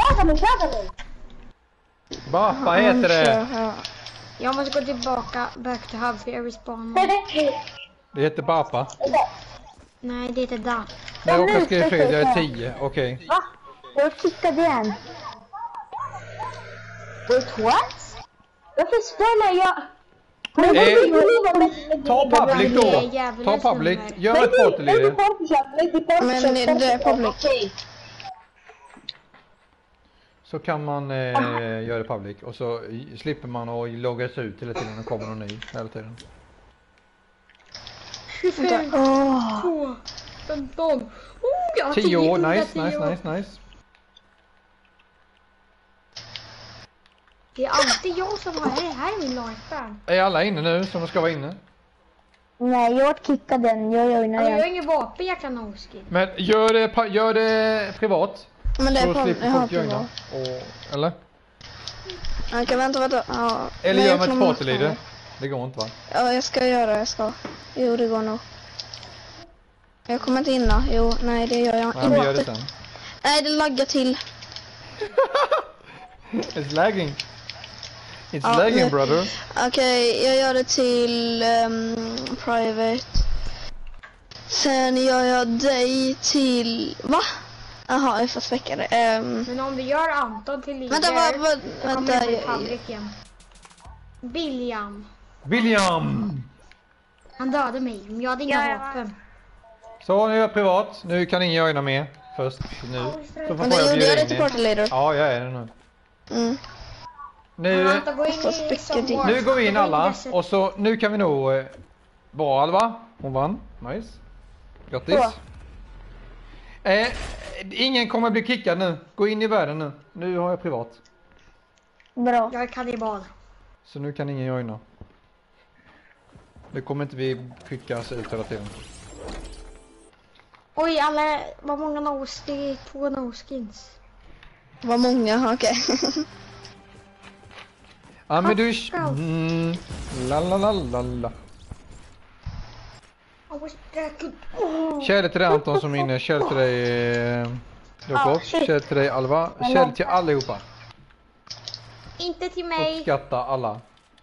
Vad heter det? Jag måste gå tillbaka. Back to hub för jag respawn. Det heter Bapa. Nej, det heter Da. Nej, jag råkar skriva fel. Jag är 10. Okej. Va? Jag kickade igen. Wait, what? Varför spelar jag? Ta public då. Ta public. Gör ett partyleader. Men det är public. Så kan man göra det public. Och så slipper man att logga sig ut hela tiden och kommer någon ny hela tiden. 25, 2, 15. Jag har 10 år, nice. nice. Det är alltid jag som har det här i min lifespan. Är alla inne nu som de ska vara inne? Nej, jag kickade den. Jag jag har ingen vapen, jag kan no-skin. Men gör det privat. Men det är så slipper folk joina. Eller? Okej, vänta. Ja. Eller gör med ett partyleader. Det går inte, va? Ja, jag ska göra, Jo, det går nog. Jag kommer inte in då. Jo, nej, det gör jag inte. Ja, men gör det sen. Nej, det laggar till. It's lagging. It's lagging, brother. Okej, jag gör det till private. Sen gör jag dig till... Va? Jaha, jag får späcka det. Men om du gör Anton till leader... Vänta. William. Han dödade mig, men jag hade inga vapen. Så, nu är jag privat. Nu kan ingen joina med. Först, nu. Så Men det gjorde jag det till partyleader. Ja, jag är det nu. Nu går vi in alla. Och så, nu kan vi nog... Bra, Alva. Hon vann. Nice. Grattis. Ingen kommer bli kickad nu. Gå in i världen nu. Nu har jag privat. Bra. Jag är kannibal. Så nu kan ingen joina. Nu kommer inte vi skickas ut hela tiden. Oj, alla... Vad många nos? Det är 2 no-skins. Vad många? Okej. Ja, men du... La. Kärlek till dig Anton som är inne. Kärlek till dig Jakob. Kärlek till dig Alva. Kärlek till allihopa. Inte till mig. Uppskatta alla.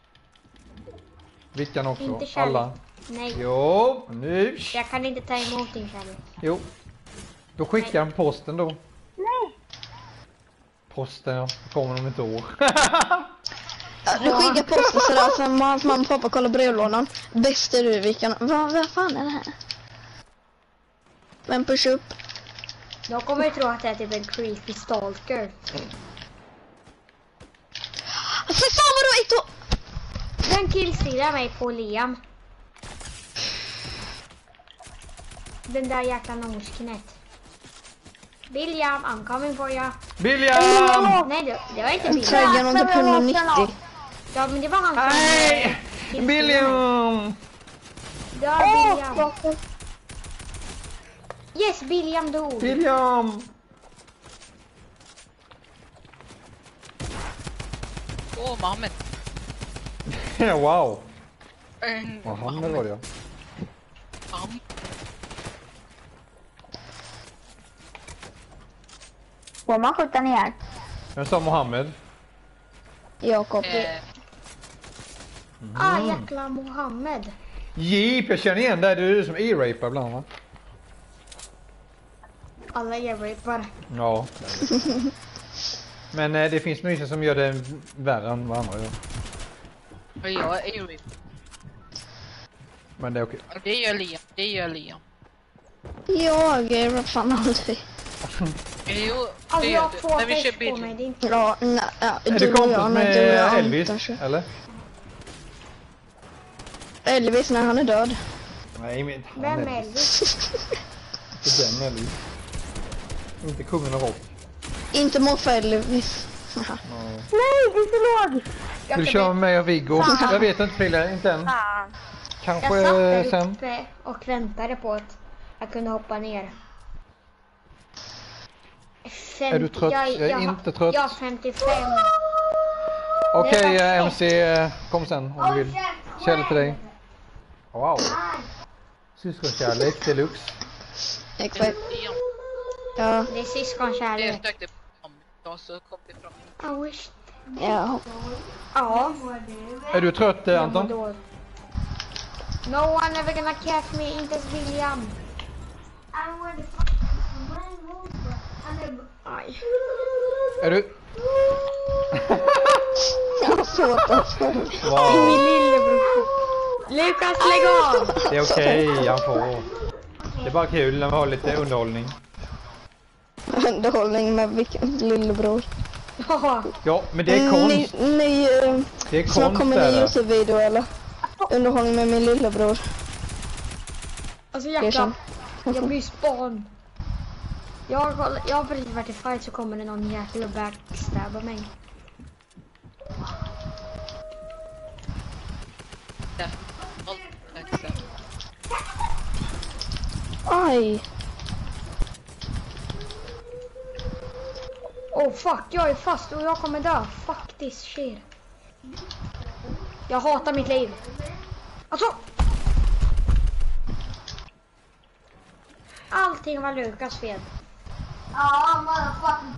Vilken också. Inte kärlek. Alla. Nej. Jo, nu. Jag kan inte ta emot din kärlek. Jo. Då skickar han posten då. Nej. Posten, ja. Kommer om ett år. Du skickar posten sådär så mamma och pappa kollar brevlådan. Bäst är du, vilken... Vad fan är det här? Vem pushar upp? Jag kommer ju tro att det är typ en creepy stalker. Fy fan vad du är då! Den killstillar mig på Liam. Den där jäkla noskinet. William, I'm coming for you. William! Nej, det var inte William. Trigger någon typ 190. Ja, men det var han som... Nej! William! Det var William. Yes, William dog. William! Mohammed. Wow. Mohammed var det, ja. Får man skjuta ner? Vem sa Mohammed? Jakob. Jäkla Mohammed. Jeep, jag känner igen dig. Du är som e-rapar bland annat. Alla e-rapar. Ja. Men det finns mycket som gör det värre än vad andra gör. Och jag är ju... Men det är okej. Det gör Liam. Jag är fan aldrig. Jo, alltså jag har 2 när vi kör bil. mig, det är inte... Ja, nej, är du kompis med Elvis, eller? Elvis när han är död. Nej, men vem är Elvis? Inte den Elvis. Inte kungen av rock. Inte morfar Elvis. Nej, det är så låg. Du kör med mig och Viggo. Jag vet inte, Frille, inte än. Kanske jag sen. Jag satt uppe och väntade på att jag kunde hoppa ner. Är du trött? Jag är inte trött. Jag är 55. Okej, MC, kom sen om du vill. Kärlek till dig. Wow. Syskonkärlek deluxe. Exakt. Ja. Det är syskonkärlek. Det stökte på så kom det fram. I wish. Ja. Ja. Är du trött, Anton? No one ever gonna catch me, inte ens William. Aj. Är du... Jag har svårt att Wow. Min lillebror. Lukas, lägg av! Det är okej, han får. Det är bara kul när man har lite underhållning. Underhållning med vilken lillebror. Ja, men det är konst. Det är konst. Snart kommer en YouTube-video eller? Underhållning med min lillebror. Alltså jäklar, jag blir span. Jag har precis varit i fight så kommer det någon jäkla backstabba mig. Aj. Oh fuck, jag är fast och jag kommer dö. Fuck this shit. Jag hatar mitt liv. Alltså. Allting var Lukas fel. Ja, motherfucking.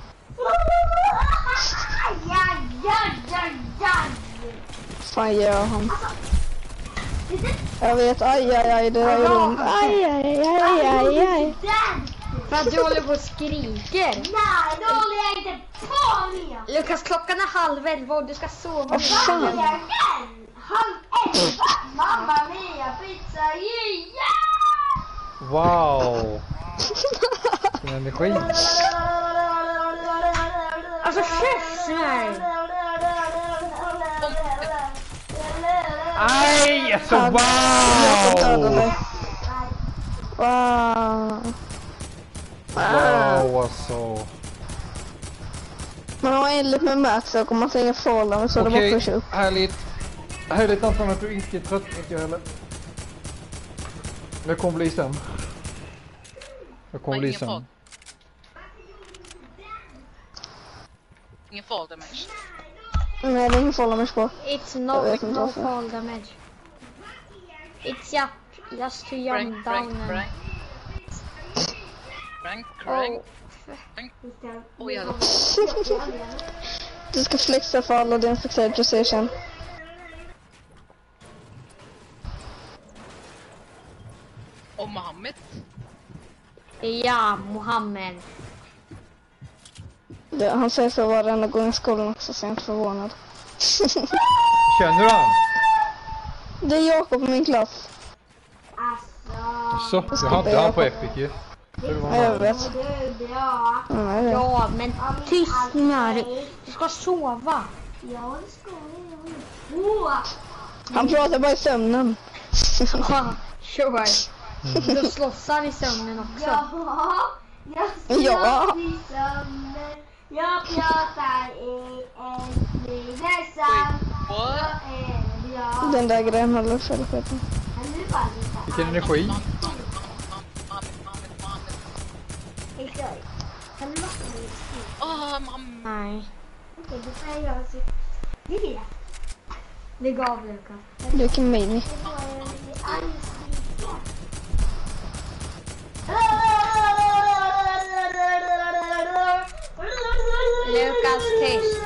Fan gör han? Jag vet, aj, det där är dumt. Aj. För att du håller på och skriker. Nej, då håller jag inte på med. Lukas, klockan är 22:30 och du ska sova. Vad fan? 22:30. Mamma mia, pizzeria! Wow. Vilken energi. Alltså käften. Aj, alltså wow. Wow. Wow, alltså. Man har enligt med Max och om man slänger fallen så det bara pushar upp. Härligt. Härligt Anton att du inte är trött, inte jag heller. Det kommer bli sen. Det kommer bli sen. Ingen fall damage. Nej, det är ingen fall damage på. It's no fall damage. It's just to jump down. Crank. Oh jävlar. Du ska flexa för alla din fixade precision. Och Mohammed? Ja, Mohammed. Han säger så varenda gång i skolan också, så jag är inte förvånad. Känner du han? Det är Jakob på min klass. Så, jag hade han på Epic ju. Ja, jag vet. Ja, men tyst nu. Du ska sova. Ja, det ska jag. Han pratar bara i sömnen. Sure. Då slåss han i sömnen också. Ja, jag slåss i sömnen. Jag pratar i en minnesam. Den där grejen håller för skiten. Vilken energi. Kan du låta mig? Mamma. Nej. Okej, då får jag göra så. Det vill jag. Det gav Lukas. Du kan mini. Lukas, tyst.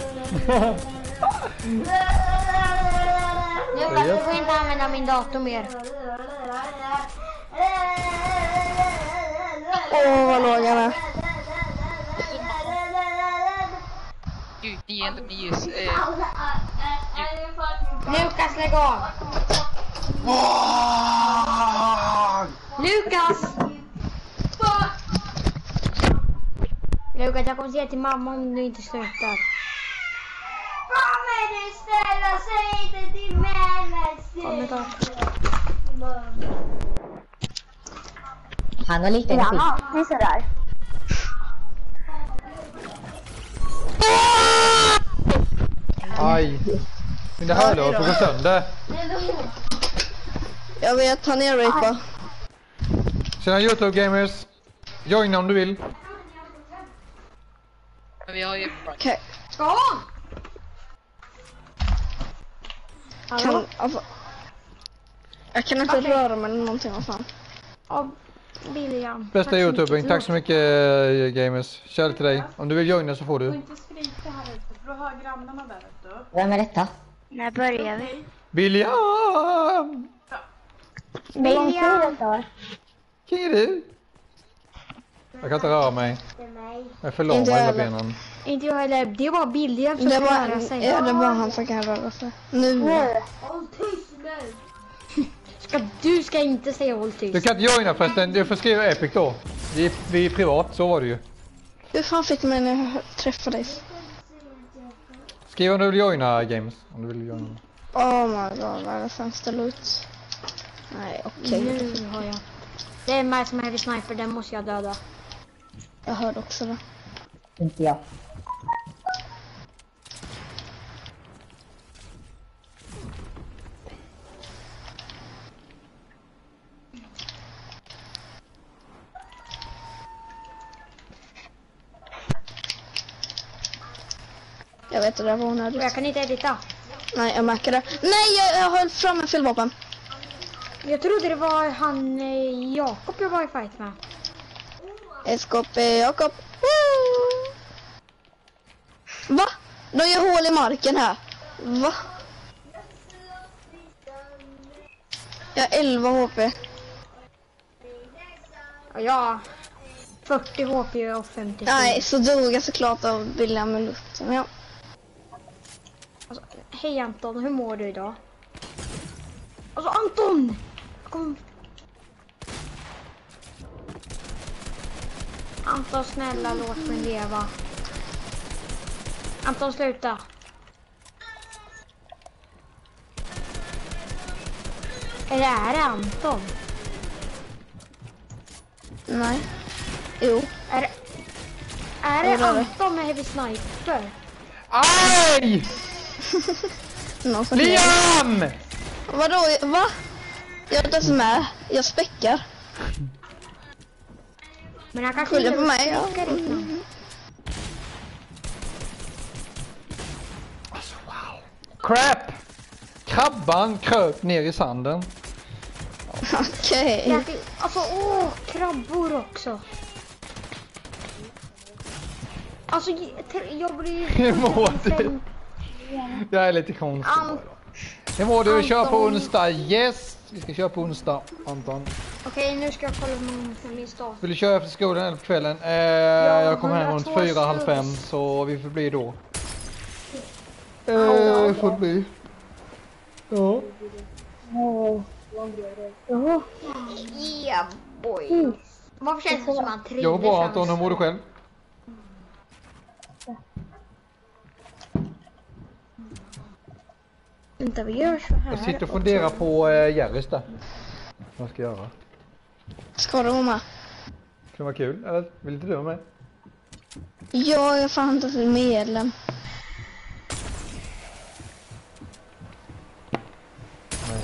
Lukas, du får inte använda min dator mer. Åh, vad låg han är. Gud, ni är inte ljus. Lukas, lägg av. Lukas! Lukas, jag kommer säga till mamma om du inte slutar. Kommer du ställa sig inte till mig? Han har lite energi. Ja, det är sådär. Aj. Mina hörlurar får gå sönder. Jag vet, han är rapa. Tjena YouTube gamers. Joina om du vill. Vi har ju... Okej. Ska Jag kan inte röra mig eller någonting, vad fan. William. Bästa YouTubing, tack så mycket gamers. Kärlek till dig. Om du vill joina så får du. Du får inte skrika här ute, för då hör grannarna där ute. Vem är detta? När börjar vi? William! William! Vilken är du? Jag kan inte röra mig. Jag är för lång med hela benen. Inte jag heller. Det var William som Det kan röra sig. Ja, det var han som kan röra sig. Nu. Du ska inte säga håll tyst. Du kan inte joina förresten. Du får skriva Epic då. Vi är privat, så var det ju. Hur fan fick man när jag träffade dig? Skriv om du vill joina games. Om du vill joina. Oh my god, vad är det fan ställa ut? Nej, okej. Nu har jag. Det är mig som är heavy sniper, den måste jag döda. Jag hörde också det. Inte jag. Jag vet inte, det var onödigt. Jag kan inte edita. Nej, jag märker det. Nej, jag höll fram en fyllvapen. Jag trodde det var han Jakob jag var i fight med. SKP Jakob. Va? De gör hål i marken här. Va? Jag har 11 HP. Ja, 40 HP och 50. Nej, så dog jag såklart av William med lutten. Ja. Alltså, hej Anton, hur mår du idag? Alltså Anton! Kom. Anton, snälla, låt mig leva. Anton, sluta. Är det Anton? Nej. Jo. Är det Anton med heavy sniper? Aj! Liam! Vadå? Va? Jag är inte ens med. Jag späckar. Men jag kan skylla på mig. Ja. Alltså, wow. Crap! Krabban kröp ner i sanden. Okej. Alltså, krabbor också. Alltså, jag blir... Hur mår du? Jag är lite konstig. Hur mår du? Vi kör på onsdag. Yes! Vi ska köra på onsdag, Anton. Okej, nu ska jag kolla min start. Vill du köra efter skolan eller på kvällen? Jag kommer hem runt 4:30, så vi får bli då. Får bli. Ja. Yeah, boy. Varför känns det som han trivs? Jag var Anton, hur mår du själv? Vänta, vi gör så här. Jag sitter och funderar på Jerrys där. Vad ska jag göra? Ska du vara med? Det kan vara kul, eller vill inte du vara med? Ja, jag får inte till medlem. Nej.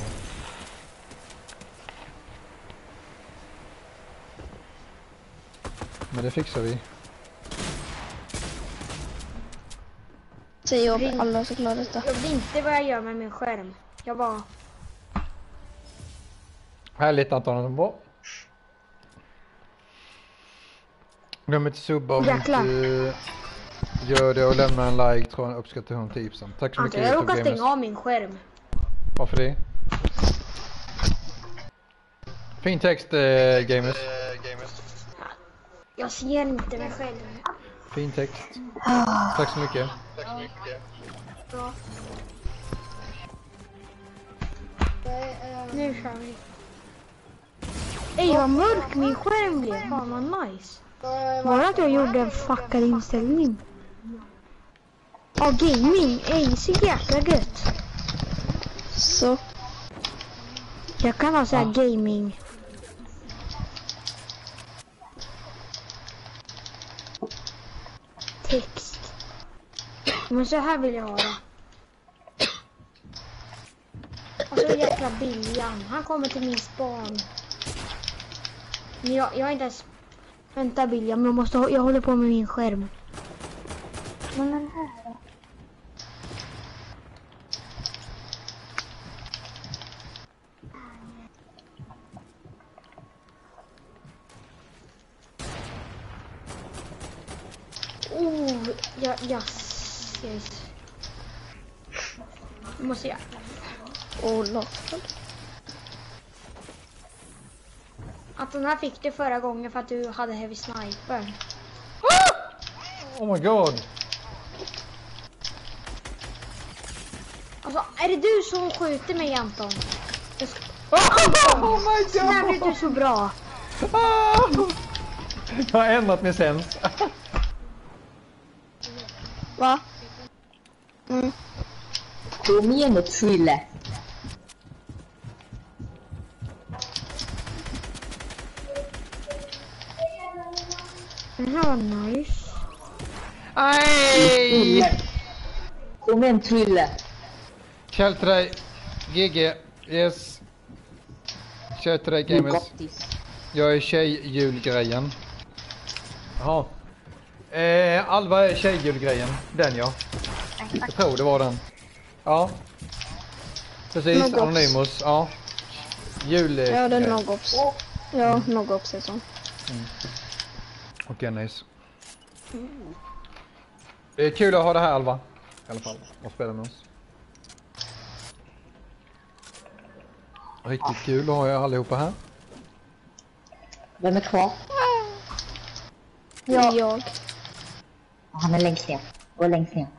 Men det fixar vi. 10 år, alla så klara detta. Jag vet inte vad jag gör med min skärm. Jag bara... Härligt Anton, bra. Glöm inte subba om du inte gör det och lämna en like, tror jag uppskattar 100 tipsen. Tack så mycket. Jag råkar stänga av min skärm. Varför det? Fin text, gamers. Jag ser inte mig själv. Fin text. Tack så mycket. Bra. Nu kör vi. Ej, vad mörk min skärm blev. Fan vad nice. Var det att jag gjorde en fuckad inställning? Ja, gaming. Ej, så jäkla gött. Så. Jag kan ha så här gaming. Text. Men så här vill jag ha det. Och så jäkla William. Han kommer till min span. Men jag är inte ens... Vänta William, jag håller på med min skärm. Men den här då? Yes. Måste jag. Att den här fick du förra gången för att du hade heavy sniper. Oh my god. Alltså, är det du som skjuter mig, Anton? Oh my god. När blir du så bra? Jag har ändrat min sens. Va? Kom igen nu, Trille. Det här var nice. Aj! Kom igen, Trille. Kjell till dig. GG. Yes. Kjell till dig, gamers. Jag är tjejjulgrejen. Jaha. Alva är tjejjulgrejen. Den, ja. Jag tror det var den. Ja. Precis, Nogops. Anonymous. Ja. Jul. Ja, det är Nogops. Ja, Nogops är så. Okej, nice. Det är kul att ha det här, Alva. I alla fall. Och spela med oss. Riktigt kul att ha er allihopa här. Vem är kvar? Ja. Jag. Han är längst ner. Gå längst ner.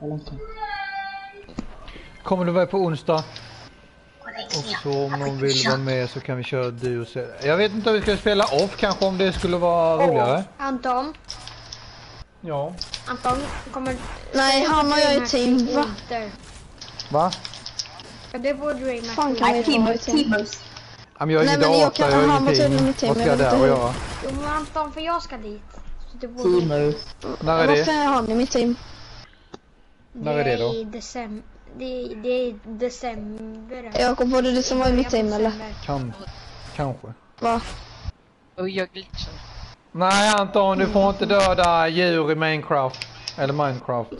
Kommer du vara på onsdag? Och så om någon vill vara med så kan vi köra duo. Jag vet inte om vi ska spela off kanske, om det skulle vara roligare. Anton. Ja. Anton kommer... Nej, han och jag är team, va? Va? Ja, det var Dream. Fan kan vi få ett team? Ja, men jag är inte data, jag är ingenting. Vad ska jag där och göra? Jo, men Anton, för jag ska dit. Så det Teamer. När är det? Varför har ni mitt team? När är det då? Det är december. Jakob, var det du som var i mitt team eller? Kanske. Va? Och jag glitchar. Nej, Anton, du får inte döda djur i Minecraft. Eller Minecraft.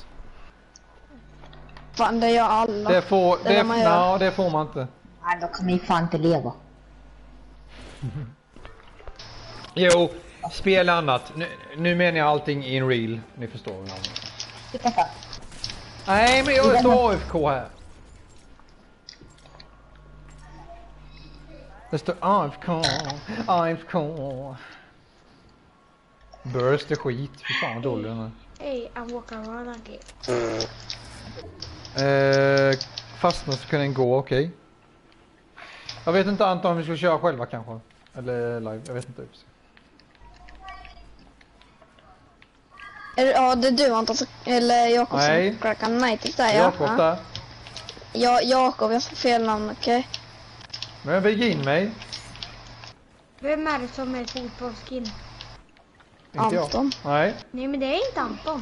Fan, det gör alla. Det får man inte. Nej, då kan ni fan inte leva. Jo, spela annat. Nu menar jag allting in real. Ni förstår väl. Vilka fan? Nej, men jag är så AFK här. Det står AFK. Burst är skit. Fy fan vad dålig den är. Hey, I'm walking around again. Fastna så kan den gå, okej. Jag vet inte, Anton, om vi skulle köra själva kanske. Eller live, jag vet inte. Ja, det är du Anton, eller Jakob Nej. som crackar United där, ja. Jakob där. Ja, Jakob, jag får fel namn, okej? Men bygg in mig. Vem är det som är fotbollskin? Inte Anton. Jag. Nej. Nej, men det är inte Anton.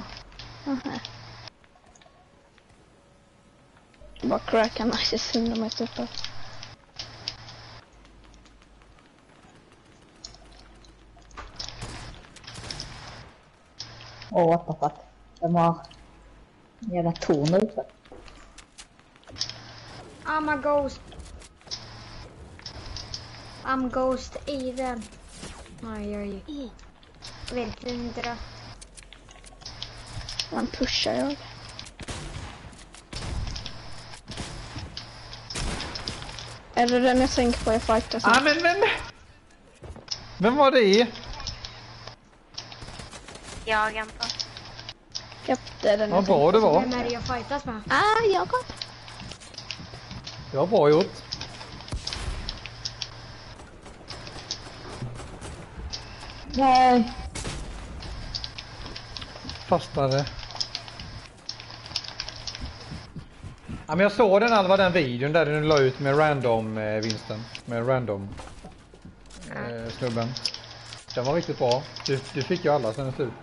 Bara crackar United 100 meter uppe. What the fuck. De har jävla torn ute. I'm a ghost. I'm ghost Eden. Nej. Verkligen inte det. Man pushar jag. Är det den jag tänker på i fighter? Men. Vem var det? Jag, Anton. Japp, det är den Vad bra det var. Vem är det jag fightas med? Jakob. Det var bra gjort. Nej. Fastnade. Ja, men jag såg den videon där du la ut med random vinsten. Med random snubben. Den var riktigt bra. Du fick ju alla sen slut.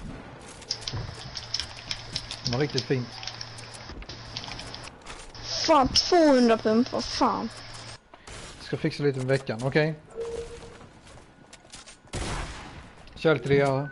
Det var riktigt fint. Fan, 200 pump, vad fan. Ska fixa lite med veckan, okej? Kör lite det, ja.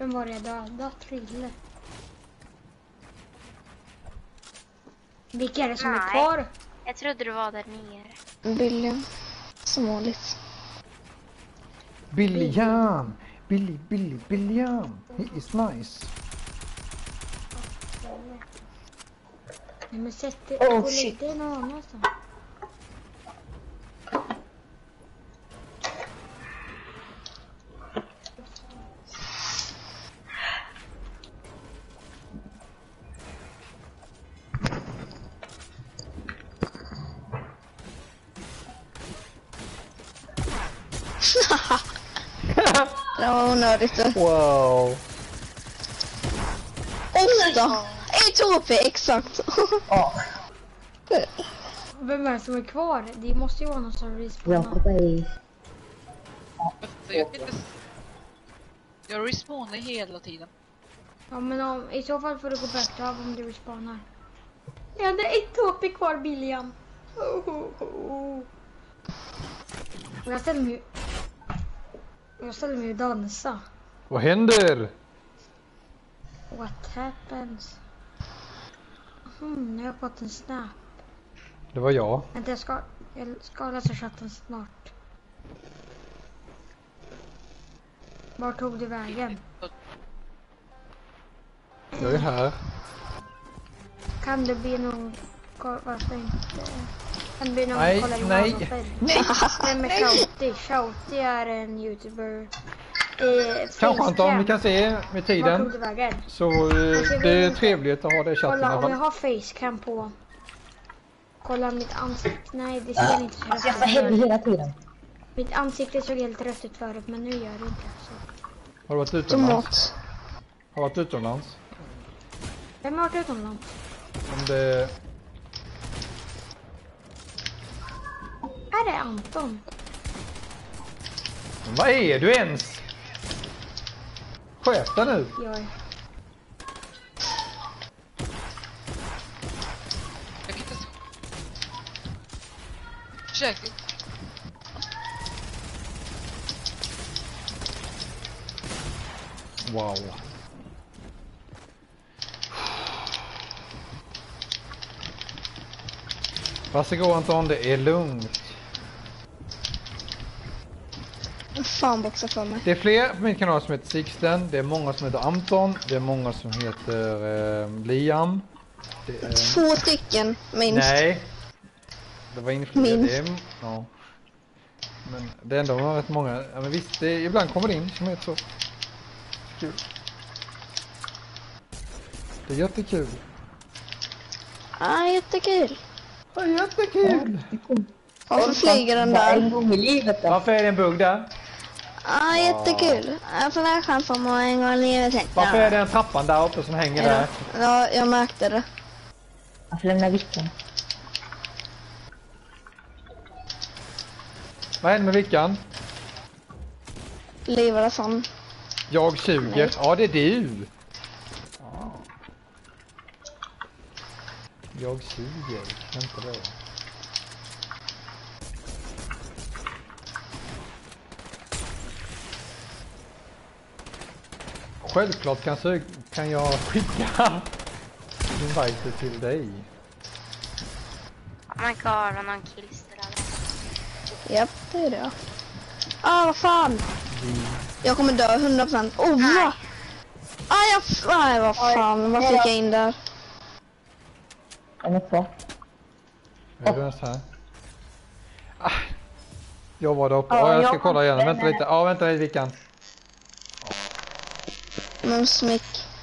Vem var det dödat? Frille? Vilka är det som är kvar? Jag trodde du var där nere. Billiam. Som vanligt. Billiam! Billiam! He is nice. Nej, men sätt det. Oh, shit. Det någon annanstans. Det var onödigt. Wow. 8! 1 HP, exakt. Vem är det som är kvar? Det måste ju vara någon som respawnar. Jag respawnar hela tiden. Ja, men i så fall får du gå bättre av om du respawnar. Jag hade 1 HP kvar, Billiam. Jag ställer mig och dansa. Vad händer? What happens? Nu har jag fått en snap. Det var jag. Vänta, jag ska läsa chatten snart. Var tog du vägen? Jag är här. Kan det bli någon... Varför inte? Kan det bli någon... Nej. Vem är Shouty? Shouty är en youtuber. Kanske Anton, vi kan se med tiden. Var tog du vägen? Så det är trevligt att ha det i chatten. Kolla, om jag har facecam på. Kolla mitt ansikte. Nej, det ser inte så rött ut. Jag får hem hela tiden. Mitt ansikte såg helt rött ut förut, men nu gör det inte så. Har du varit utomlands? Har du varit utomlands? Vem har varit utomlands? Om det... Är det Anton? Vad är du ens? Sköt dig nu. Jag är... Jag kan inte... Försök. Wow. Varsågod Anton, det är lugnt. Fan boxar för mig. Det är fler på min kanal som heter Sixten. Det är många som heter Anton. Det är många som heter Liam. Det är... 2 stycken minst. Nej. Det var inte fler. Minst. Det är... Ja. Men det är ändå rätt många. Ja, men visst, det är... ibland kommer det in som heter så. Kul. Det är jättekul. Jättekul. Ja, jättekul. Varför flyger den där? En gång i livet då. Varför är det en bugg där? Jättekul. Jag får lära chansa på en gång i livet. Varför är det en trappan där uppe som hänger där? Ja, jag märkte det. Jag får lämna vickan. Vad händer med vickan? Livade som. Jag suger. Nej. Ja, det är du. Ja. Jag suger. Vänta då. Självklart kan jag skicka invite till dig. Man kan ha någon killstrad. Japp, det är det. Vad fan. Jag kommer dö 100%. Vad? Vad fan. Vad fick jag in där? Den är kvar. Är du ens här? Jag var där uppe. Jag ska kolla igen. Vänta lite. Vänta lite, Vickan. Musmick.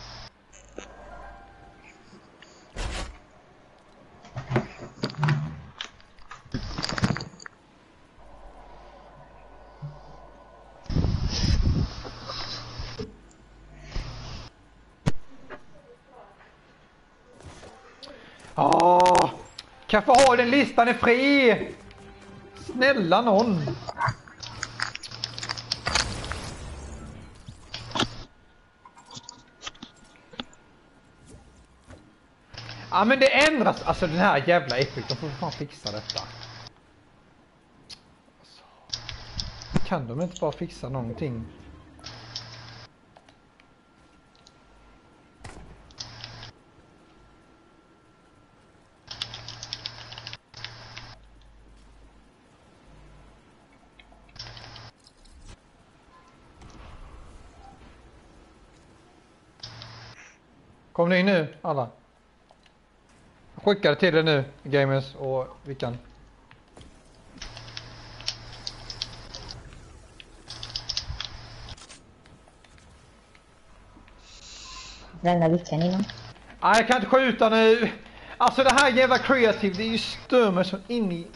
Kan jag få ha den listan är fri? Snälla någon. Ja, men det ändras. Alltså den här jävla Epic, de får fan fixa detta. Kan de inte bara fixa någonting? Kom ni in nu, alla? Jag skickar till er nu, gamers och Vickan. Lämna Vickan innan. Nej, jag kan inte skjuta nu. Alltså det här jävla kreativ, det är ju störmer som in i...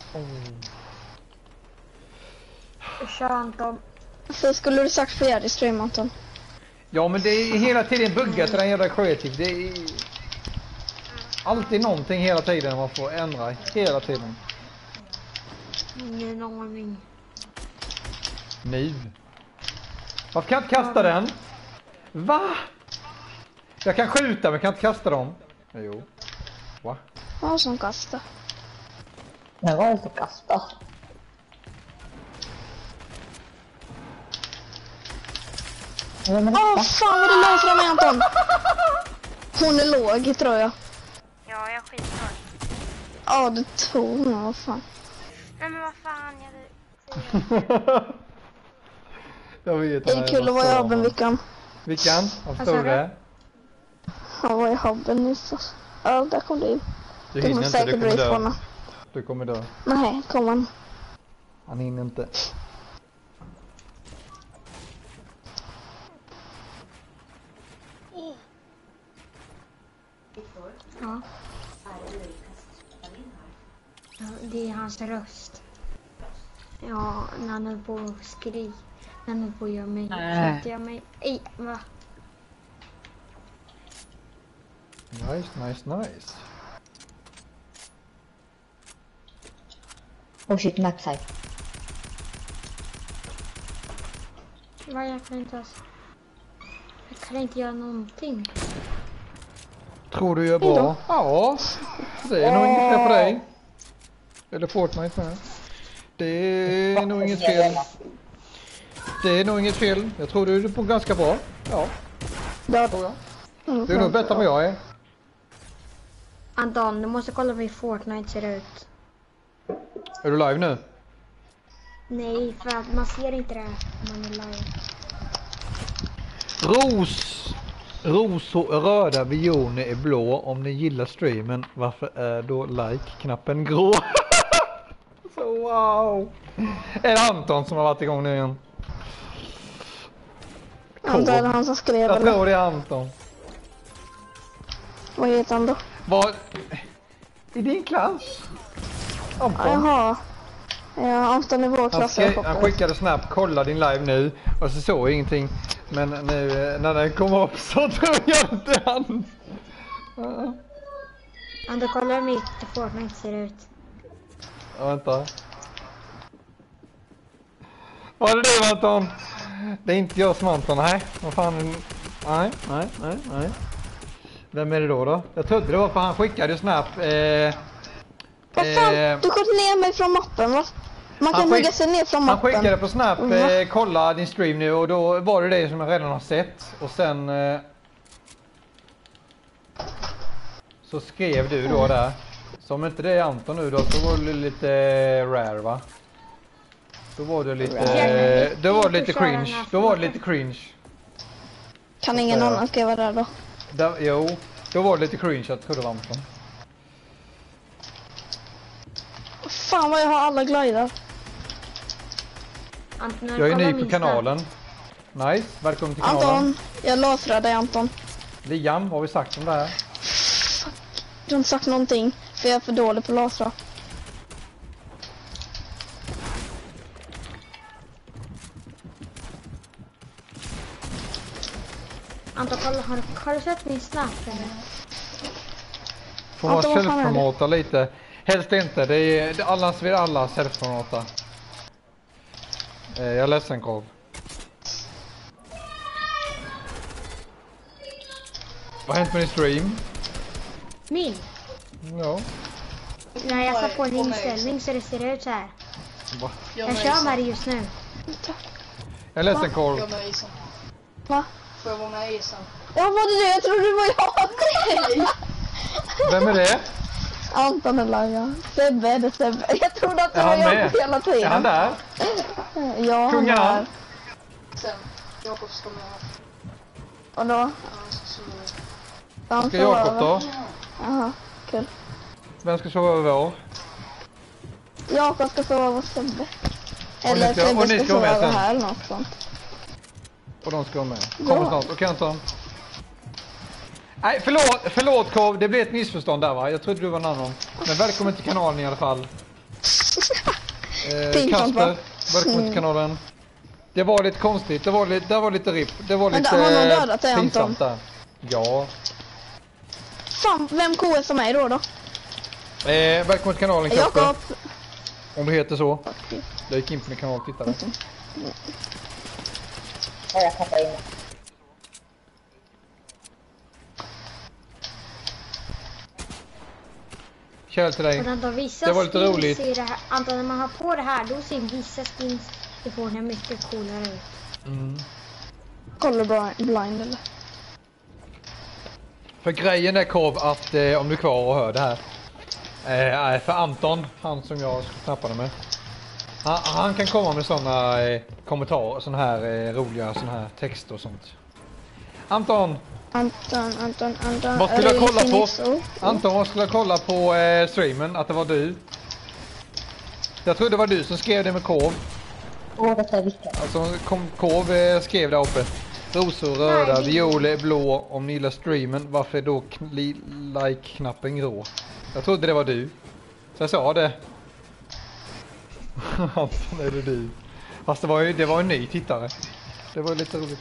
Kör Anton. Så skulle du sagt fler i stream, Anton. Ja, men det är hela tiden buggat den jävla kreativ. Det är alltid någonting hela tiden man får ändra. Hela tiden. Ingen aning. Nu. Varför kan jag inte kasta den? Va? Jag kan skjuta men kan inte kasta dem. Jo. Va? Vad som kastar? Det var inte kasta. Fan vad det låg från mig, Anton. Hon är låg, tror jag. Ja, jag skiter. Ja, du tog mig, vad fan. Nej men vad fan, jag vet. Det är kul att vara i hobben, Vickan. Vickan, vad förstår du det? Jag var i hobben nyss. Ja, där kom du in. Du hinner inte, du kommer dö. Du kommer dö. Nej, kom han. Han hinner inte. Ja. Ja, det är hans röst. Ja, när han är på och skrik. När han är på och gör mig. Sätter jag mig. Ej, va? Nice. Oh shit, Maxi. Va, jag kan inte ens... Jag kan inte göra någonting. Tror du gör bra? Ja, det är nog inget fel på dig. Eller Fortnite med. Det är nog inget fel. Det är nog inget fel. Jag tror du är på ganska bra. Ja. Det tror jag. Du är nog bättre än vad jag är. Anton, du måste kolla hur Fortnite ser ut. Är du live nu? Nej, för att man ser inte det om man är live. Ros och röda vioner är blå. Om ni gillar streamen, varför är då like-knappen grå? Så wow! Är det Anton som har varit igång nu igen? Ja, det är han som skrev. Jag tror det är Anton. Vad heter han då? Vad? I din klass? Anton? Jaha. Ja, Anton i vår klass. Han skickade snabbt, kolla din live nu. Och så såg jag ingenting. Men nu när den kommer upp så tror jag inte han. Anton, kolla hur mitt Fortnite ser ut. Ja, vänta. Var det du, Anton? Det är inte jag som Anton, nej. Vad fan? Nej. Vem är det då? Jag trodde det var för han skickade snabbt. Vad fan? Du sköt ner mig från mappen, va? Man kan hugga sig ner från mappen. Han skickade på Snap, kolla din stream nu, och då var det som jag redan har sett. Och sen så skrev du då där. Så om inte det är Anton nu då, så var det lite rare, va? Då var det lite cringe. Då var det lite cringe. Kan ingen annan skriva där då? Jo, då var det lite cringe att det var Anton. Fan vad jag har alla glidar. Jag är ny på kanalen. Nice, välkommen till kanalen. Anton, jag låter dig, Anton. Liam, vad har vi sagt om det här? Du har inte sagt någonting, för jag är för dålig på lasra. Anton, kolla, har du sett min snap eller? Får man self-promota lite? Helst inte, det är allas vill alla self-promota. Jag är ledsen, Karl. Vad har hänt med din stream? Min? Ja. När jag satt på en inställning så det ser ut så här. Va? Jag kör med det just nu. Jag är ledsen, Karl. Va? Får jag vara med i isen? Ja, var det det? Jag trodde det var jag. Vem är det? Anton eller jag. Sebbe är det Sebbe. Jag trodde att det var jag hela tiden. Är han där? Ja, han är där. Sen, Jakob ska med. Och då? Ska Jakob då? Jaha, kul. Vem ska sova över vår? Jakob ska sova över Sebbe. Eller Sebbe ska sova över här eller något sånt. Och de ska vara med. Kommer snart. Okej, Anton. Nej, förlåt Kov. Det blev ett missförstånd där, va? Jag trodde du var en annan. Men välkommen till kanalen i alla fall. Kasper, välkommen till kanalen. Det var lite konstigt. Det var lite ripp. Det var lite har någon dödat dig, pinsamt där. Ja. Fan, vem KS som är då? Välkommen till kanalen, Kasper. Jakob. Om du heter så. Jag gick in på min kanal och tittade. Ja, jag tappar in. Kärl till dig. Det var lite roligt. Anton, när man har på det här, då ser vissa skins telefonen mycket coolare ut. Colorblind eller? För grejen är Kov att om du är kvar och hör det här. För Anton, han som jag snappade med. Han kan komma med sådana kommentarer, sådana här roliga sådana här texter och sånt. Anton. Vad skulle jag kolla på? Anton, vad skulle jag kolla på streamen? Att det var du. Jag trodde det var du som skrev det med Kov. Det är viktigt. Alltså Kov skrev där uppe. Rosor röda, viol blå. Om ni gillar streamen, varför är då like-knappen grå? Jag trodde det var du. Så jag sa det. Anton, är det du? Fast det var en ny tittare. Det var lite roligt.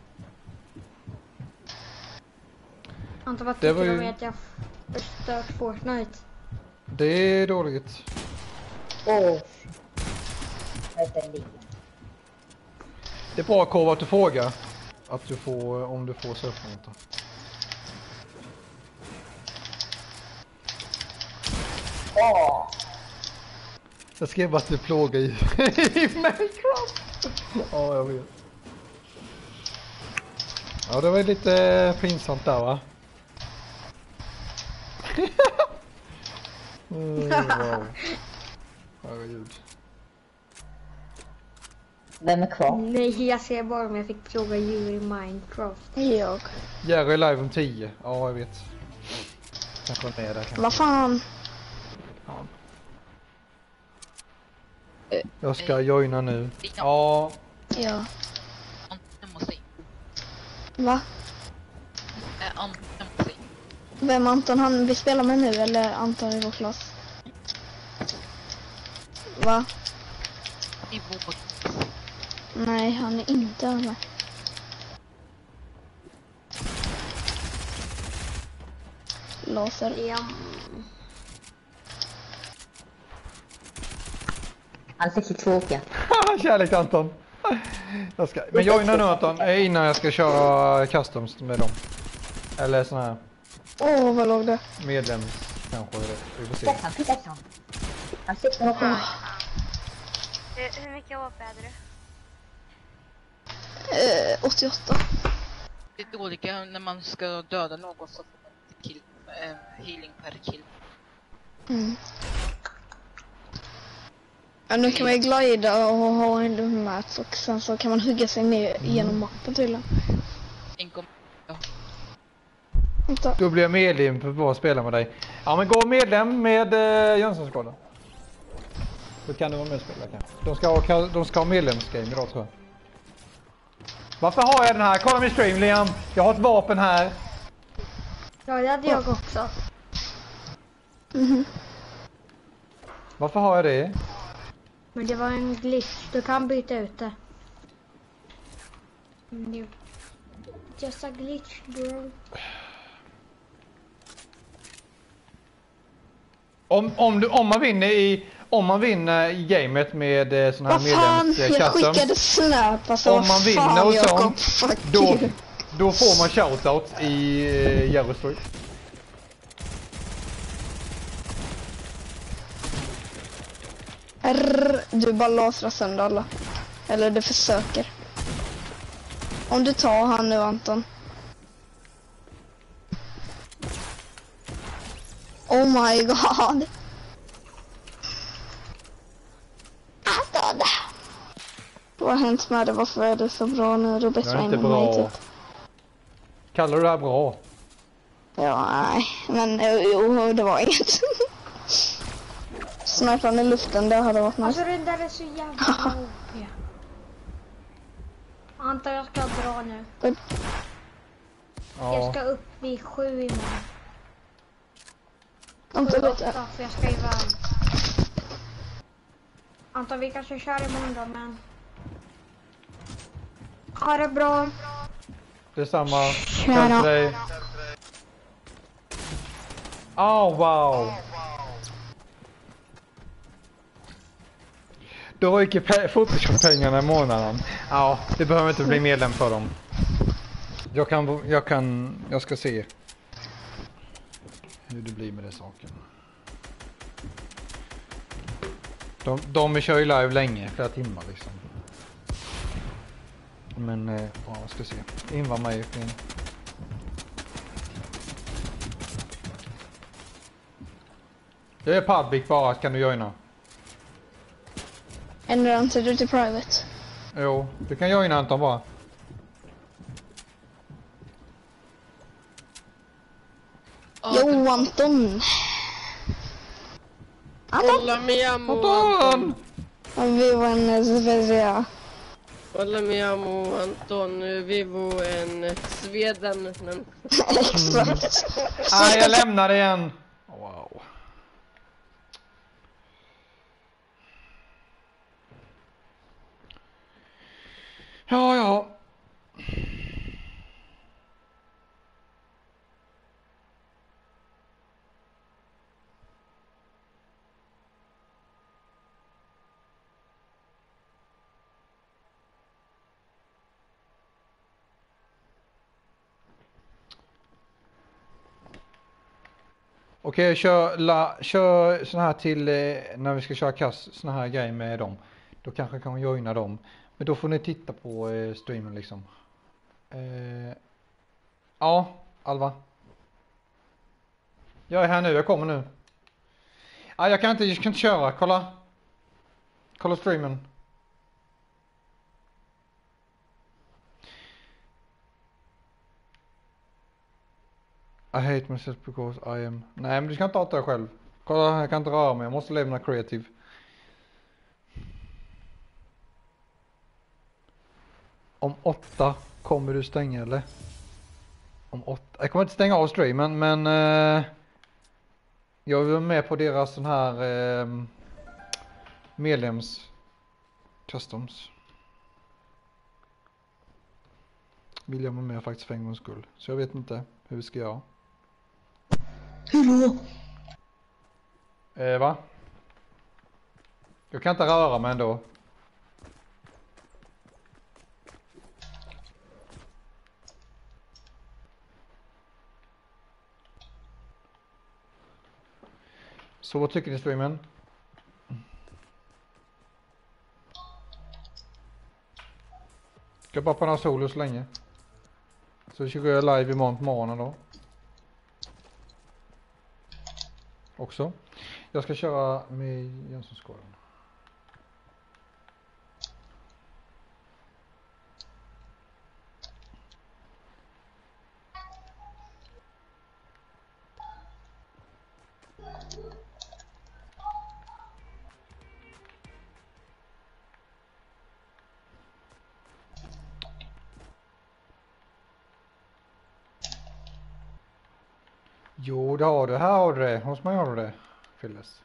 Anton, vad tycker du om att jag förstört Fortnite? Det är dåligt. Det är bra Kov att du frågar. Att du får, om du får surfnota. Jag skrev bara att du plågar i Minecraft. Ja, jag vet. Ja, det var lite pinsamt där, va? Wow. Herregud. Vem är kvar? Nej, jag ser bara om jag fick plåga djur i Minecraft. Jag. Jerry är live om 10. Ja, jag vet. Kanske inte är där kanske. Vad fan? Ja. Jag ska joina nu. Ja. Ja. Va? Vem Anton han vi spelar med nu eller Anton i vår klass? Va? I vår. Nej, han är inte med. Laser. Ja. Han ser så tråkig. Kärlek Anton. Men jag innan nu Anton, innan jag ska köra customs med dem. Eller sån här. Vad låg det? Medlems kanske. Vi får se. Han sitter och kommer. Hur mycket HP hade du? 88. Det är dåligt när man ska döda någon så får man kill, healing per kill. Ja, nu kan man ju glida och ha en mats och sen så kan man hugga sig ner genom mappen tydligen. Då blir jag medlem för att spela med dig. Ja, men gå medlem med Jönssonskolan. Då kan du vara med och spela kanske. De ska ha medlemsgame idag tror jag. Varför har jag den här? Kolla min stream Liam. Jag har ett vapen här. Ja, det hade jag också. Varför har jag det? Men det var en glitch. Du kan byta ut det. Just a glitch, bro. Om man vinner i gamet med sån här medlems jag skickade snap alltså. Om man vinner och sånt, då får man shoutout i Jerry Street. Du bara lasrar sönder alla. Eller du försöker. Om du tar han nu Anton. Oh my god. Anton. Vad har hänt med det? Varför är det så bra nu? Du bättre än mig typ. Kallar du det här bra? Ja, nej. Men jo, det var inget. Snarare i luften, det hade varit något. Alltså den där är så jävla OP. Antar jag ska dra nu. Ja. Jag ska upp vid 7 imorgon. Inte vet 8, för jag ska iväg. Antar vi kanske kör imorgon då, men... Ha det bra. Detsamma. Tjena. Dig. Wow. Då ryker Photoshop-pengarna i månaden. Ja, det behöver inte bli medlem för dem. Jag ska se hur det blir med det saken. De kör ju live länge, flera timmar liksom. Men ja, jag ska se. Invar mig in. Jag är public bara, kan du joina? Ändrar inte du till private? Jo, du kan joina Anton bara. Jo, Anton! Hola mi amor Anton! Vivo en special. Hola mi amor Anton, vivo en Sweden. Exakt. Jag lämnar det igen. Wow. Ja. Okej, kör såna här till när vi ska köra såna här grejer med dem. Då kanske kan man joina dem. Men då får ni titta på streamen liksom. Ja, Alva. Jag är här nu, jag kommer nu. Ja, jag kan inte köra, kolla streamen. I hate myself because I am... Nej, men du ska inte hata dig själv. Kolla, jag kan inte röra mig, jag måste lämna creative. Om 8 kommer du stänga eller? Om 8. Jag kommer inte stänga av streamen, men jag är med på deras sån här medlems customs. Vill jag vara med faktiskt för en gångs skull. Så jag vet inte hur vi ska göra. Hur då? Va? Jag kan inte röra mig ändå. Så vad tycker ni streamen? Ska bara på några solo så länge. Så ska jag live imorgon på morgonen då. Också. Jag ska köra med Jönssonskolan. Jo, det har du. Här har du det. Hos mig har du det. Fylles.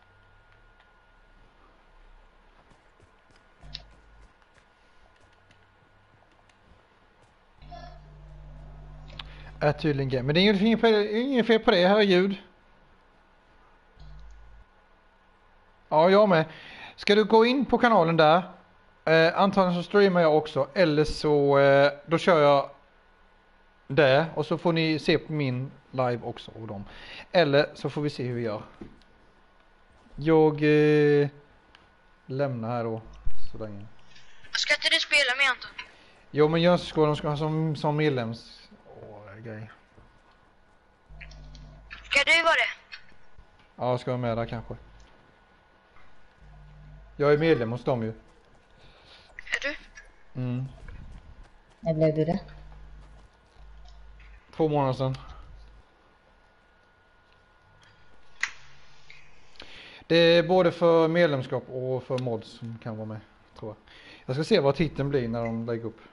Är tydligen game. Men det är ingen fel på det. Här är ljud. Ja, jag med. Ska du gå in på kanalen där? Antagligen så streamar jag också. Eller så då kör jag det. Och så får ni se på min live också av dem. Eller så får vi se hur vi gör. Jag lämnar här då. Så länge. Ska inte du spela med Anton? Jo, men Jönssonskolan ska ha som medlems... grej. Ska du vara det? Ja, jag ska vara med där kanske. Jag är medlem hos dem ju. Är du? När blev du det? 2 månader sedan. Det är både för medlemskap och för mods som kan vara med, tror jag. Jag ska se vad titeln blir när de lägger upp.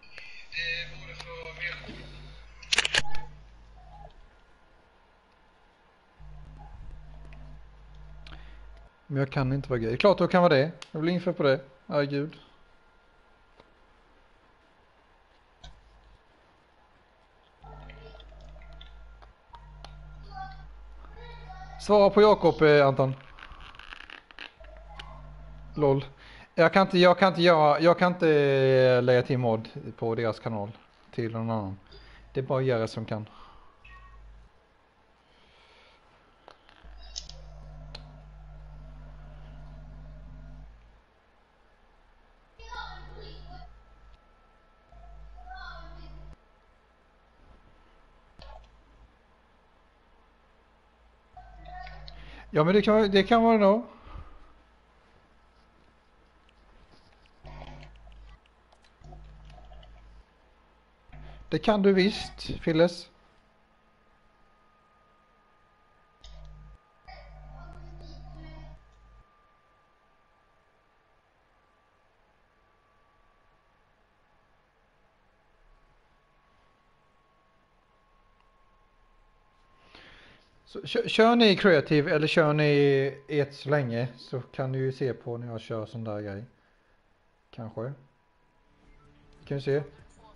Men jag kan inte vara gay. Klart du kan vara det. Jag vill inför på det. Herregud. Svara på Jakob, Anton. Lol. Jag kan inte lägga till mod på deras kanal till någon annan. Det är bara Jerry som kan. Ja, men det kan vara då. Det kan du visst, Filles. Så, kör ni creative eller kör ni ett så länge så kan du ju se på när jag kör sån där grej. Kanske. Kan du se?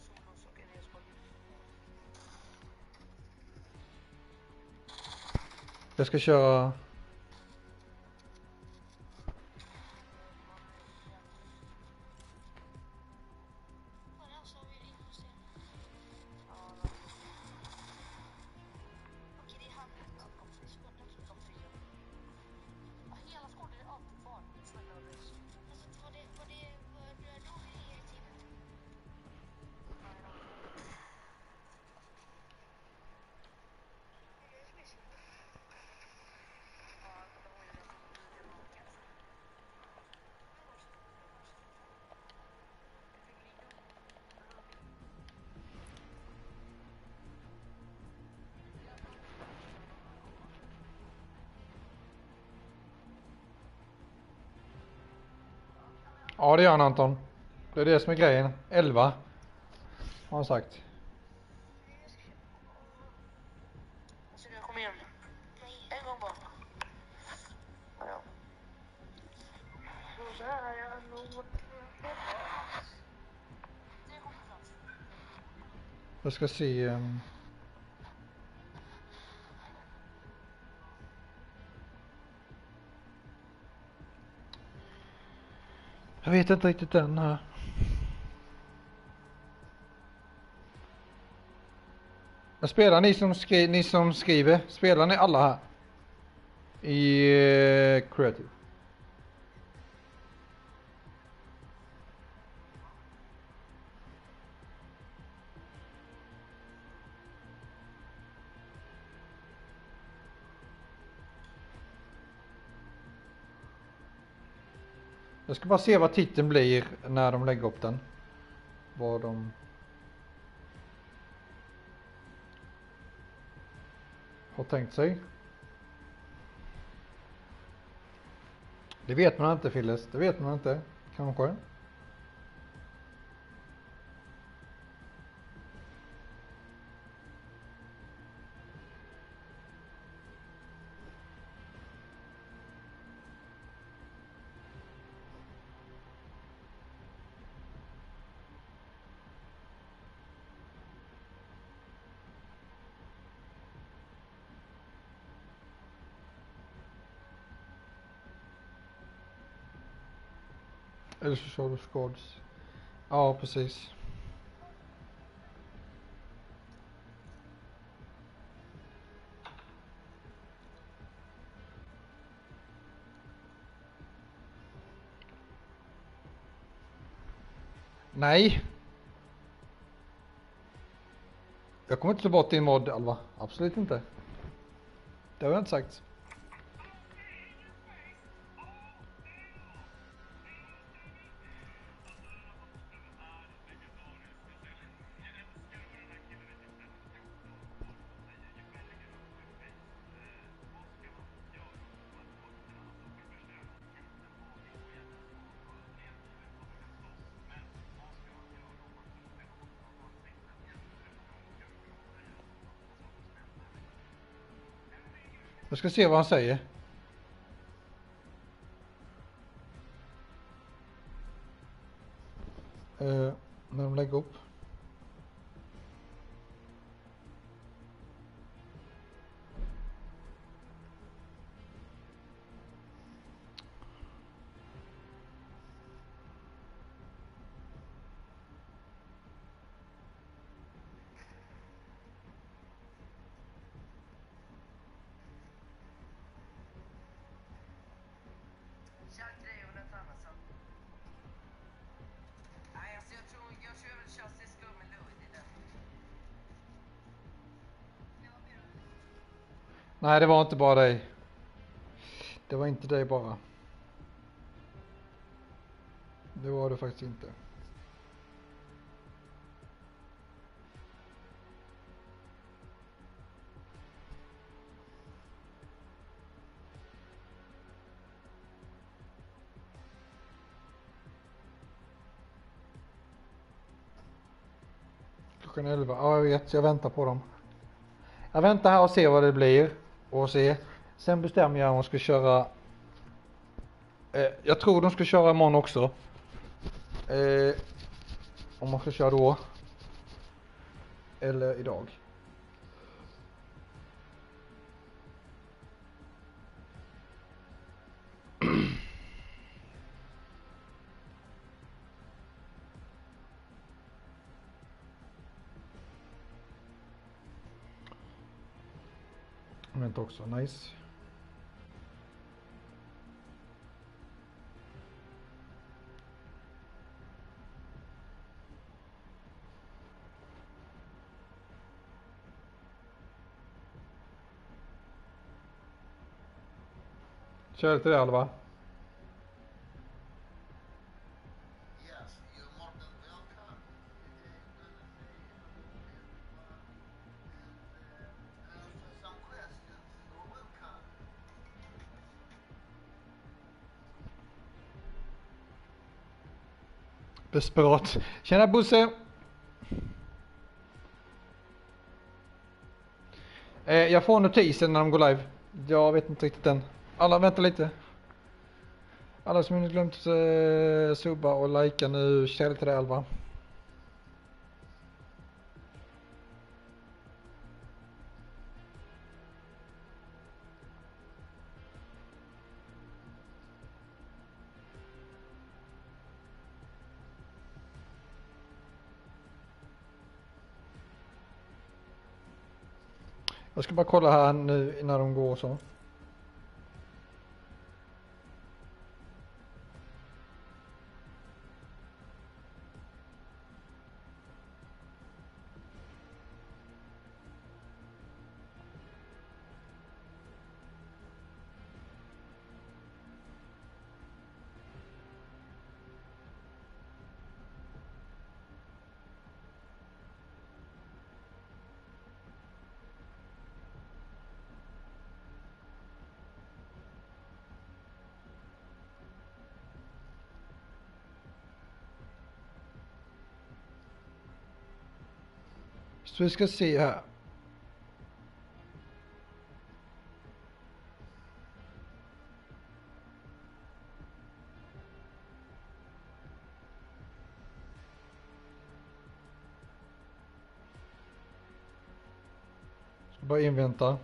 Jag ska köra... Ja, det gör han, Anton. Det är det som är grejen. 11 har han sagt. Kom igen. En gång bara. Ja. Så där, jag nog. Jag ska se... Jag vet inte riktigt den här. Jag spelar ni som skriver. Spelar ni alla här? I creative. Jag ska bara se vad titeln blir när de lägger upp den. Vad de... har tänkt sig. Det vet man inte, Filles. Det vet man inte. Kanske. Eller så kör du squads. Ja, precis. Nej. Jag kommer inte ta bort din mod, Alva. Absolut inte. Det har jag inte sagt. Jag ska se vad han säger. När de lägger upp. Nej, det var inte bara dig. Det var inte dig bara. Det var det faktiskt inte. Klockan 11. Ja, jag vet. Jag väntar på dem. Jag väntar här och ser vad det blir. Och se. Sen bestämmer jag om jag ska köra. Jag tror de ska köra imorgon också. Om man ska köra då. Eller idag. Vänta också, nice. Kör till det, Alva. Desperat. Tjena Bosse. Jag får notisen när de går live. Jag vet inte riktigt än. Alla vänta lite. Alla som inte glömt subba och likea nu. Kärlek till dig, Alva. Jag ska bara kolla här nu när de går och så. Så vi ska se här. Ska bara invänta.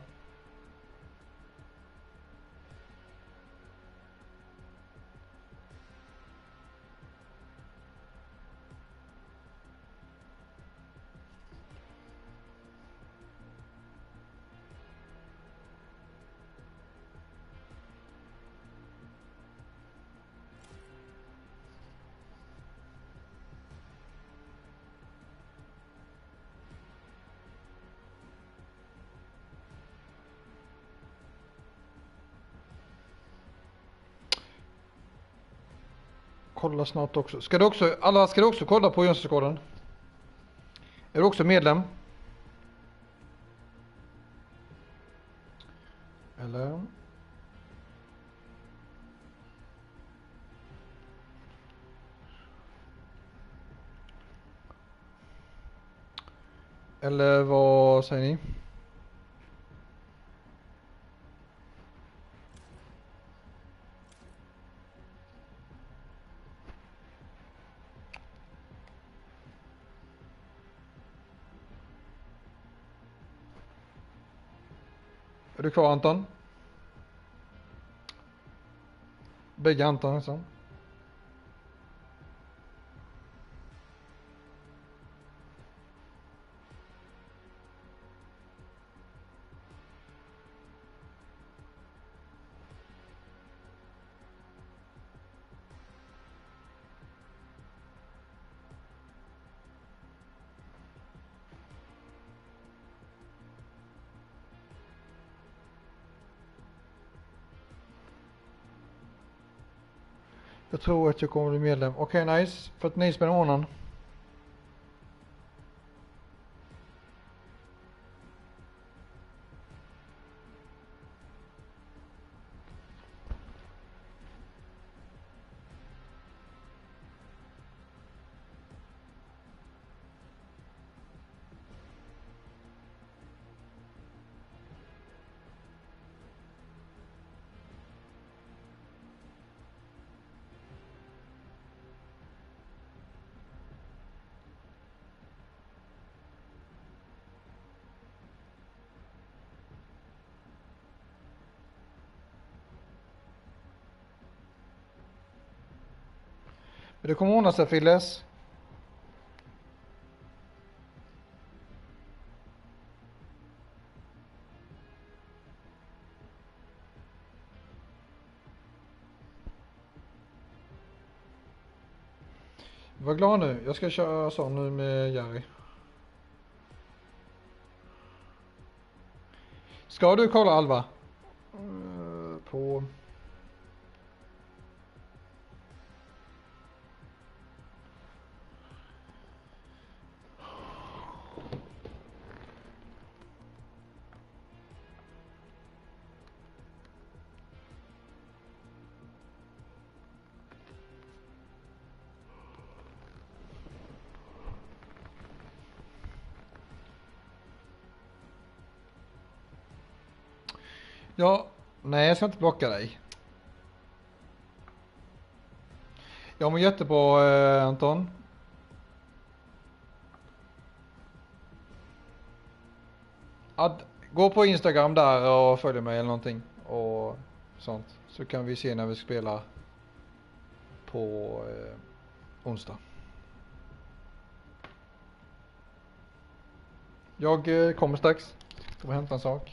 Kolla snart också. Ska du också kolla på Jönssonskolan? Är du också medlem? Eller? Eller vad säger ni? Är du kvar, Anton? Bägge Anton liksom. Jag tror att jag kommer bli medlem. Okej, nice. 49 spänn i månaden. Men det kommer ordna sig, Filles. Var glad nu. Jag ska köra så nu med Jerry. Ska du kolla, Alva? På... Ja, nej, jag ska inte blocka dig. Jag mår jättebra, Anton. Gå på Instagram där och följ mig eller någonting och sånt. Så kan vi se när vi spelar på onsdag. Jag kommer strax. Ska hämta en sak.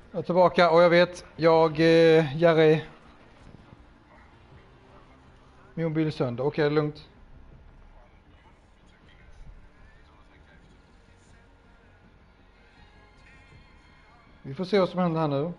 Jag är tillbaka och jag vet, Jerry. Min mobil är sönder. Okej, lugnt. Vi får se vad som händer här nu.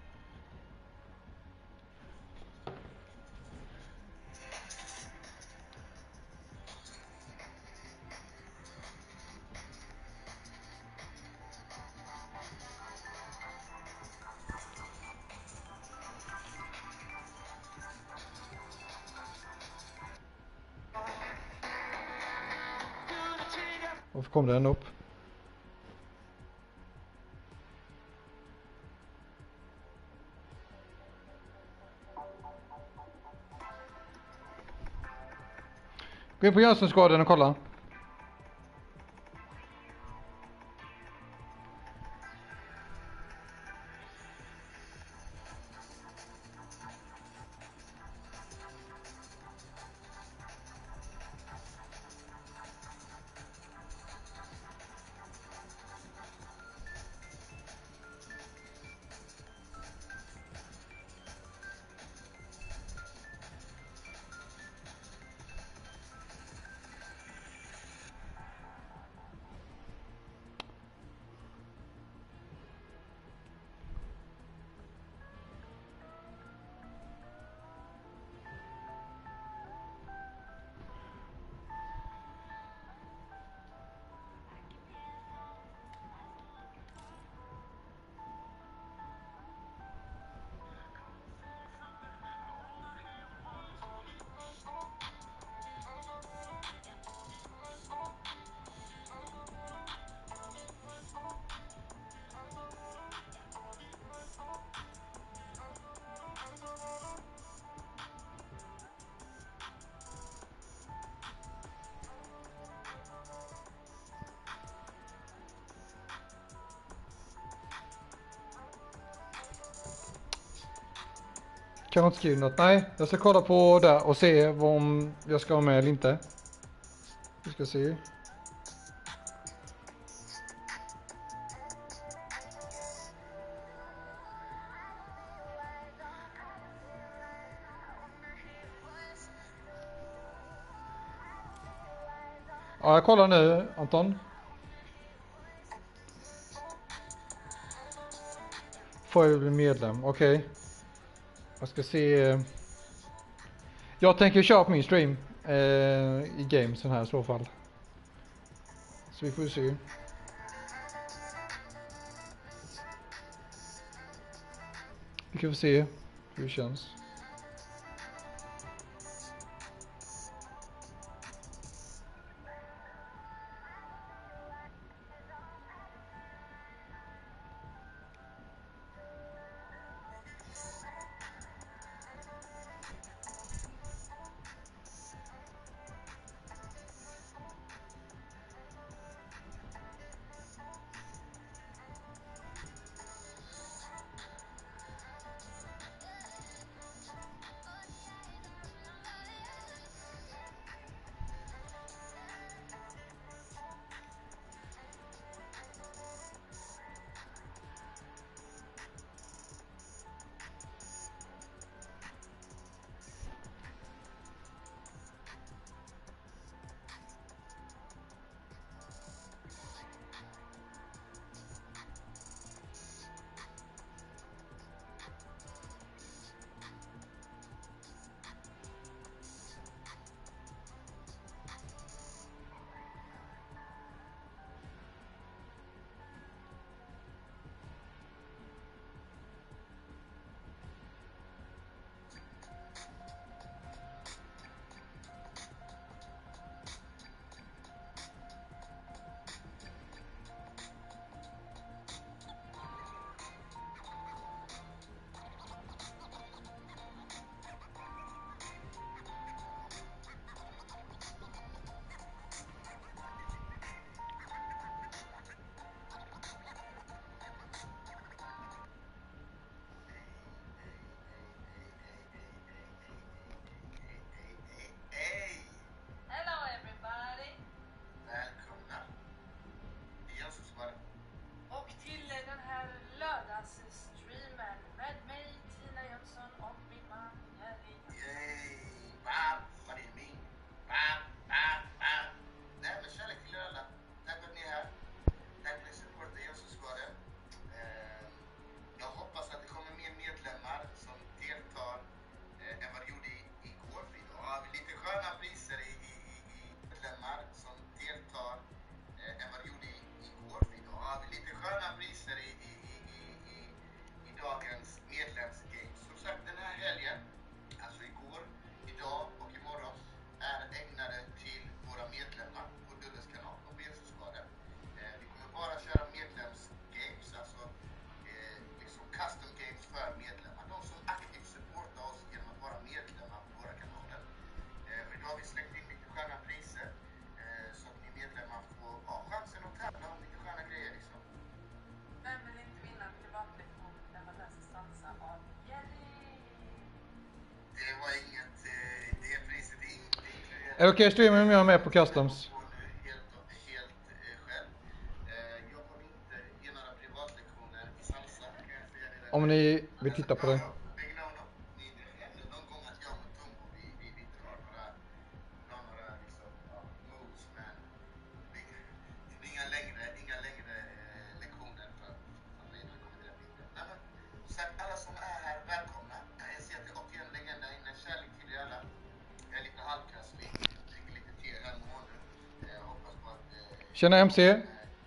Varför kom den upp? Gå in på Jönssonskaden och kolla. Kan inte skriva något? Nej, jag ska kolla på där och se om jag ska vara med eller inte. Vi ska se. Ja, jag kollar nu, Anton. Får jag bli medlem? Okej. Jag ska se. Jag tänker köra på min stream i gamesen här i så fall. Så vi får se. Vi kan få se hur det känns. Är det okej att streama om jag är med på customs? Om ni vill titta på det. Tjena MC.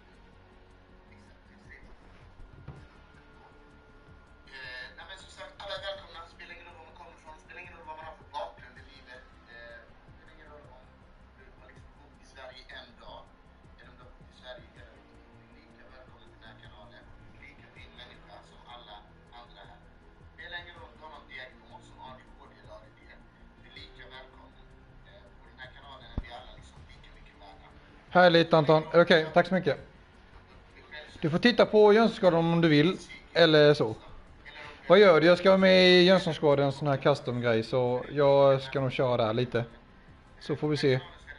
Härligt Anton. Okej, tack så mycket. Du får titta på Jönssonskadan om du vill. Eller så. Vad gör du? Jag ska vara med i Jönssonskadan, en sån här custom-grej. Så jag ska nog köra där lite. Så får vi se.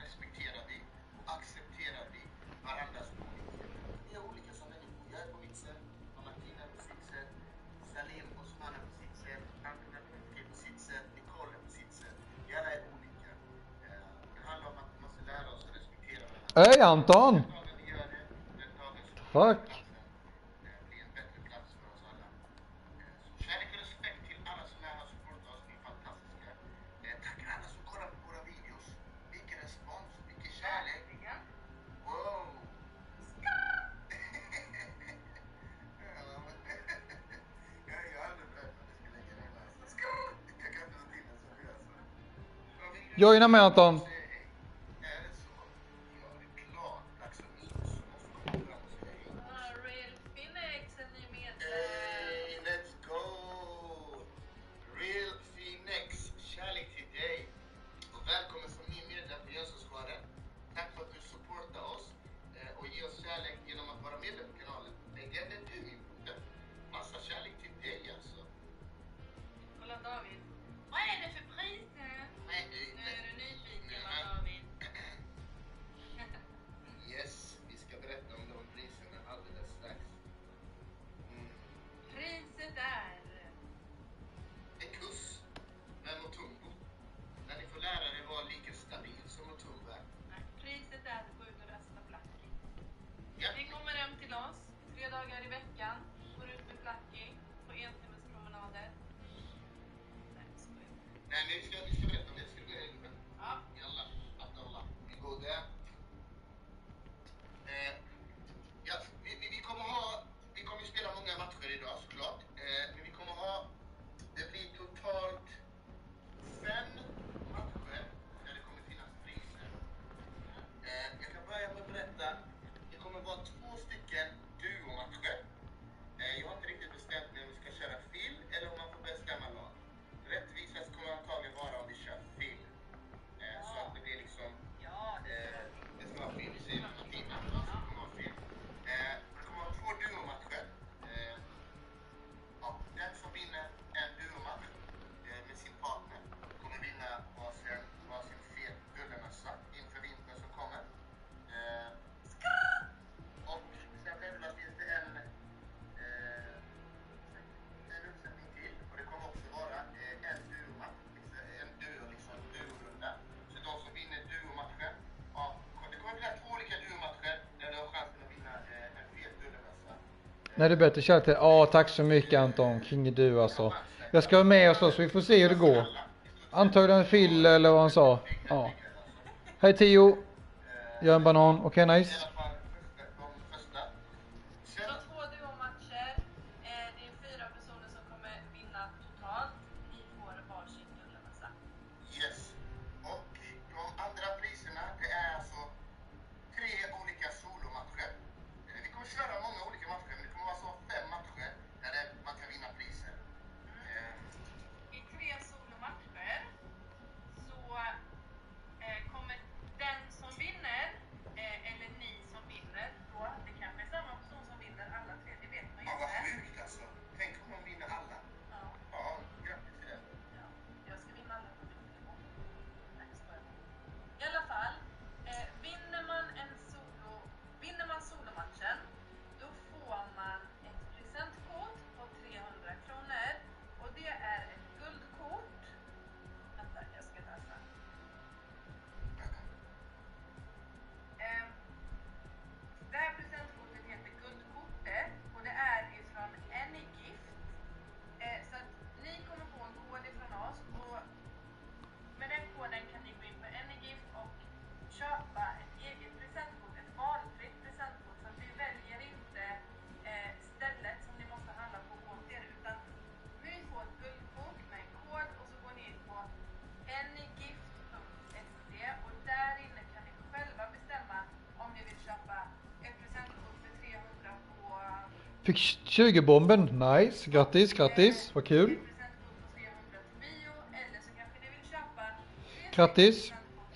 Hej Anton! Tack! Joina med Anton! Nej, det är bättre kärlek till. Ja, tack så mycket Anton. King är du alltså. Jag ska vara med och så vi får se hur det går. Antagligen Phil eller vad han sa. Ja. Hej Tio. Gör en banan. Okej, nice. Fick 20-bomben. Nice. Grattis, grattis. Vad kul. Grattis.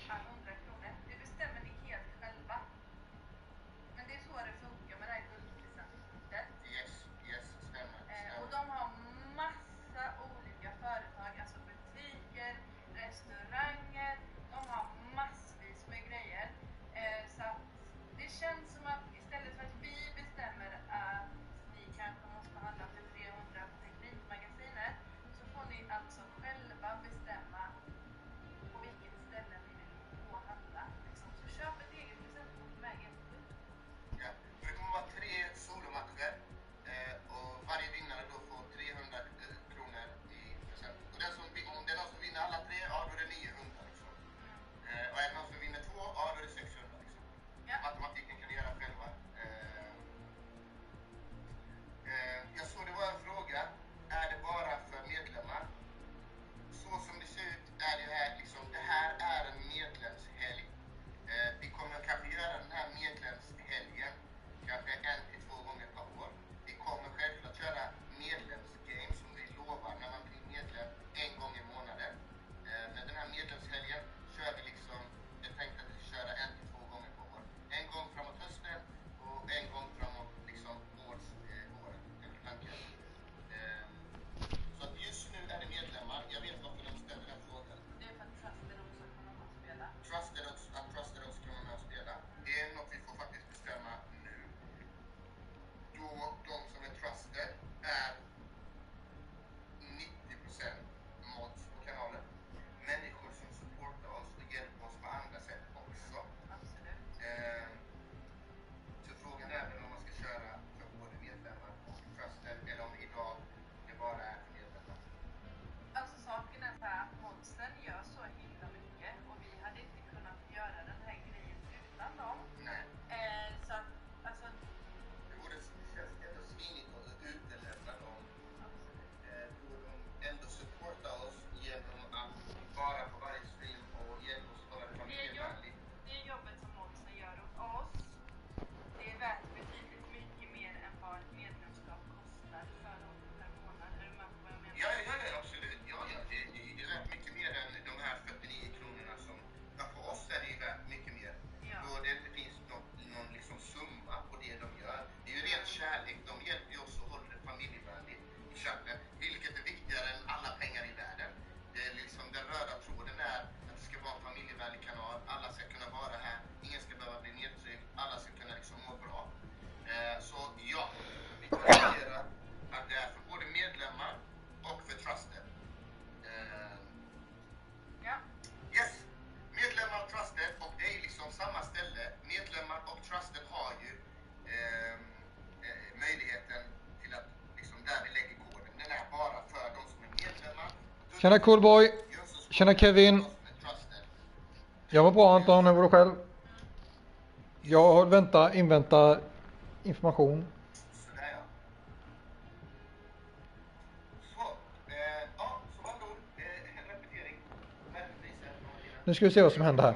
Tjena Coolboy. Tjena Kevin. Jag var bra Anton, hur var du själv? Jag inväntar information. Nu ska vi se vad som händer här.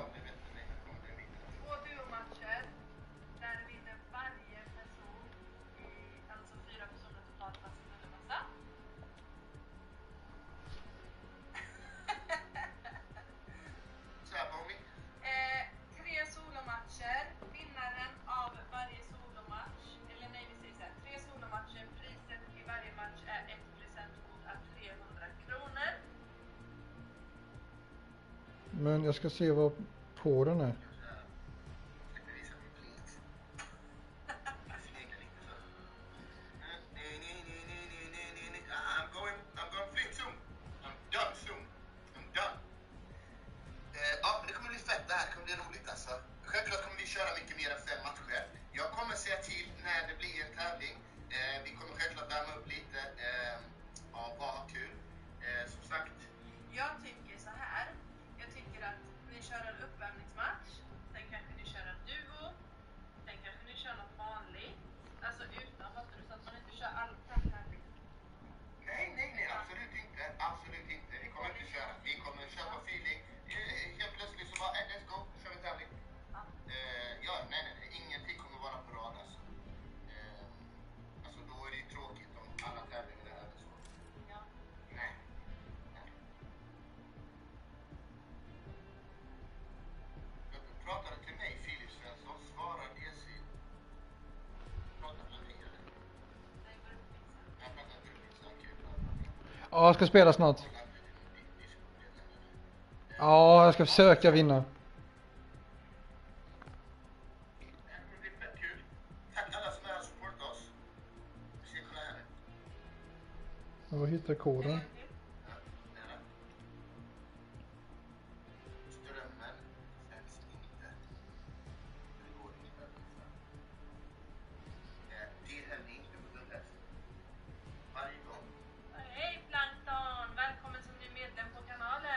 Men jag ska se vad på den är. Ja, jag ska spela snart. Ja, jag ska försöka vinna. Vad hittar koden? Hej Plankton! Välkommen som ny medlem på kanalen.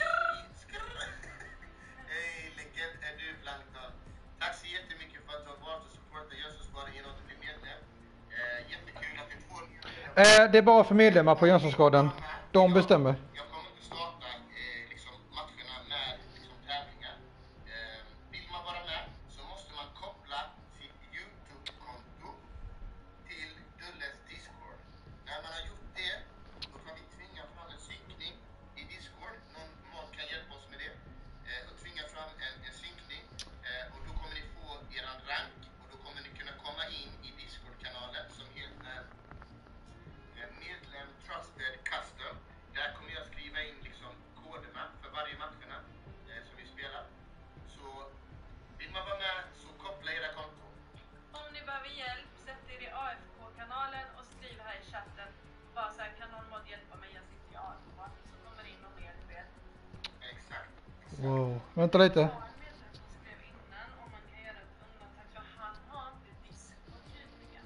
Hej legend, är du Plankton? Tack så jättemycket för att du har valt att supporta Jönssonskadan genom att bli medlem. Jättekul att du får nya. Det är bara för medlemmar på Jönssonskadan. De bestämmer. Jag kommer inte starta liksom, matcherna med liksom, tävlingar. Vill man vara med så måste man koppla sitt YouTube-konto till Dulles Discord. När man har gjort det, då kan vi tvinga fram en synkning i Discord. Någon kan hjälpa oss med det. Och tvinga fram en synkning. Och då kommer ni få eran rank. Och då kommer ni kunna komma in i Discord-kanalen som heter medlem Trusted Custom. Där kommer jag skriva in liksom koderna för varje matcherna som vi spelar. Så vill man vara med så koppla era konton. Om ni behöver hjälp, sätt er i AFK-kanalen och skriv här i chatten. Bara så här, kan någon mod hjälpa mig? Jag sitter i AFK. Så kommer in och hjälper er. Exakt. Wow. Vänta lite. Jag har en medlem som skrev innan om man kan göra ett undantag för han har inte Discord tydligen.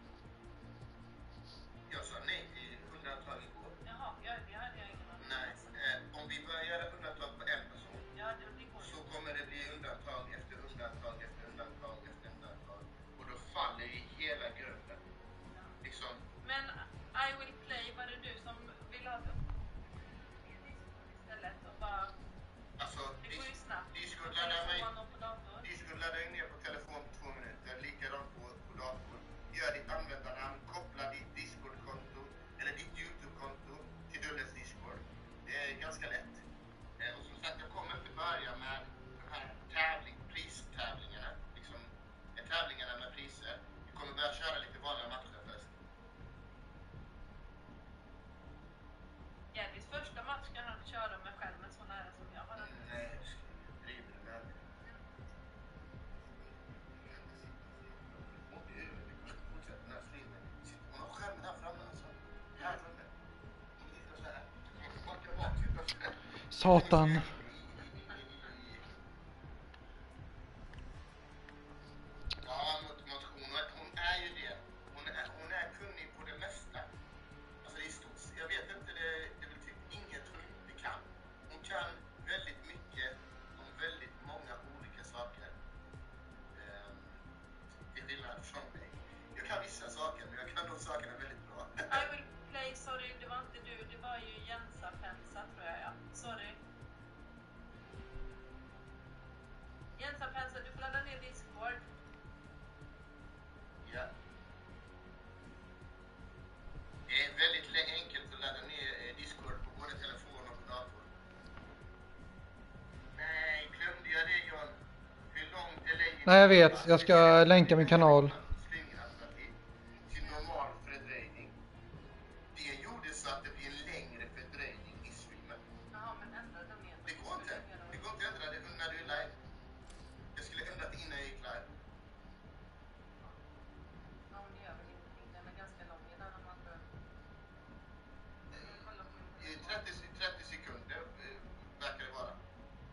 Jag sa nej till undantag igår. Jaha, det hade jag ingen aning om. Nej, om vi börjar göra undantag på en person så kommer det bli undantag efter undantag efter undantag efter undantag. Och då faller ju hela grunden. Liksom, Men I will play, var det du som vill ha det istället och bara... alltså, Det går ju snabbt. Discord På laddar telefon och på dator. jag ner på telefon på 2 minuter, likadant på dator. Gör ditt användarnamn, koppla ditt Discord-konto eller ditt YouTube-konto till Dulles Discord. Det är ganska lätt. Och som sagt, jag kommer inte börja med de här pristävlingarna. Liksom, tävlingarna med priser. Vi kommer börja köra lite vanliga matcher först. Jerrys första match kan han köra med skärmen så nära som jag har den. Nej, driver du med mig? Fortsätt den här streamen. Hon har skärmen här framme alltså. Här framme. Satan. Ja, motion. Hon är ju det. Hon är kunnig på det mesta. Alltså i stort. Jag vet inte, det är väl typ inget hon inte kan. Hon kan väldigt mycket om väldigt många olika saker. Till skillnad från mig. Jag kan vissa saker, men jag kan de sakerna väldigt bra. I will play, sorry, det var inte du, det var ju Jensa Pensa tror jag, ja. Sorry. Jensa Pensa, du får ladda ner Discord. Ja. Det är väldigt enkelt att ladda ner Discord på både telefon och dator. Nej, glömde jag det John? Hur långt delay? Nej, jag vet. Jag ska länka min kanal. Till normal fördröjning. Det gjorde så att det blir en längre fördröjning i streamen. Jaha, men ändra den igen. Det går inte. Det går inte att ändra det när du är live. Jag skulle ändra det innan jag gick live. Ja, men det gör väl ingenting. Den är ganska lång i den om man bör... 30 sekunder verkar det vara.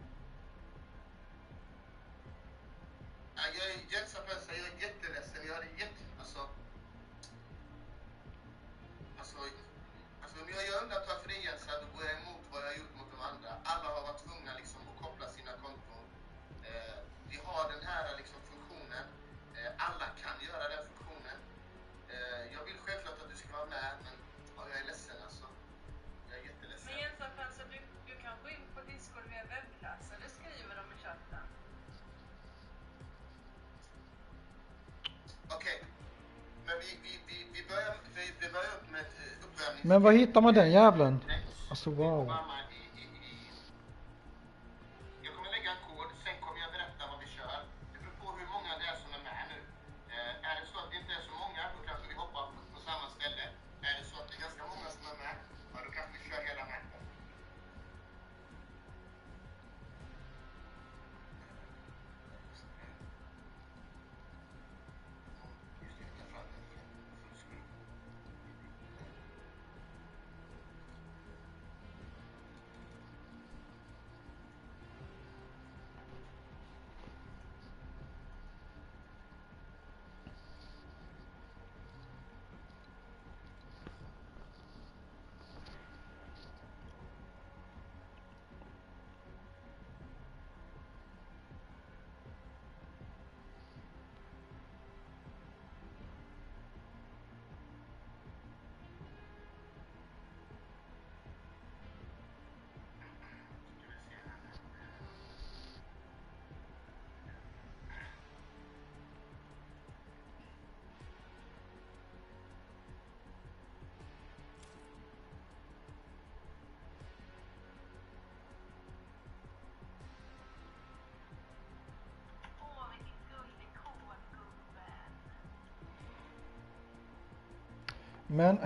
Ja, jag är jättesapressad, jag är jätteledsen. Jag hade alltså om jag gör undantag för det igen så då går jag emot vad jag har gjort mot de andra. Alla har varit tvungna liksom att koppla sina konton. Vi har den här liksom funktionen. Alla kan göra den funktionen. Jag vill självklart att du ska vara med, men jag är ledsen alltså. Jag är jätteledsen. Men Jensa Pensa, du kan gå in på Discord via webbläsare, det skriver de i chatten. Okej. Men vi börjar upp med uppvärmning. Men var hittar man den jävlen? Alltså wow. Jag kommer lägga en kod, sen kommer jag berätta vad vi kör. Det beror på hur många det är som är med nu. Är det så att det inte är så många, då kanske vi hoppar på samma ställe. Är det så att det är ganska många som är med, ja, då kanske vi Men...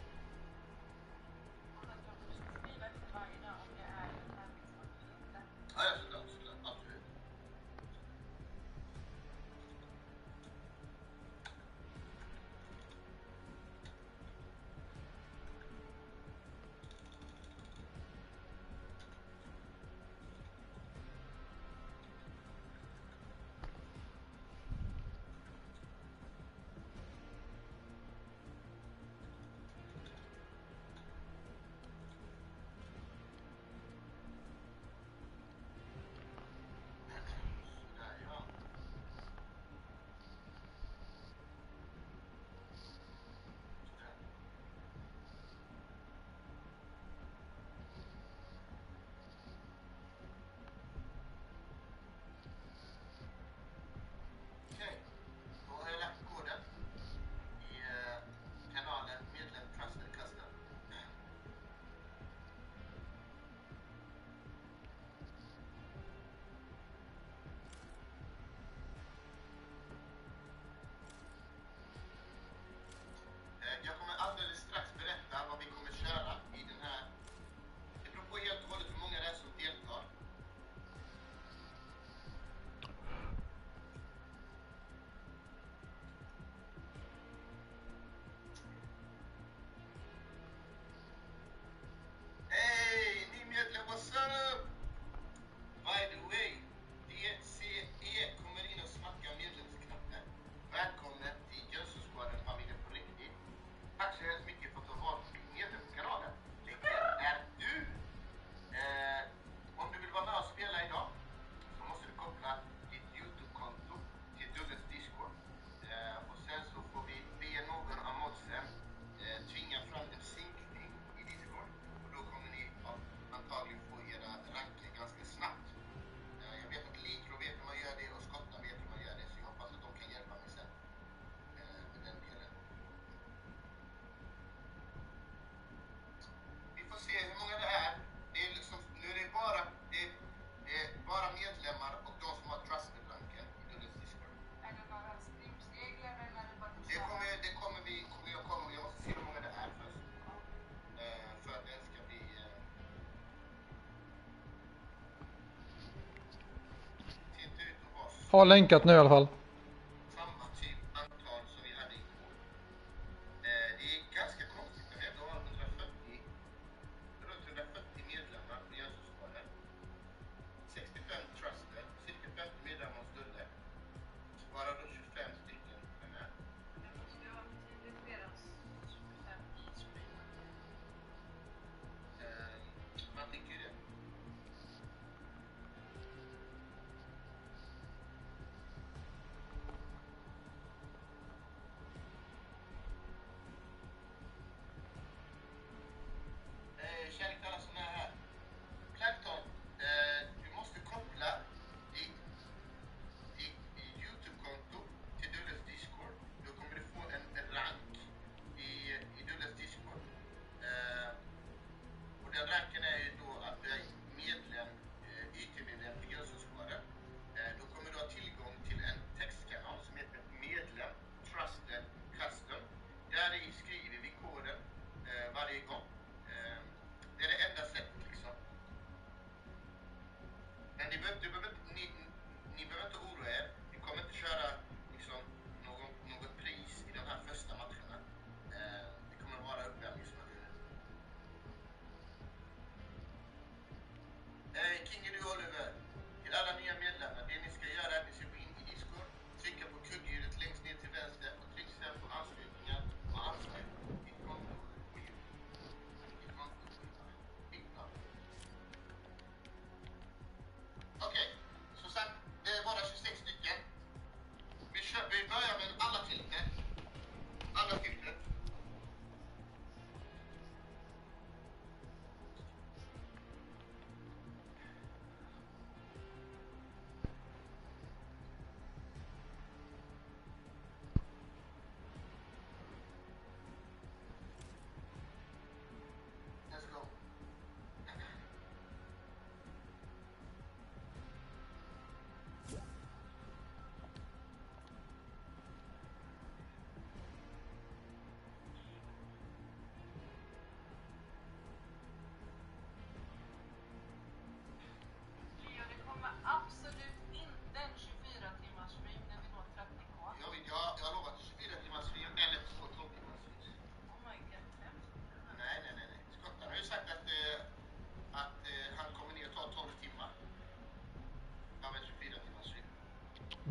Jag kommer alldeles strax berätta vad vi kommer köra i den här. Det beror på helt och hållet hur många det är som deltar. Hej, ny medlem, what's up? By the way, DCE kommer in och smackar medlemsknappen. Välkommen till Jönssonskåren, familjen på riktigt. Tack så hemskt mycket för att du har varit medlem på kanalen. Vilken är du? Om du vill vara med och spela idag så måste du koppla ditt YouTube-konto till Dullens Discord. Och sen så får vi be någon av modsen tvinga fram en synkning i Discord. Och då kommer ni antagligen få era ranker ganska snabbt. Jag vet att Likro vet hur man gör det och Skotta vet hur man gör det. Så jag hoppas att de kan hjälpa mig sen med den delen. Vi får se hur många det är. Det är liksom, nu är det bara medlemmar och de som har trusted-ranken i Dullens Discord. Är det några streamsregler eller är det bara att Jag måste se hur många det är först. För att den ska bli... Titta ut och vara Har länkat nu i alla fall. samma typ antal som vi hade igår. Det är ganska konstigt när vi ändå har runt 140 medlemmar på Jönssonskåren. 65 trusted, cirka 50 medlemmar hos Dulle. Bara då 25 stycken är med. det måste ju vara betydligt fler än 25 i streamen. Man tycker ju det.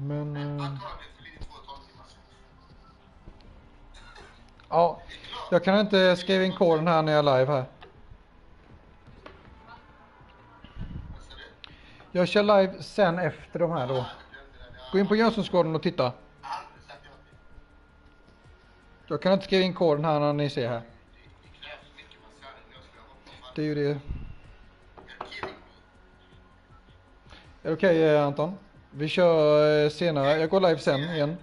Men... Ja, jag kan inte skriva in koden här när jag är live här. Jag kör live sen efter de här då. Gå in på Jönssonsgården och titta. Jag kan inte skriva in koden här när ni ser här. Det är ju det. Är det okej, Anton? Vi kör senare. Jag går live sen igen.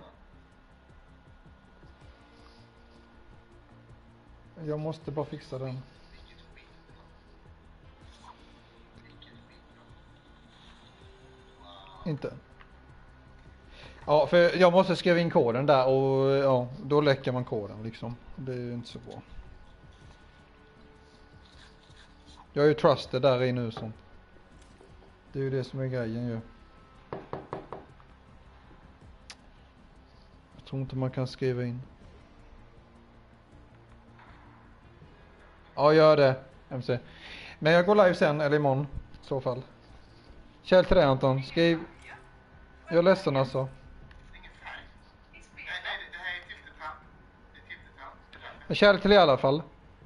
Jag måste bara fixa den. Inte. Ja, för jag måste skriva in koden där och ja, då läcker man koden liksom. Det är ju inte så bra. Jag är ju trusted där i nu så. Det är ju det som är grejen ju. Jag tror inte man kan skriva in. Ja, gör det. MC. Men jag går live sen, eller imorgon i så fall. Kjell till dig, Anton. Skriv. Jag är ledsen alltså. Men kjell till dig i alla fall.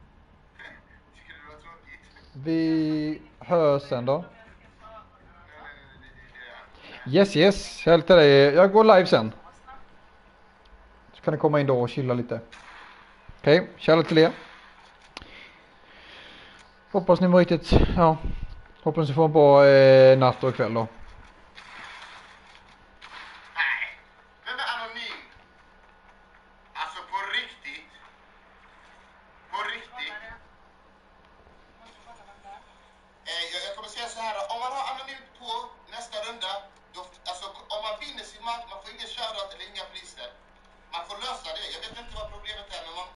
Vi hörs sen då. Yes. Kjell till dig. Jag går live sen. Så kan ni komma in då och chilla lite. Okej, kjell till er. Hoppas ni mår riktigt, ja. Hoppas ni får en bra natt och kväll då.